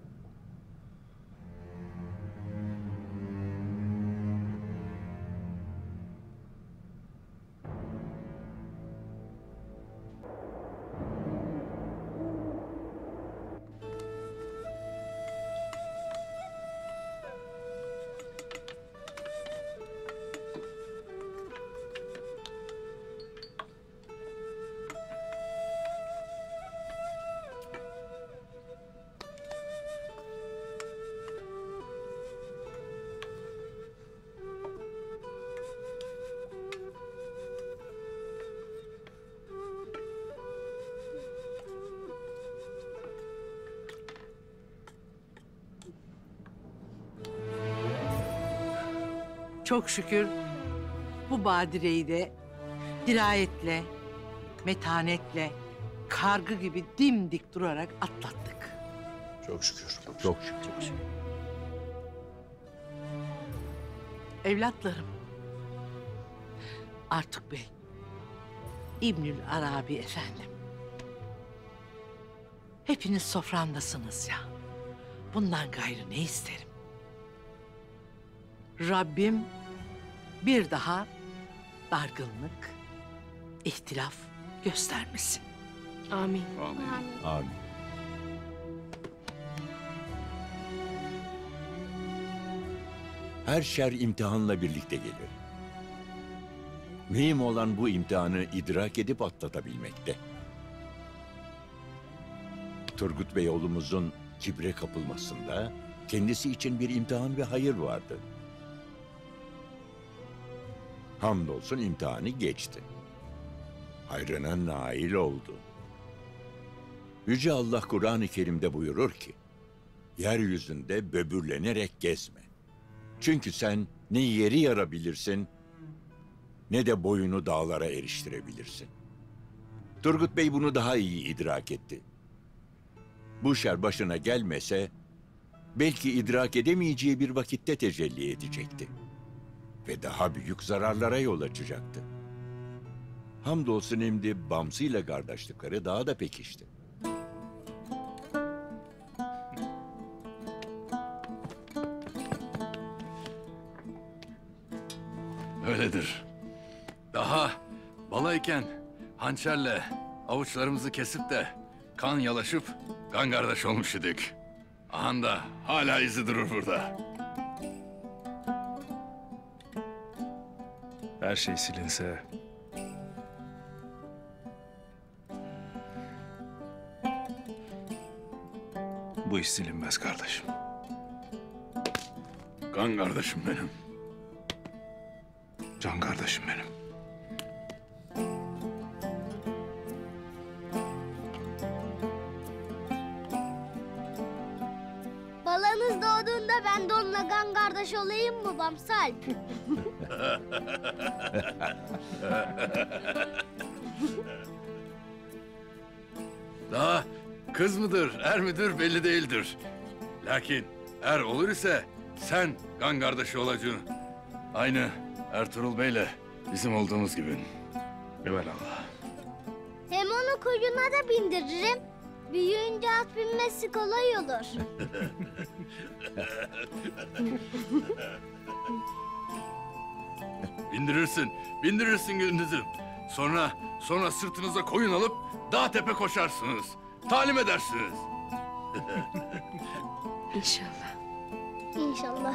Çok şükür bu badireyi de dirayetle, metanetle, kargı gibi dimdik durarak atlattık. Çok şükür. Çok şükür. Evlatlarım, Artuk Bey, İbnül Arabi efendim. Hepiniz soframdasınız ya. Bundan gayrı ne isterim? Rabbim bir daha dargınlık, ihtilaf göstermesin. Amin. Amin. Her şer imtihanla birlikte gelir. Mühim olan bu imtihanı idrak edip atlatabilmekte. Turgut Bey oğlumuzun kibre kapılmasında kendisi için bir imtihan ve hayır vardı. Hamdolsun imtihanı geçti. Hayrına nail oldu. Yüce Allah Kur'an-ı Kerim'de buyurur ki, yeryüzünde böbürlenerek gezme. Çünkü sen ne yeri yarabilirsin, ne de boyunu dağlara eriştirebilirsin. Turgut Bey bunu daha iyi idrak etti. Bu şer başına gelmese, belki idrak edemeyeceği bir vakitte tecelli edecekti. Ve daha büyük zararlara yol açacaktı. Hamdolsun şimdi Bamsı kardeşlikleri daha da pekişti. Öyledir. Daha balayken hançerle avuçlarımızı kesip de kan yalaşıp kan kardeş olmuş idik. Ahan da hala izi durur burada. Her şey silinse... Bu iş silinmez kardeşim. Kan kardeşim benim. Can kardeşim benim. Balanız doğduğunda ben de onunla kan kardeş olayım mı Bamsal? Daha kız mıdır, er midir belli değildir. Lakin er olur ise sen kan kardeşi olacaksın. Aynı Ertuğrul Bey'le bizim olduğumuz gibi. Evelallah. Hem onu kuyuna da bindiririm. Büyüyünce at binmesi kolay olur. Bindirirsin gündüzüm. Sonra sırtınıza koyun alıp dağ tepe koşarsınız. Talim edersiniz. İnşallah. İnşallah.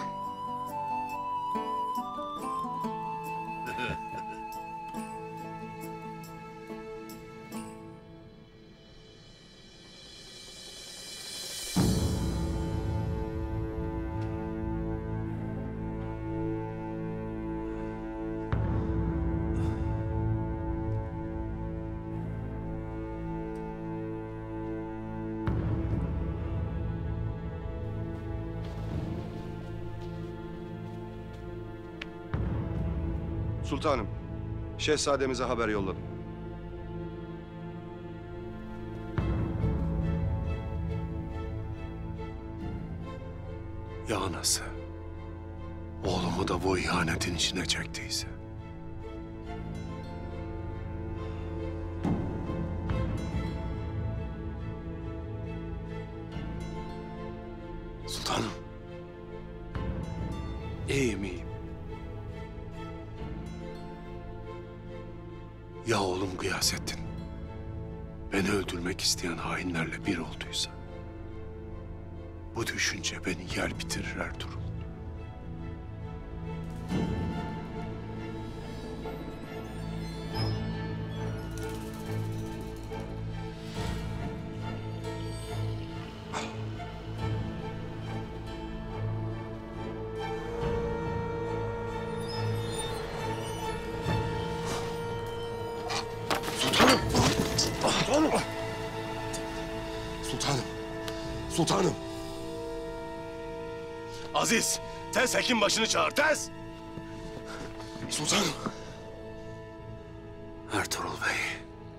Sultanım, şehzademize haber yolladım. Ya anası, oğlumu da bu ihanetin içine çektiyse? Sultanım. İyiyim. Ya oğlum Gıyasettin beni öldürmek isteyen hainlerle bir olduysa? Bu düşünce beni yer bitirir Ertuğrul. Sultanım. Aziz, tez hekim başını çağır, tez! Sultanım. Ertuğrul Bey.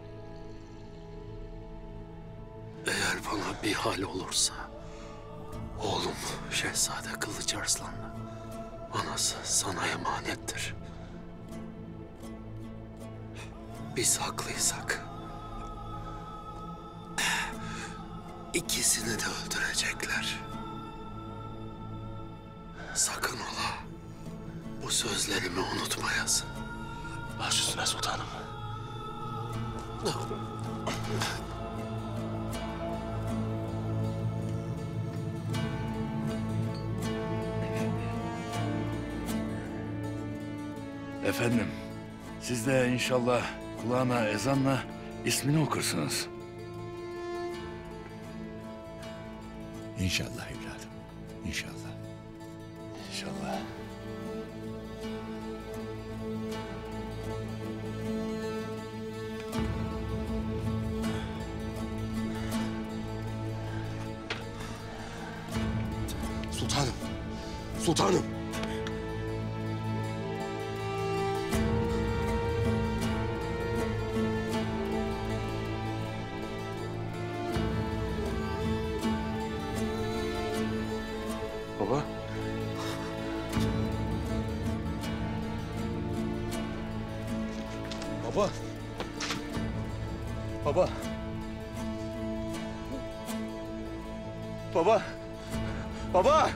Eğer bana bir hal olursa oğlum Şehzade Kılıç Arslan'la anası sana emanettir. Biz haklıysak İkisini de öldürecekler. Sakın ola bu sözlerimi unutmayasın. Baş üstüne sultanım. Efendim, siz de inşallah kulağına ezanla ismini okursunuz. İnşallah evladım, inşallah. İnşallah. Sultanım, sultanım. Baba. Baba. Baba. Baba. Baba.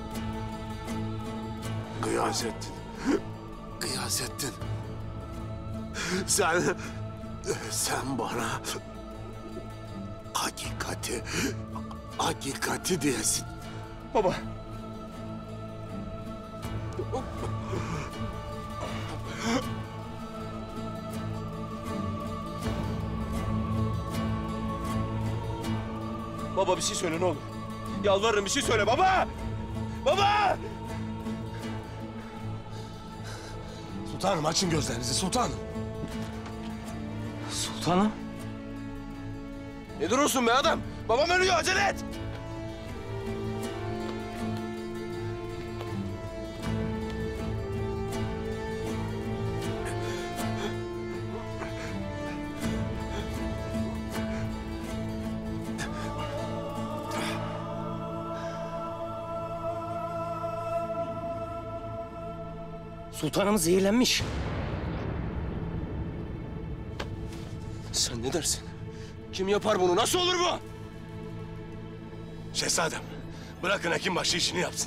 Gıyasettin. Gıyasettin. Sen bana hakikati diyesin. Baba. Baba bir şey söyle ne olur. Yalvarırım bir şey söyle baba! Baba! Sultanım açın gözlerinizi sultanım. Sultanım? Ne durursun be adam? Babam ölüyor, acele et! Sultanımız zehirlenmiş. Sen ne dersin? Kim yapar bunu? Nasıl olur bu? Şehzadem, bırakın hekimbaşı işini yapsın.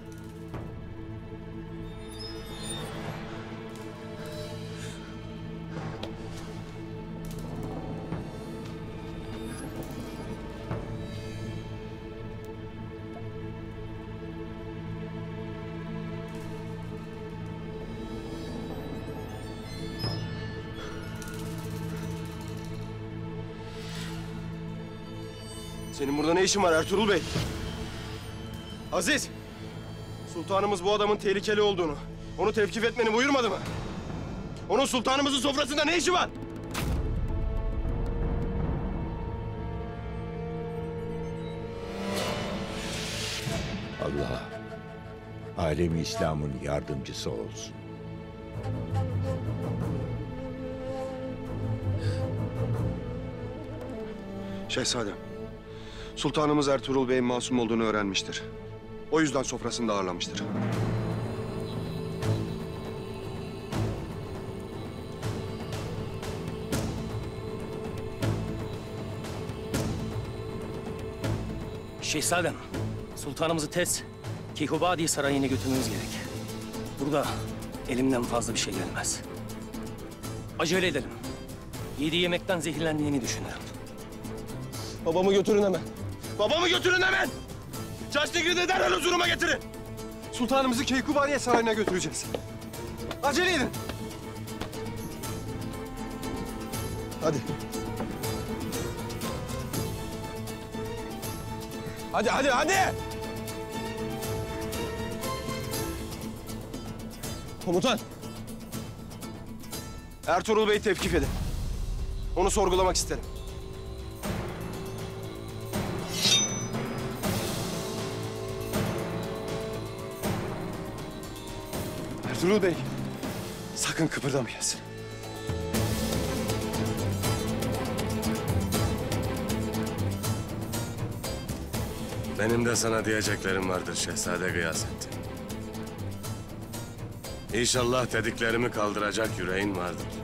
Senin burada ne işin var Ertuğrul Bey? Aziz! Sultanımız bu adamın tehlikeli olduğunu, onu tevkif etmeni buyurmadı mı? Onun sultanımızın sofrasında ne işi var? Allah alemi İslam'ın yardımcısı olsun. Şehzadem, sultanımız Ertuğrul Bey'in masum olduğunu öğrenmiştir. O yüzden sofrasında ağırlamıştır. Şehzadem, sultanımızı tez Keyhubadi Sarayı'na götürmemiz gerek. Burada elimden fazla bir şey gelmez. Acele edelim. Yediği yemekten zehirlendiğini düşünürüm. Babamı götürün hemen. Babamı götürün hemen! Çaştıgır'ı derhal huzuruma getirin. Sultanımızı Keykubariye Sarayı'na götüreceğiz. Acele edin. Hadi. Hadi! Komutan. Ertuğrul Bey'i tevkif edin. Onu sorgulamak isterim. Ertuğrul Bey, sakın kıpırdamayasın. Benim de sana diyeceklerim vardır Şehzade Gıyasettin. İnşallah dediklerimi kaldıracak yüreğin vardır.